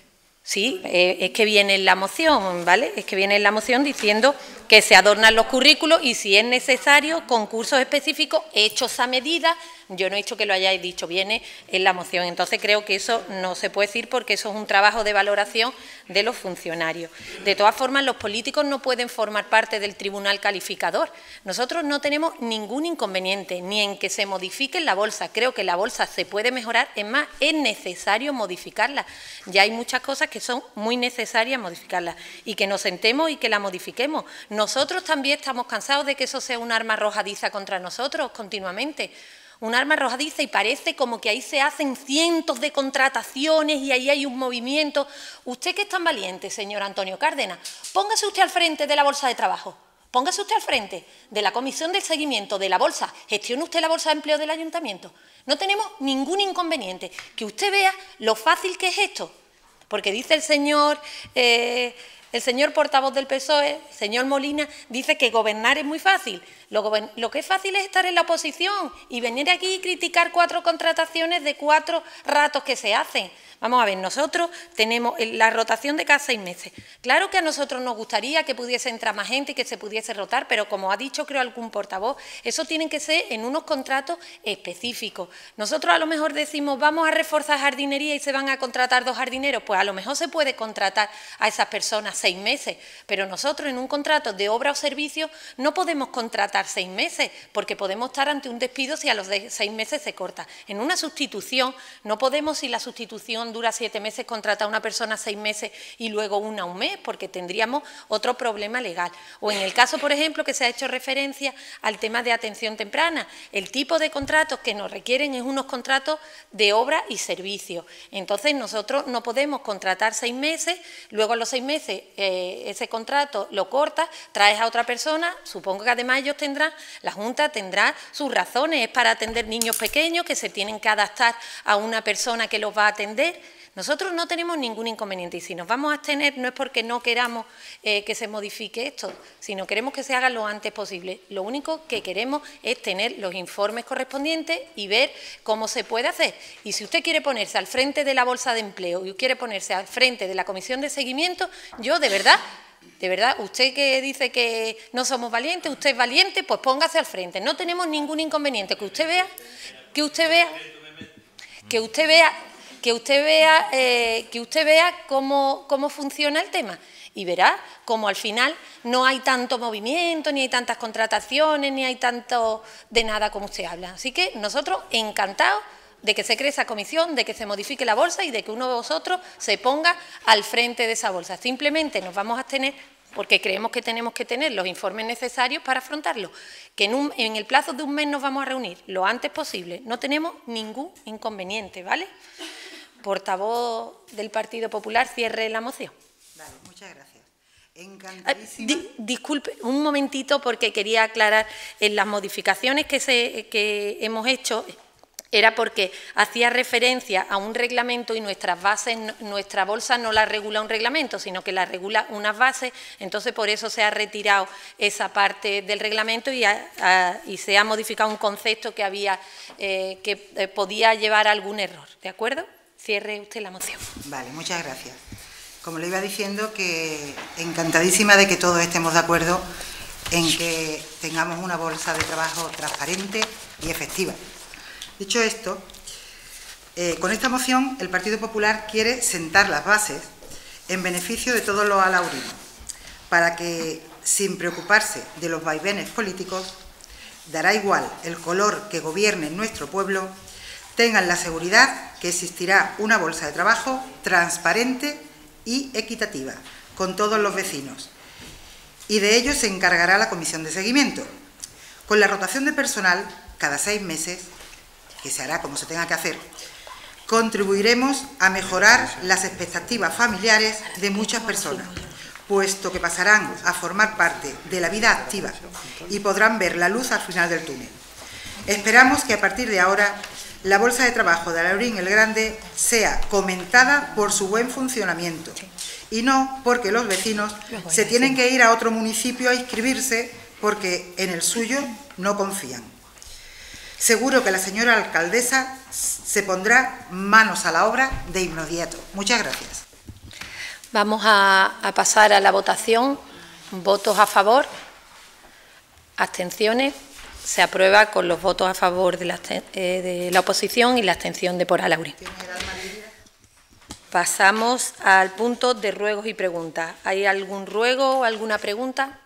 Sí, eh, es que viene en la moción, ¿vale? Es que viene en la moción diciendo que se adornan los currículos y si es necesario concursos específicos hechos a medida. Yo no he dicho que lo hayáis dicho, viene en la moción. Entonces creo que eso no se puede decir porque eso es un trabajo de valoración de los funcionarios. De todas formas, los políticos no pueden formar parte del tribunal calificador. Nosotros no tenemos ningún inconveniente ni en que se modifique la bolsa. Creo que la bolsa se puede mejorar, es más, es necesario modificarla. Ya hay muchas cosas que son muy necesarias modificarlas y que nos sentemos y que la modifiquemos. Nosotros también estamos cansados de que eso sea un arma arrojadiza contra nosotros continuamente. Un arma arrojadiza y parece como que ahí se hacen cientos de contrataciones y ahí hay un movimiento. Usted que es tan valiente, señor Antonio Cárdenas, póngase usted al frente de la Bolsa de Trabajo, póngase usted al frente de la Comisión de Seguimiento de la Bolsa, gestione usted la Bolsa de Empleo del Ayuntamiento. No tenemos ningún inconveniente. Que usted vea lo fácil que es esto, porque dice el señor... Eh, El señor portavoz del P S O E, el señor Molina, dice que gobernar es muy fácil. Lo, lo que es fácil es estar en la oposición y venir aquí y criticar cuatro contrataciones de cuatro ratos que se hacen. Vamos a ver, nosotros tenemos la rotación de cada seis meses. Claro que a nosotros nos gustaría que pudiese entrar más gente y que se pudiese rotar, pero como ha dicho creo algún portavoz, eso tiene que ser en unos contratos específicos. Nosotros a lo mejor decimos vamos a reforzar jardinería y se van a contratar dos jardineros, pues a lo mejor se puede contratar a esas personas seis meses, pero nosotros en un contrato de obra o servicio no podemos contratar seis meses, porque podemos estar ante un despido si a los seis meses se corta. En una sustitución no podemos, si la sustitución solución dura siete meses contratar a una persona seis meses y luego una un mes, porque tendríamos otro problema legal. O en el caso, por ejemplo, que se ha hecho referencia al tema de atención temprana, el tipo de contratos que nos requieren es unos contratos de obra y servicio. Entonces, nosotros no podemos contratar seis meses, luego a los seis meses eh, ese contrato lo cortas, traes a otra persona, supongo que además ellos tendrán, la Junta tendrá sus razones, es para atender niños pequeños que se tienen que adaptar a una persona que los va a atender. Nosotros no tenemos ningún inconveniente y si nos vamos a abstener no es porque no queramos eh, que se modifique esto, sino queremos que se haga lo antes posible. Lo único que queremos es tener los informes correspondientes y ver cómo se puede hacer. Y si usted quiere ponerse al frente de la bolsa de empleo y quiere ponerse al frente de la comisión de seguimiento, yo de verdad... De verdad, usted que dice que no somos valientes, usted es valiente, pues póngase al frente. No tenemos ningún inconveniente. Que usted vea, que usted vea, que usted vea, que usted vea, eh, que usted vea cómo, cómo funciona el tema. Y verá cómo al final no hay tanto movimiento, ni hay tantas contrataciones, ni hay tanto de nada como usted habla. Así que nosotros encantados de que se cree esa comisión, de que se modifique la bolsa y de que uno de vosotros se ponga al frente de esa bolsa. Simplemente nos vamos a abstener porque creemos que tenemos que tener los informes necesarios para afrontarlo, que en, un, en el plazo de un mes nos vamos a reunir lo antes posible. No tenemos ningún inconveniente, ¿vale? Portavoz del Partido Popular, cierre la moción. Vale, muchas gracias. Encantadísima. Di, disculpe, un momentito, porque quería aclarar en las modificaciones que, se, que hemos hecho... Era porque hacía referencia a un reglamento y nuestras bases, nuestra bolsa no la regula un reglamento, sino que la regula unas bases, entonces por eso se ha retirado esa parte del reglamento y, a, a, y se ha modificado un concepto que había, eh, que eh, podía llevar a algún error, ¿de acuerdo? Cierre usted la moción. Vale, muchas gracias. Como le iba diciendo, que encantadísima de que todos estemos de acuerdo en que tengamos una bolsa de trabajo transparente y efectiva. Dicho esto, eh, con esta moción el Partido Popular quiere sentar las bases en beneficio de todos los alaurinos, para que, sin preocuparse de los vaivenes políticos, dará igual el color que gobierne nuestro pueblo, tengan la seguridad que existirá una bolsa de trabajo transparente y equitativa con todos los vecinos. Y de ello se encargará la comisión de seguimiento. Con la rotación de personal, cada seis meses, que se hará como se tenga que hacer, contribuiremos a mejorar las expectativas familiares de muchas personas, puesto que pasarán a formar parte de la vida activa y podrán ver la luz al final del túnel. Esperamos que a partir de ahora la bolsa de trabajo de Alhaurín el Grande sea comentada por su buen funcionamiento y no porque los vecinos se tienen que ir a otro municipio a inscribirse porque en el suyo no confían. Seguro que la señora alcaldesa se pondrá manos a la obra de inmediato. Muchas gracias. Vamos a, a pasar a la votación. Votos a favor. Abstenciones. Se aprueba con los votos a favor de la, eh, de la oposición y la abstención de por Alhaurín. Pasamos al punto de ruegos y preguntas. ¿Hay algún ruego o alguna pregunta?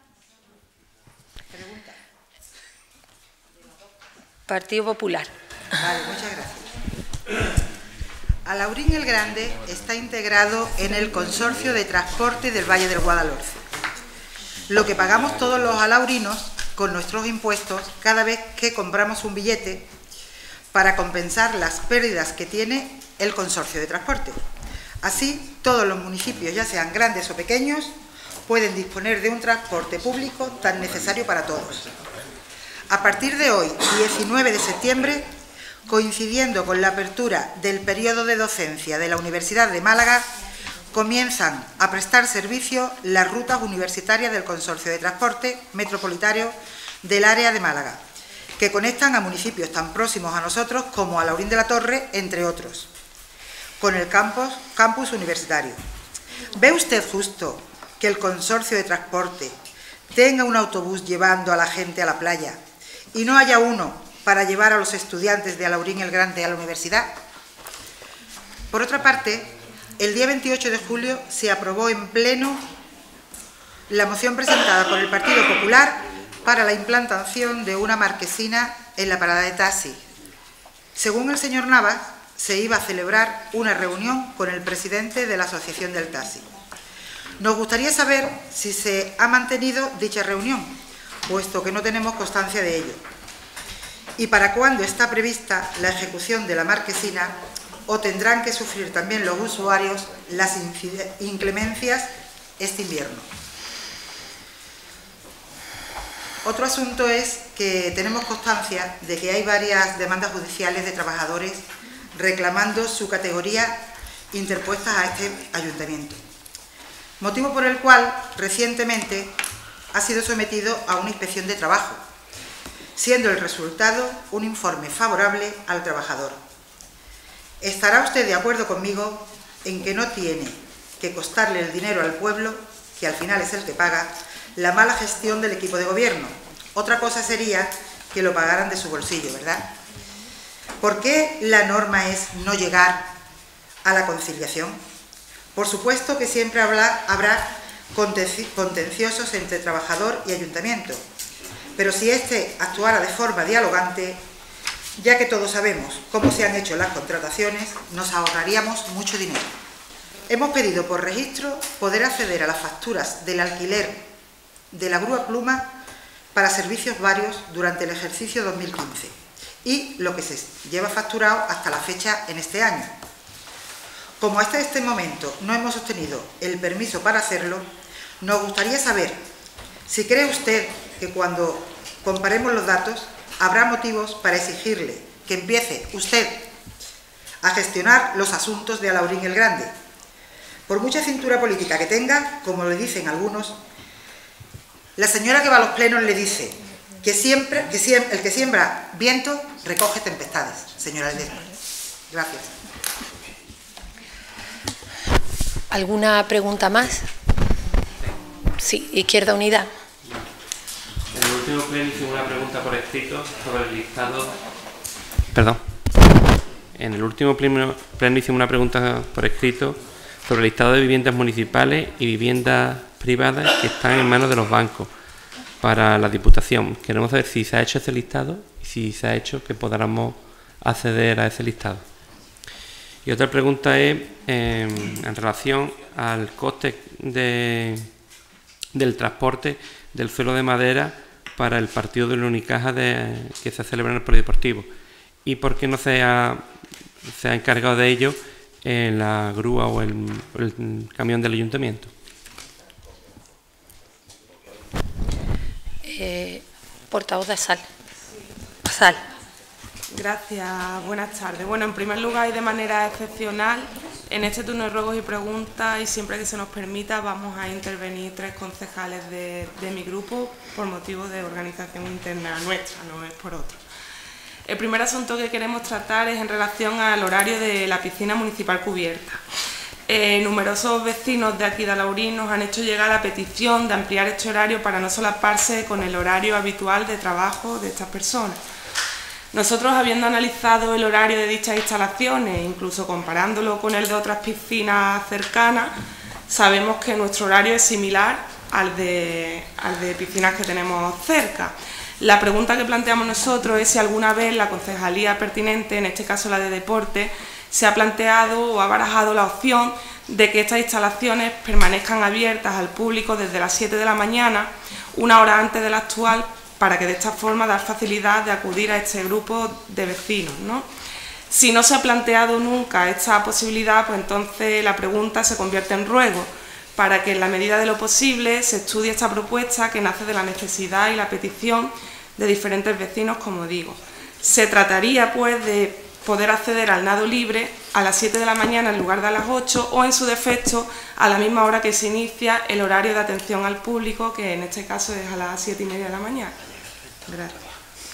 Partido Popular. Vale, muchas gracias. Alhaurín el Grande está integrado en el Consorcio de Transporte del Valle del Guadalhorce. Lo que pagamos todos los alaurinos con nuestros impuestos cada vez que compramos un billete para compensar las pérdidas que tiene el Consorcio de Transporte. Así, todos los municipios, ya sean grandes o pequeños, pueden disponer de un transporte público tan necesario para todos. A partir de hoy, diecinueve de septiembre, coincidiendo con la apertura del periodo de docencia de la Universidad de Málaga, comienzan a prestar servicio las rutas universitarias del Consorcio de Transporte Metropolitano del área de Málaga, que conectan a municipios tan próximos a nosotros como Alhaurín de la Torre, entre otros, con el campus, campus universitario. ¿Ve usted justo que el Consorcio de Transporte tenga un autobús llevando a la gente a la playa y no haya uno para llevar a los estudiantes de Alhaurín el Grande a la universidad? Por otra parte, el día veintiocho de julio se aprobó en pleno la moción presentada por el Partido Popular para la implantación de una marquesina en la parada de taxi. Según el señor Navas, se iba a celebrar una reunión con el presidente de la Asociación del Taxi. Nos gustaría saber si se ha mantenido dicha reunión, puesto que no tenemos constancia de ello. ¿Y para cuándo está prevista la ejecución de la marquesina o tendrán que sufrir también los usuarios las inclemencias este invierno? Otro asunto es que tenemos constancia de que hay varias demandas judiciales de trabajadores reclamando su categoría interpuestas a este ayuntamiento, motivo por el cual recientemente ha sido sometido a una inspección de trabajo, siendo el resultado un informe favorable al trabajador. ¿Estará usted de acuerdo conmigo en que no tiene que costarle el dinero al pueblo, que al final es el que paga, la mala gestión del equipo de gobierno? Otra cosa sería que lo pagaran de su bolsillo, ¿verdad? ¿Por qué la norma es no llegar a la conciliación? Por supuesto que siempre habrá, habrá contenciosos entre trabajador y ayuntamiento, pero si éste actuara de forma dialogante, ya que todos sabemos cómo se han hecho las contrataciones, nos ahorraríamos mucho dinero. Hemos pedido por registro poder acceder a las facturas del alquiler de la grúa Pluma para servicios varios durante el ejercicio dos mil quince y lo que se lleva facturado hasta la fecha en este año. Como hasta este momento no hemos obtenido el permiso para hacerlo, nos gustaría saber si cree usted que cuando comparemos los datos habrá motivos para exigirle que empiece usted a gestionar los asuntos de Alaurín el Grande. Por mucha cintura política que tenga, como le dicen algunos, la señora que va a los plenos le dice que siempre, que siempre, el que siembra viento recoge tempestades, señora Ledesma. Gracias. ¿Alguna pregunta más? Sí, Izquierda Unida. En el último pleno hicimos una pregunta por escrito sobre el listado. Perdón. En el último pleno, pleno hicimos una pregunta por escrito sobre el listado de viviendas municipales y viviendas privadas que están en manos de los bancos para la Diputación. Queremos saber si se ha hecho ese listado y si se ha hecho que podamos acceder a ese listado. Y otra pregunta es eh, en relación al coste de, del transporte del suelo de madera para el partido del Unicaja de, que se celebra en el Polideportivo. ¿Y por qué no se ha, se ha encargado de ello en la grúa o el, el camión del ayuntamiento? Eh, portavoz de Sal. Sal. Gracias, buenas tardes. Bueno, en primer lugar y de manera excepcional, en este turno de ruegos y preguntas y siempre que se nos permita vamos a intervenir tres concejales de, de mi grupo por motivo de organización interna nuestra, no es por otro. El primer asunto que queremos tratar es en relación al horario de la piscina municipal cubierta. Eh, numerosos vecinos de aquí de Alaurín nos han hecho llegar la petición de ampliar este horario para no solaparse con el horario habitual de trabajo de estas personas. Nosotros, habiendo analizado el horario de dichas instalaciones, incluso comparándolo con el de otras piscinas cercanas, sabemos que nuestro horario es similar al de, al de piscinas que tenemos cerca. La pregunta que planteamos nosotros es si alguna vez la concejalía pertinente, en este caso la de deporte, se ha planteado o ha barajado la opción de que estas instalaciones permanezcan abiertas al público desde las siete de la mañana, una hora antes de la actual, para que de esta forma dar facilidad de acudir a este grupo de vecinos, ¿no? Si no se ha planteado nunca esta posibilidad, pues entonces la pregunta se convierte en ruego, para que en la medida de lo posible se estudie esta propuesta que nace de la necesidad y la petición de diferentes vecinos, como digo. Se trataría pues de poder acceder al nado libre a las siete de la mañana en lugar de a las ocho o en su defecto a la misma hora que se inicia el horario de atención al público, que en este caso es a las siete y media de la mañana. Gracias.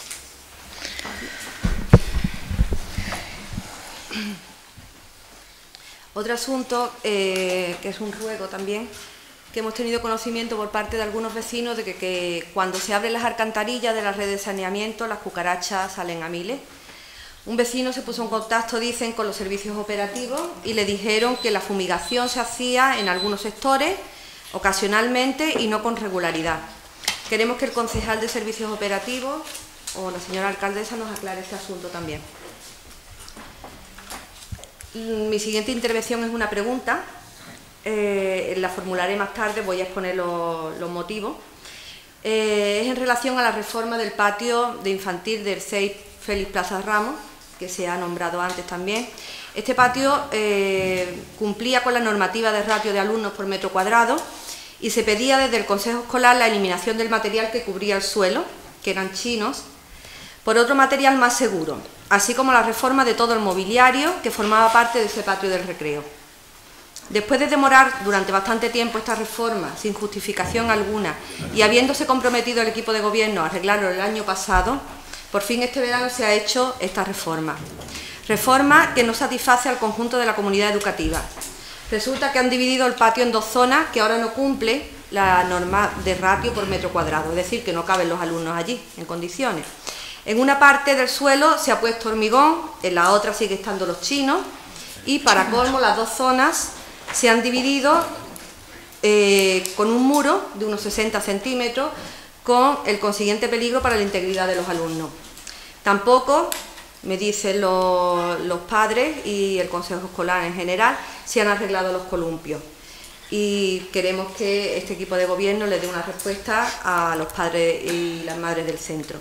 Otro asunto, eh, que es un ruego también, que hemos tenido conocimiento por parte de algunos vecinos de que, que cuando se abren las alcantarillas de la red de saneamiento, las cucarachas salen a miles. Un vecino se puso en contacto, dicen, con los servicios operativos y le dijeron que la fumigación se hacía en algunos sectores, ocasionalmente y no con regularidad. Queremos que el concejal de servicios operativos o la señora alcaldesa nos aclare este asunto también. Mi siguiente intervención es una pregunta, eh, la formularé más tarde, voy a exponer los, los motivos. Eh, es en relación a la reforma del patio de infantil del C E I Félix Plaza Ramos, que se ha nombrado antes también. Este patio eh, cumplía con la normativa de ratio de alumnos por metro cuadrado y se pedía desde el Consejo Escolar la eliminación del material que cubría el suelo, que eran chinos, por otro material más seguro, así como la reforma de todo el mobiliario que formaba parte de ese patio del recreo. Después de demorar durante bastante tiempo esta reforma, sin justificación alguna, y habiéndose comprometido el equipo de gobierno a arreglarlo el año pasado, por fin este verano se ha hecho esta reforma. Reforma que no satisface al conjunto de la comunidad educativa. Resulta que han dividido el patio en dos zonas que ahora no cumple la norma de ratio por metro cuadrado, es decir, que no caben los alumnos allí en condiciones. En una parte del suelo se ha puesto hormigón, en la otra sigue estando los chinos y para colmo las dos zonas se han dividido eh, con un muro de unos sesenta centímetros con el consiguiente peligro para la integridad de los alumnos. Tampoco, me dicen los, los padres y el Consejo Escolar en general, se han arreglado los columpios. Y queremos que este equipo de gobierno le dé una respuesta a los padres y las madres del centro.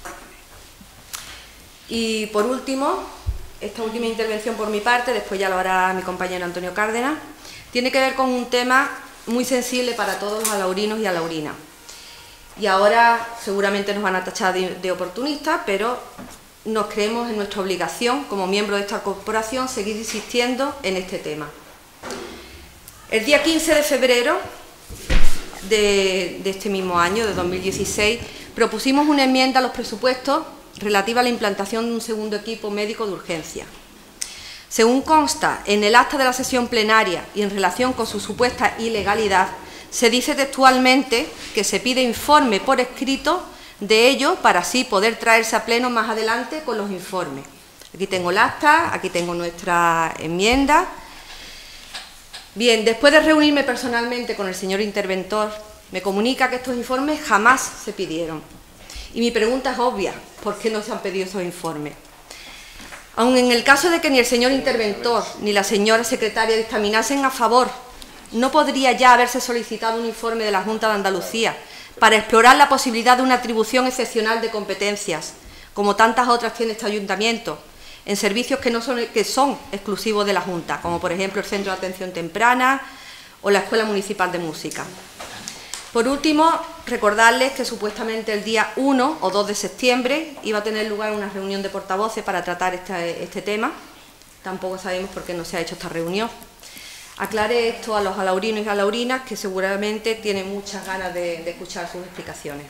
Y por último, esta última intervención por mi parte, después ya lo hará mi compañero Antonio Cárdenas, tiene que ver con un tema muy sensible para todos los alaurinos y alaurinas. Y ahora seguramente nos van a tachar de, de oportunistas, pero nos creemos en nuestra obligación, como miembro de esta corporación, seguir insistiendo en este tema. El día quince de febrero de, de este mismo año, de dos mil dieciséis, propusimos una enmienda a los presupuestos relativa a la implantación de un segundo equipo médico de urgencia. Según consta en el acta de la sesión plenaria y en relación con su supuesta ilegalidad, se dice textualmente que se pide informe por escrito de ello para así poder traerse a pleno más adelante con los informes. Aquí tengo el acta, aquí tengo nuestra enmienda. Bien, después de reunirme personalmente con el señor interventor, me comunica que estos informes jamás se pidieron. Y mi pregunta es obvia, ¿por qué no se han pedido esos informes? Aun en el caso de que ni el señor interventor ni la señora secretaria dictaminasen a favor, ¿no podría ya haberse solicitado un informe de la Junta de Andalucía para explorar la posibilidad de una atribución excepcional de competencias, como tantas otras tiene este ayuntamiento, en servicios que, no son, que son exclusivos de la Junta, como por ejemplo el Centro de Atención Temprana o la Escuela Municipal de Música? Por último, recordarles que supuestamente el día uno o dos de septiembre iba a tener lugar una reunión de portavoces para tratar este, este tema. Tampoco sabemos por qué no se ha hecho esta reunión. Aclare esto a los alaurinos y alaurinas, que seguramente tienen muchas ganas de, de escuchar sus explicaciones.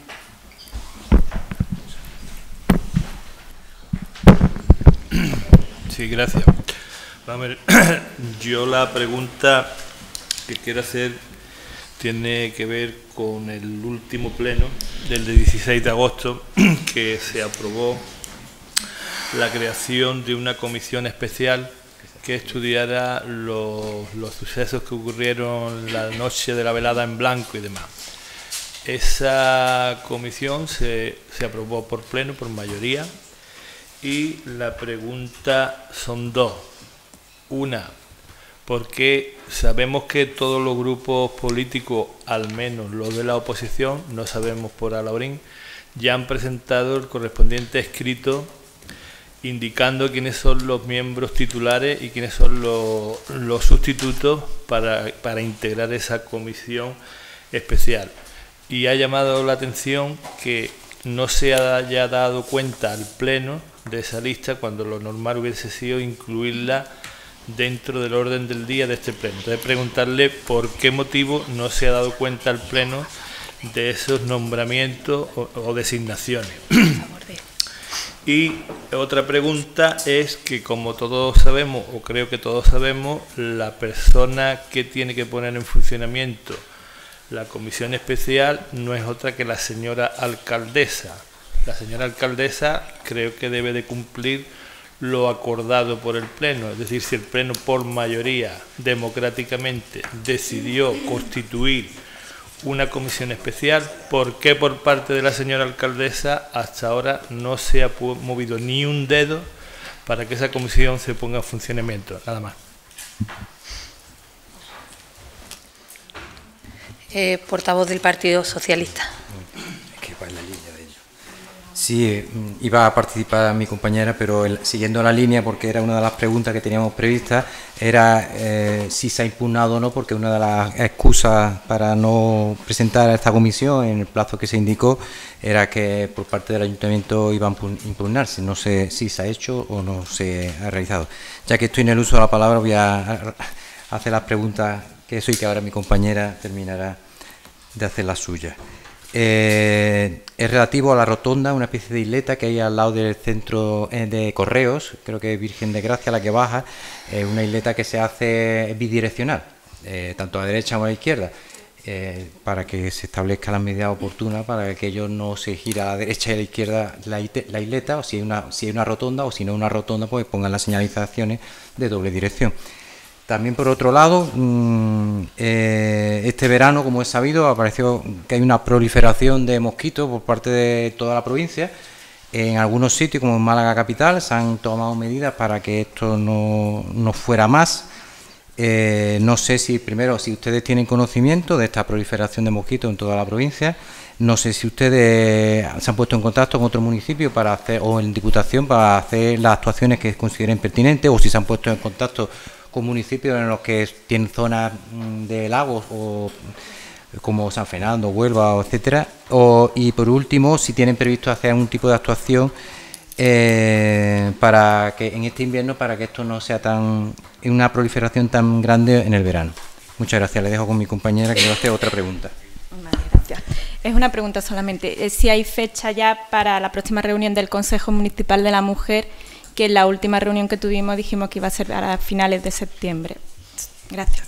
Sí, gracias. Vamos a ver, yo la pregunta que quiero hacer tiene que ver con el último pleno del dieciséis de agosto, que se aprobó la creación de una comisión especial que estudiara los, los sucesos que ocurrieron la noche de la velada en blanco y demás. Esa comisión se, se aprobó por pleno, por mayoría, y la pregunta son dos. Una, porque sabemos que todos los grupos políticos, al menos los de la oposición, no sabemos por Alaurín, ya han presentado el correspondiente escrito indicando quiénes son los miembros titulares y quiénes son los, los sustitutos para, para integrar esa comisión especial. Y ha llamado la atención que no se haya dado cuenta al Pleno de esa lista cuando lo normal hubiese sido incluirla dentro del orden del día de este pleno. Entonces, preguntarle por qué motivo no se ha dado cuenta al Pleno de esos nombramientos o, o designaciones. Y otra pregunta es que, como todos sabemos, o creo que todos sabemos, la persona que tiene que poner en funcionamiento la comisión especial no es otra que la señora alcaldesa. La señora alcaldesa creo que debe de cumplir lo acordado por el Pleno, es decir, si el Pleno por mayoría democráticamente decidió constituir una comisión especial, ¿por qué por parte de la señora alcaldesa hasta ahora no se ha movido ni un dedo para que esa comisión se ponga en funcionamiento. Nada más. Eh, portavoz del Partido Socialista. Sí, iba a participar mi compañera, pero el, siguiendo la línea, porque era una de las preguntas que teníamos previstas, era eh, si se ha impugnado o no, porque una de las excusas para no presentar a esta comisión en el plazo que se indicó era que por parte del Ayuntamiento iba a impugnarse. No sé si se ha hecho o no se ha realizado. Ya que estoy en el uso de la palabra, voy a hacer las preguntas que soy, que ahora mi compañera terminará de hacer las suyas. Eh, es relativo a la rotonda, una especie de isleta que hay al lado del centro de correos, creo que es Virgen de Gracia la que baja, eh, una isleta que se hace bidireccional, eh, tanto a la derecha como a la izquierda, eh, para que se establezca la medida oportuna, para que aquello no se gira a la derecha y a la izquierda la, la isleta, o si hay, una, si hay una rotonda, o si no una rotonda, pues pongan las señalizaciones de doble dirección. También, por otro lado, eh, este verano, como es sabido, apareció que hay una proliferación de mosquitos por parte de toda la provincia. En algunos sitios, como en Málaga capital, se han tomado medidas para que esto no, no fuera más. Eh, no sé si, primero, si ustedes tienen conocimiento de esta proliferación de mosquitos en toda la provincia. No sé si ustedes se han puesto en contacto con otro municipio para hacer, o en Diputación, para hacer las actuaciones que consideren pertinentes, o si se han puesto en contacto con municipios en los que tienen zonas de lagos, o como San Fernando, Huelva, etcétera. O, y por último, si tienen previsto hacer algún tipo de actuación eh, para que en este invierno, para que esto no sea tan una proliferación tan grande en el verano. Muchas gracias. Le dejo con mi compañera que le va a hacer otra pregunta. Vale, gracias. Es una pregunta solamente. Si hay fecha ya para la próxima reunión del Consejo Municipal de la Mujer, que en la última reunión que tuvimos dijimos que iba a ser a finales de septiembre. Gracias.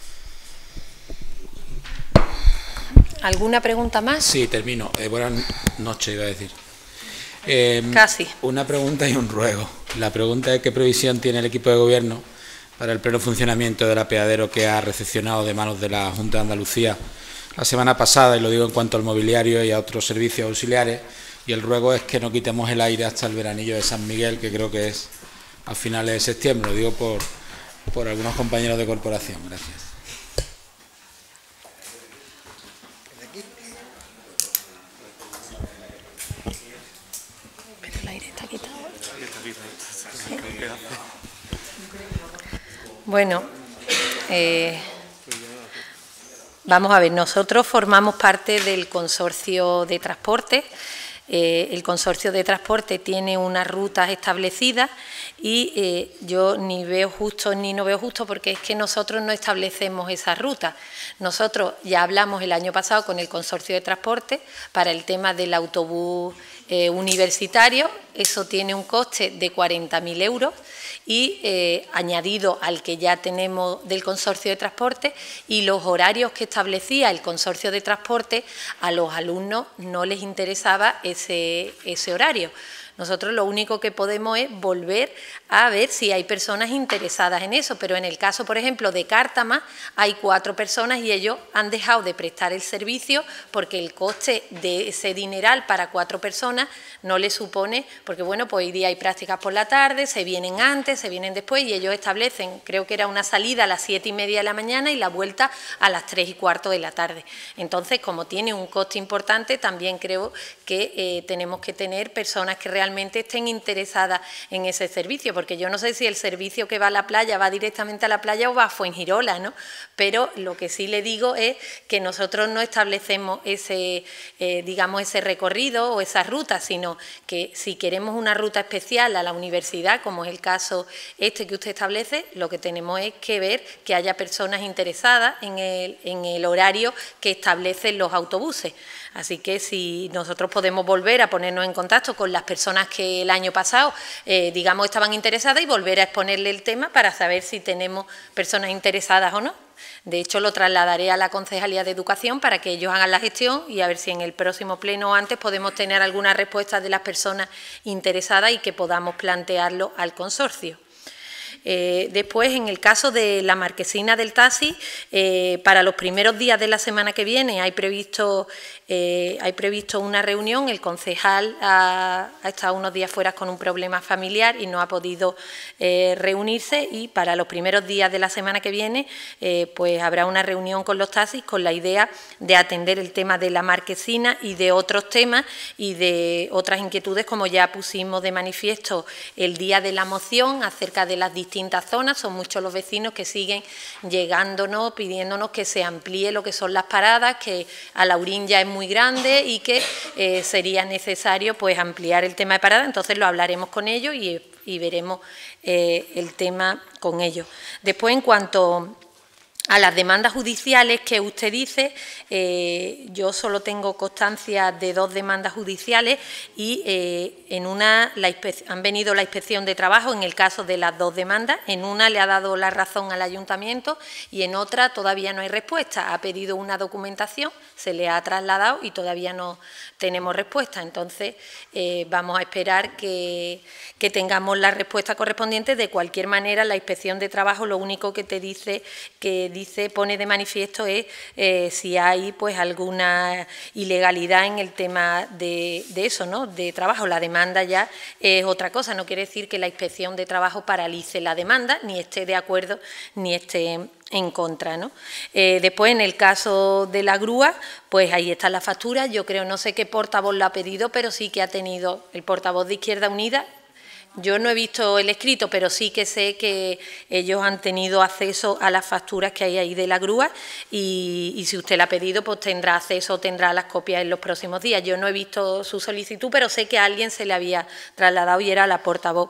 ¿Alguna pregunta más? Sí, termino. Eh, buenas noches, iba a decir. Eh, Casi. Una pregunta y un ruego. La pregunta es qué previsión tiene el equipo de gobierno para el pleno funcionamiento del apeadero que ha recepcionado de manos de la Junta de Andalucía la semana pasada, y lo digo en cuanto al mobiliario y a otros servicios auxiliares. Y el ruego es que no quitemos el aire hasta el veranillo de San Miguel, que creo que es a finales de septiembre. Lo digo por, por algunos compañeros de corporación. Gracias. Pero el aire está quitado. ¿Sí? Bueno, eh, vamos a ver, nosotros formamos parte del consorcio de transporte. Eh, el consorcio de transporte tiene unas rutas establecidas y eh, yo ni veo justo ni no veo justo, porque es que nosotros no establecemos esas rutas. Nosotros ya hablamos el año pasado con el consorcio de transporte para el tema del autobús eh, universitario. Eso tiene un coste de cuarenta mil euros y eh, añadido al que ya tenemos del consorcio de transporte, y los horarios que establecía el consorcio de transporte, a los alumnos no les interesaba ese, ese horario. Nosotros lo único que podemos es volver a ver si hay personas interesadas en eso, pero en el caso, por ejemplo, de Cártama, hay cuatro personas y ellos han dejado de prestar el servicio porque el coste de ese dineral para cuatro personas no les supone, porque bueno, pues hoy día hay prácticas por la tarde, se vienen antes, se vienen después, y ellos establecen, creo que era una salida a las siete y media de la mañana y la vuelta a las tres y cuarto de la tarde. Entonces, como tiene un coste importante, también creo que eh, tenemos que tener personas que realmente realmente estén interesadas en ese servicio, porque yo no sé si el servicio que va a la playa va directamente a la playa o va a Fuengirola, ¿no? Pero lo que sí le digo es que nosotros no establecemos ese, eh, digamos, ese recorrido o esa ruta, sino que si queremos una ruta especial a la universidad, como es el caso este que usted establece, lo que tenemos es que ver que haya personas interesadas en el, en el horario que establecen los autobuses. Así que si nosotros podemos volver a ponernos en contacto con las personas que el año pasado, eh, digamos, estaban interesadas, y volver a exponerle el tema para saber si tenemos personas interesadas o no. De hecho, lo trasladaré a la Concejalía de Educación para que ellos hagan la gestión y a ver si en el próximo pleno o antes podemos tener alguna respuesta de las personas interesadas y que podamos plantearlo al consorcio. Eh, después, en el caso de la marquesina del taxi, eh, para los primeros días de la semana que viene hay previsto, eh, hay previsto una reunión. El concejal ha, ha estado unos días fuera con un problema familiar y no ha podido eh, reunirse, y para los primeros días de la semana que viene eh, pues habrá una reunión con los taxis con la idea de atender el tema de la marquesina y de otros temas y de otras inquietudes, como ya pusimos de manifiesto el día de la moción acerca de las distintas zonas. Son muchos los vecinos que siguen llegándonos, pidiéndonos que se amplíe lo que son las paradas, que Alhaurín ya es muy grande y que eh, sería necesario pues ampliar el tema de paradas. Entonces lo hablaremos con ellos y, y veremos eh, el tema con ellos. Después, en cuanto a las demandas judiciales que usted dice, eh, yo solo tengo constancia de dos demandas judiciales y eh, en una la han venido la inspección de trabajo en el caso de las dos demandas. En una le ha dado la razón al ayuntamiento y en otra todavía no hay respuesta. Ha pedido una documentación, se le ha trasladado y todavía no tenemos respuesta. Entonces eh, vamos a esperar que, que tengamos la respuesta correspondiente. De cualquier manera, la inspección de trabajo lo único que te dice que dice, pone de manifiesto es eh, si hay pues alguna ilegalidad en el tema de, de eso, ¿no?, de trabajo. La demanda ya es otra cosa, no quiere decir que la inspección de trabajo paralice la demanda, ni esté de acuerdo, ni esté en contra, ¿no? Eh, después, en el caso de la grúa, pues ahí está la factura. Yo creo, no sé qué portavoz la ha pedido, pero sí que ha tenido el portavoz de Izquierda Unida. Yo no he visto el escrito, pero sí que sé que ellos han tenido acceso a las facturas que hay ahí de la grúa y, y si usted la ha pedido, pues tendrá acceso, tendrá las copias en los próximos días. Yo no he visto su solicitud, pero sé que a alguien se le había trasladado y era la portavoz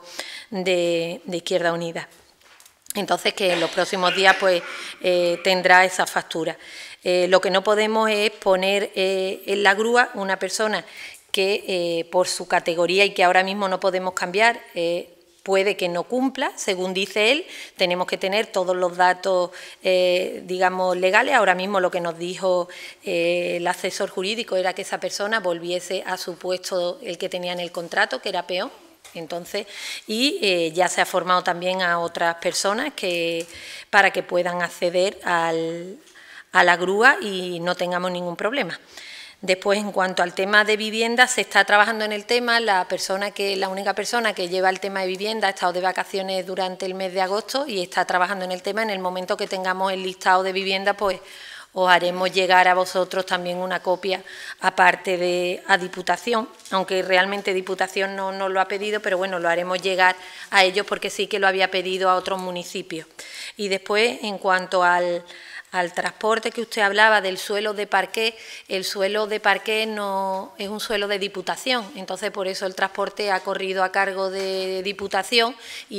de, de Izquierda Unida. Entonces, que en los próximos días pues eh, tendrá esa factura. Eh, lo que no podemos es poner eh, en la grúa una persona que eh, por su categoría y que ahora mismo no podemos cambiar, eh, puede que no cumpla, según dice él. Tenemos que tener todos los datos, eh, digamos, legales. Ahora mismo lo que nos dijo eh, el asesor jurídico era que esa persona volviese a su puesto, el que tenía en el contrato, que era peón. Entonces, y eh, ya se ha formado también a otras personas que para que puedan acceder al, a la grúa y no tengamos ningún problema. Después, en cuanto al tema de vivienda, se está trabajando en el tema. La persona que, la única persona que lleva el tema de vivienda ha estado de vacaciones durante el mes de agosto y está trabajando en el tema. En el momento que tengamos el listado de vivienda, pues os haremos llegar a vosotros también una copia, aparte de a Diputación, aunque realmente Diputación no nos lo ha pedido, pero bueno, lo haremos llegar a ellos porque sí que lo había pedido a otros municipios. Y después, en cuanto al... Al transporte que usted hablaba del suelo de parqué, el suelo de parqué no es un suelo de Diputación, entonces por eso el transporte ha corrido a cargo de Diputación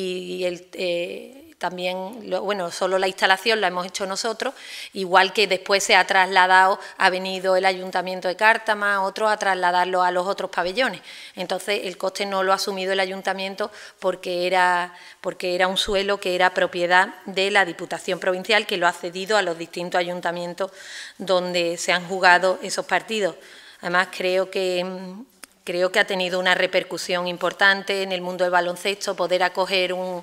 y el, eh, también, lo, bueno, solo la instalación la hemos hecho nosotros, igual que después se ha trasladado, ha venido el Ayuntamiento de Cártama, otros a trasladarlo a los otros pabellones. Entonces el coste no lo ha asumido el Ayuntamiento porque era, porque era un suelo que era propiedad de la Diputación Provincial, que lo ha cedido a los distintos ayuntamientos donde se han jugado esos partidos. Además, creo que, creo que ha tenido una repercusión importante en el mundo del baloncesto, poder acoger un,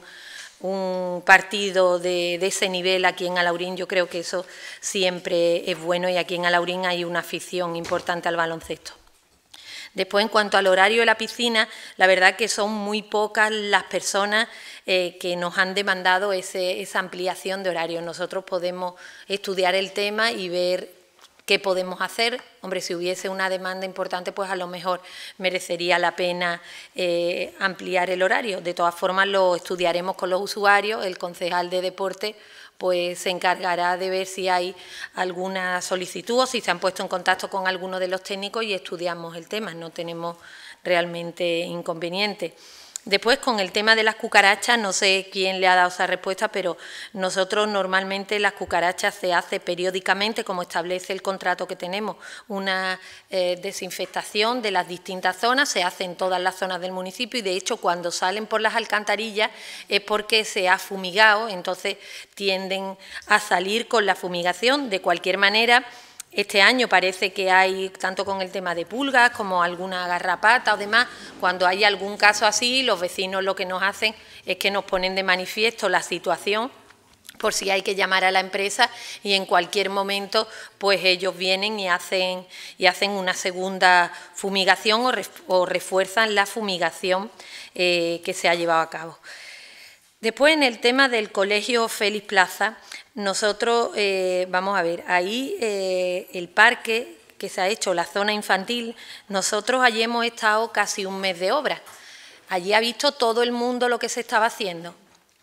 un partido de, de ese nivel aquí en Alhaurín. Yo creo que eso siempre es bueno y aquí en Alhaurín hay una afición importante al baloncesto. Después, en cuanto al horario de la piscina, la verdad que son muy pocas las personas eh, que nos han demandado ese, esa ampliación de horario. Nosotros podemos estudiar el tema y ver qué podemos hacer. Hombre, si hubiese una demanda importante, pues a lo mejor merecería la pena eh, ampliar el horario. De todas formas, lo estudiaremos con los usuarios. El concejal de deporte pues se encargará de ver si hay alguna solicitud o si se han puesto en contacto con alguno de los técnicos y estudiamos el tema. No tenemos realmente inconveniente. Después, con el tema de las cucarachas, no sé quién le ha dado esa respuesta, pero nosotros normalmente las cucarachas se hace periódicamente, como establece el contrato que tenemos, una eh, desinfectación de las distintas zonas, se hace en todas las zonas del municipio y de hecho cuando salen por las alcantarillas es porque se ha fumigado, entonces tienden a salir con la fumigación. De cualquier manera, Este año parece que hay, tanto con el tema de pulgas como alguna garrapata o demás, cuando hay algún caso así, los vecinos lo que nos hacen es que nos ponen de manifiesto la situación, por si hay que llamar a la empresa, y en cualquier momento pues ellos vienen y hacen, y hacen una segunda fumigación o, ref, o refuerzan la fumigación eh, que se ha llevado a cabo. Después, en el tema del Colegio Félix Plaza, nosotros, eh, vamos a ver, ahí eh, el parque que se ha hecho, la zona infantil, nosotros allí hemos estado casi un mes de obra. Allí ha visto todo el mundo lo que se estaba haciendo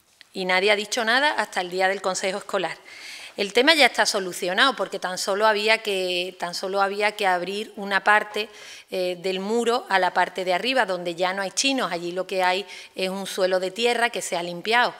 y nadie ha dicho nada hasta el día del Consejo Escolar. El tema ya está solucionado porque tan solo había que, tan solo había que abrir una parte eh, del muro a la parte de arriba, donde ya no hay chinos. Allí lo que hay es un suelo de tierra que se ha limpiado.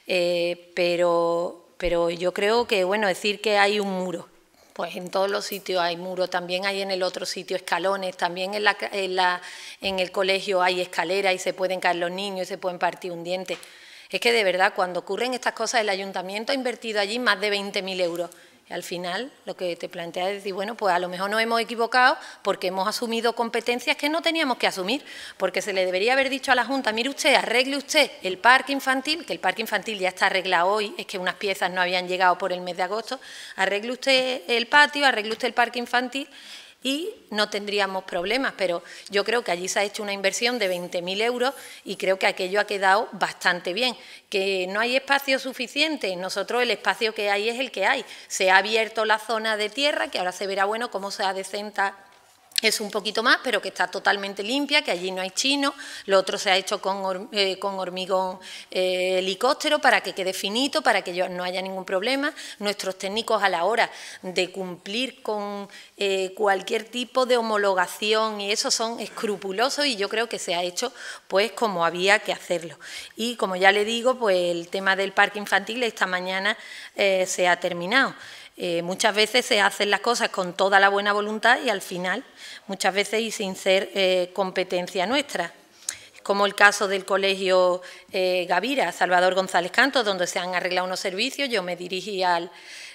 Eh, pero, pero yo creo que, bueno, decir que hay un muro, pues en todos los sitios hay muro, también hay en el otro sitio escalones, también en, la, en, la, en el colegio hay escaleras y se pueden caer los niños y se pueden partir un diente. Es que de verdad, cuando ocurren estas cosas, el ayuntamiento ha invertido allí más de veinte mil euros. Y al final lo que te plantea es decir, bueno, pues a lo mejor nos hemos equivocado porque hemos asumido competencias que no teníamos que asumir, porque se le debería haber dicho a la Junta, mire usted, arregle usted el parque infantil, que el parque infantil ya está arreglado hoy, es que unas piezas no habían llegado por el mes de agosto, arregle usted el patio, arregle usted el parque infantil, y no tendríamos problemas, pero yo creo que allí se ha hecho una inversión de veinte mil euros y creo que aquello ha quedado bastante bien. Que no hay espacio suficiente, nosotros el espacio que hay es el que hay. Se ha abierto la zona de tierra, que ahora se verá bueno cómo se adecenta. Es un poquito más, pero que está totalmente limpia, que allí no hay chinos. Lo otro se ha hecho con, eh, con hormigón eh, helicóptero para que quede finito, para que yo, no haya ningún problema. Nuestros técnicos, a la hora de cumplir con eh, cualquier tipo de homologación y eso, son escrupulosos, y yo creo que se ha hecho pues como había que hacerlo. Y como ya le digo, pues el tema del parque infantil esta mañana eh, se ha terminado. Eh, muchas veces se hacen las cosas con toda la buena voluntad y al final, muchas veces y sin ser eh, competencia nuestra, como el caso del Colegio eh, Gavira, Salvador González Cantos, donde se han arreglado unos servicios. Yo me dirigí al,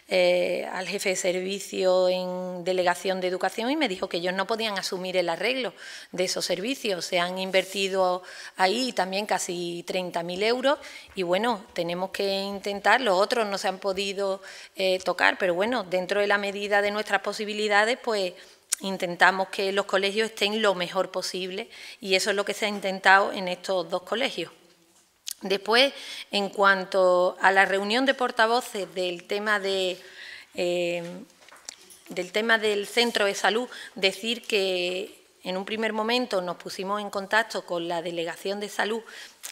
eh, al jefe de servicio en Delegación de Educación y me dijo que ellos no podían asumir el arreglo de esos servicios. Se han invertido ahí también casi treinta mil euros y bueno, tenemos que intentar, los otros no se han podido eh, tocar, pero bueno, dentro de la medida de nuestras posibilidades, pues intentamos que los colegios estén lo mejor posible y eso es lo que se ha intentado en estos dos colegios. Después, en cuanto a la reunión de portavoces del tema, de, eh, del, tema del centro de salud, decir que en un primer momento nos pusimos en contacto con la Delegación de Salud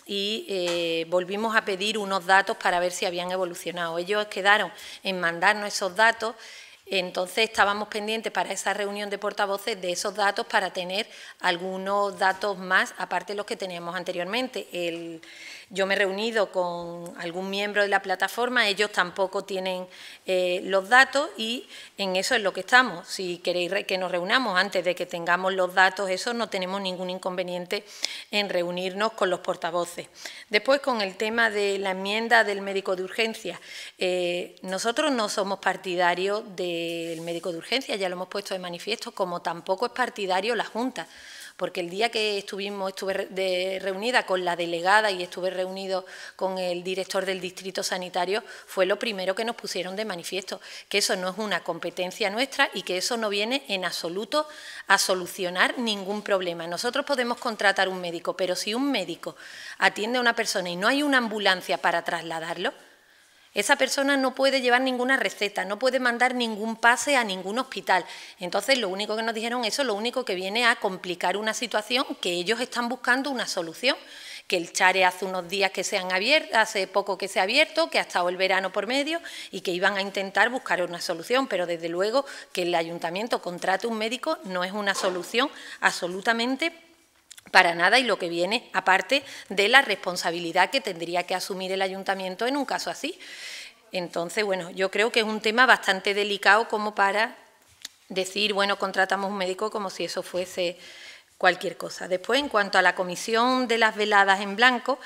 y eh, volvimos a pedir unos datos para ver si habían evolucionado. Ellos quedaron en mandarnos esos datos. Entonces estábamos pendientes para esa reunión de portavoces de esos datos para tener algunos datos más, aparte de los que teníamos anteriormente. El, yo me he reunido con algún miembro de la plataforma, ellos tampoco tienen eh, los datos y en eso es lo que estamos. Si queréis que nos reunamos antes de que tengamos los datos, eso no tenemos ningún inconveniente en reunirnos con los portavoces. Después, con el tema de la enmienda del médico de urgencia, eh, nosotros no somos partidarios del médico de urgencia, ya lo hemos puesto de manifiesto, como tampoco es partidario la Junta, porque el día que estuvimos, estuve de, reunida con la delegada y estuve reunido con el director del distrito sanitario, fue lo primero que nos pusieron de manifiesto, que eso no es una competencia nuestra y que eso no viene en absoluto a solucionar ningún problema. Nosotros podemos contratar un médico, pero si un médico atiende a una persona y no hay una ambulancia para trasladarlo, esa persona no puede llevar ninguna receta, no puede mandar ningún pase a ningún hospital. Entonces, lo único que nos dijeron, eso lo único que viene a complicar una situación que ellos están buscando una solución, que el Chare hace unos días que se han abierto, hace poco que se ha abierto, que ha estado el verano por medio y que iban a intentar buscar una solución, pero desde luego que el ayuntamiento contrate un médico no es una solución absolutamente para nada, y lo que viene aparte de la responsabilidad que tendría que asumir el ayuntamiento en un caso así. Entonces, bueno, yo creo que es un tema bastante delicado como para decir, bueno, contratamos un médico como si eso fuese cualquier cosa. Después, en cuanto a la comisión de las veladas en blanco,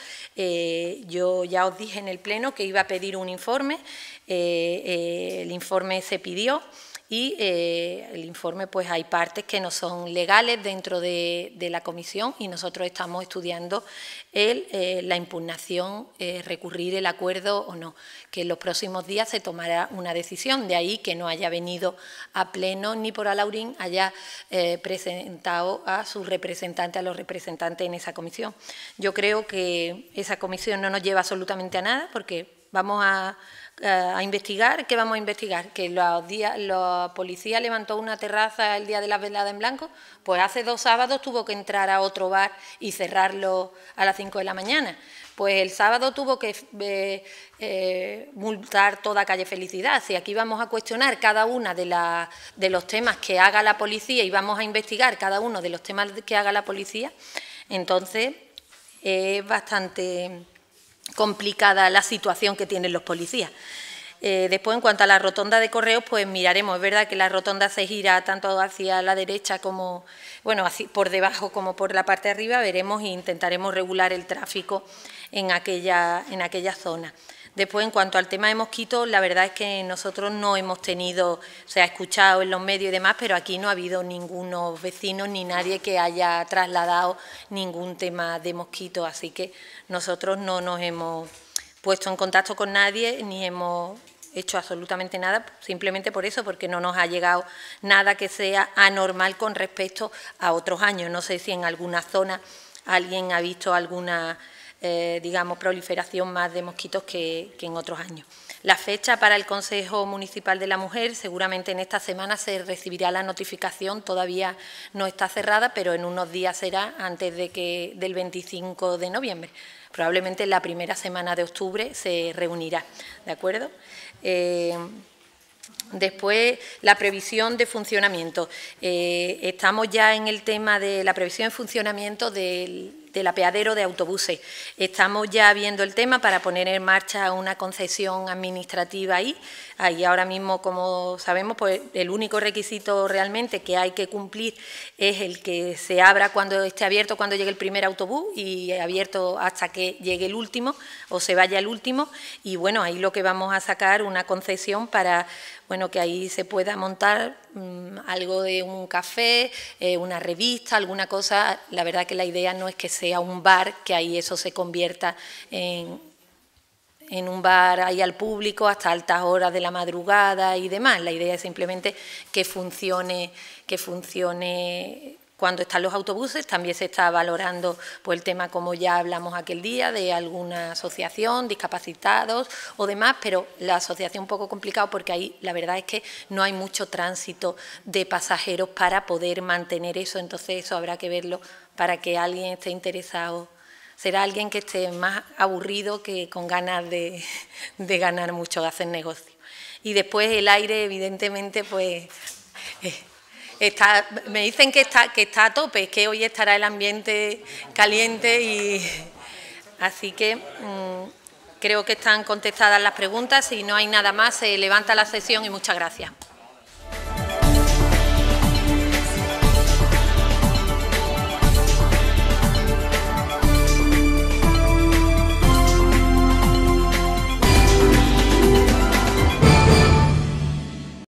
eh, yo ya os dije en el pleno que iba a pedir un informe, eh, eh, el informe se pidió y eh, el informe, pues hay partes que no son legales dentro de, de la comisión y nosotros estamos estudiando el, eh, la impugnación, eh, recurrir el acuerdo o no, que en los próximos días se tomará una decisión, de ahí que no haya venido a pleno ni por Alaurín haya eh, presentado a sus representantes, a los representantes en esa comisión. Yo creo que esa comisión no nos lleva absolutamente a nada porque vamos a... a investigar. ¿Qué vamos a investigar? ¿Que los días, la policía levantó una terraza el día de la velada en blanco? Pues hace dos sábados tuvo que entrar a otro bar y cerrarlo a las cinco de la mañana. Pues el sábado tuvo que eh, eh, multar toda Calle Felicidad. Si aquí vamos a cuestionar cada uno de, la, de los temas que haga la policía y vamos a investigar cada uno de los temas que haga la policía, entonces es bastante complicada la situación que tienen los policías. Eh, después, en cuanto a la rotonda de Correos, pues miraremos. Es verdad que la rotonda se gira tanto hacia la derecha como, bueno, así por debajo como por la parte de arriba. Veremos e intentaremos regular el tráfico en aquella, en aquella zona. Después, en cuanto al tema de mosquitos, la verdad es que nosotros no hemos tenido, se ha escuchado en los medios y demás, pero aquí no ha habido ningunos vecinos ni nadie que haya trasladado ningún tema de mosquitos, así que nosotros no nos hemos puesto en contacto con nadie ni hemos hecho absolutamente nada, simplemente por eso, porque no nos ha llegado nada que sea anormal con respecto a otros años. No sé si en alguna zona alguien ha visto alguna... Eh, digamos, proliferación más de mosquitos que, que en otros años. La fecha para el Consejo Municipal de la Mujer, seguramente en esta semana se recibirá la notificación, todavía no está cerrada, pero en unos días será antes de que, del veinticinco de noviembre. Probablemente en la primera semana de octubre se reunirá, ¿de acuerdo? Eh, Después, la previsión de funcionamiento. Eh, estamos ya en el tema de la previsión de funcionamiento del, del apeadero de autobuses. Estamos ya viendo el tema para poner en marcha una concesión administrativa ahí. Ahí ahora mismo, como sabemos, pues el único requisito realmente que hay que cumplir es el que se abra cuando esté abierto, cuando llegue el primer autobús y abierto hasta que llegue el último o se vaya el último. Y bueno, ahí lo que vamos a sacar una concesión para... bueno, que ahí se pueda montar mmm, algo de un café, eh, una revista, alguna cosa. La verdad que la idea no es que sea un bar, que ahí eso se convierta en, en un bar ahí al público hasta altas horas de la madrugada y demás. La idea es simplemente que funcione, que funcione cuando están los autobuses. También se está valorando pues, el tema, como ya hablamos aquel día, de alguna asociación, discapacitados o demás, pero la asociación un poco complicado porque ahí la verdad es que no hay mucho tránsito de pasajeros para poder mantener eso, entonces eso habrá que verlo para que alguien esté interesado. Será alguien que esté más aburrido que con ganas de, de ganar mucho, de hacer negocio. Y después el aire, evidentemente, pues... Eh, Está, me dicen que está, que está a tope, que hoy estará el ambiente caliente y así que mmm, creo que están contestadas las preguntas. Si no hay nada más, se levanta la sesión y muchas gracias.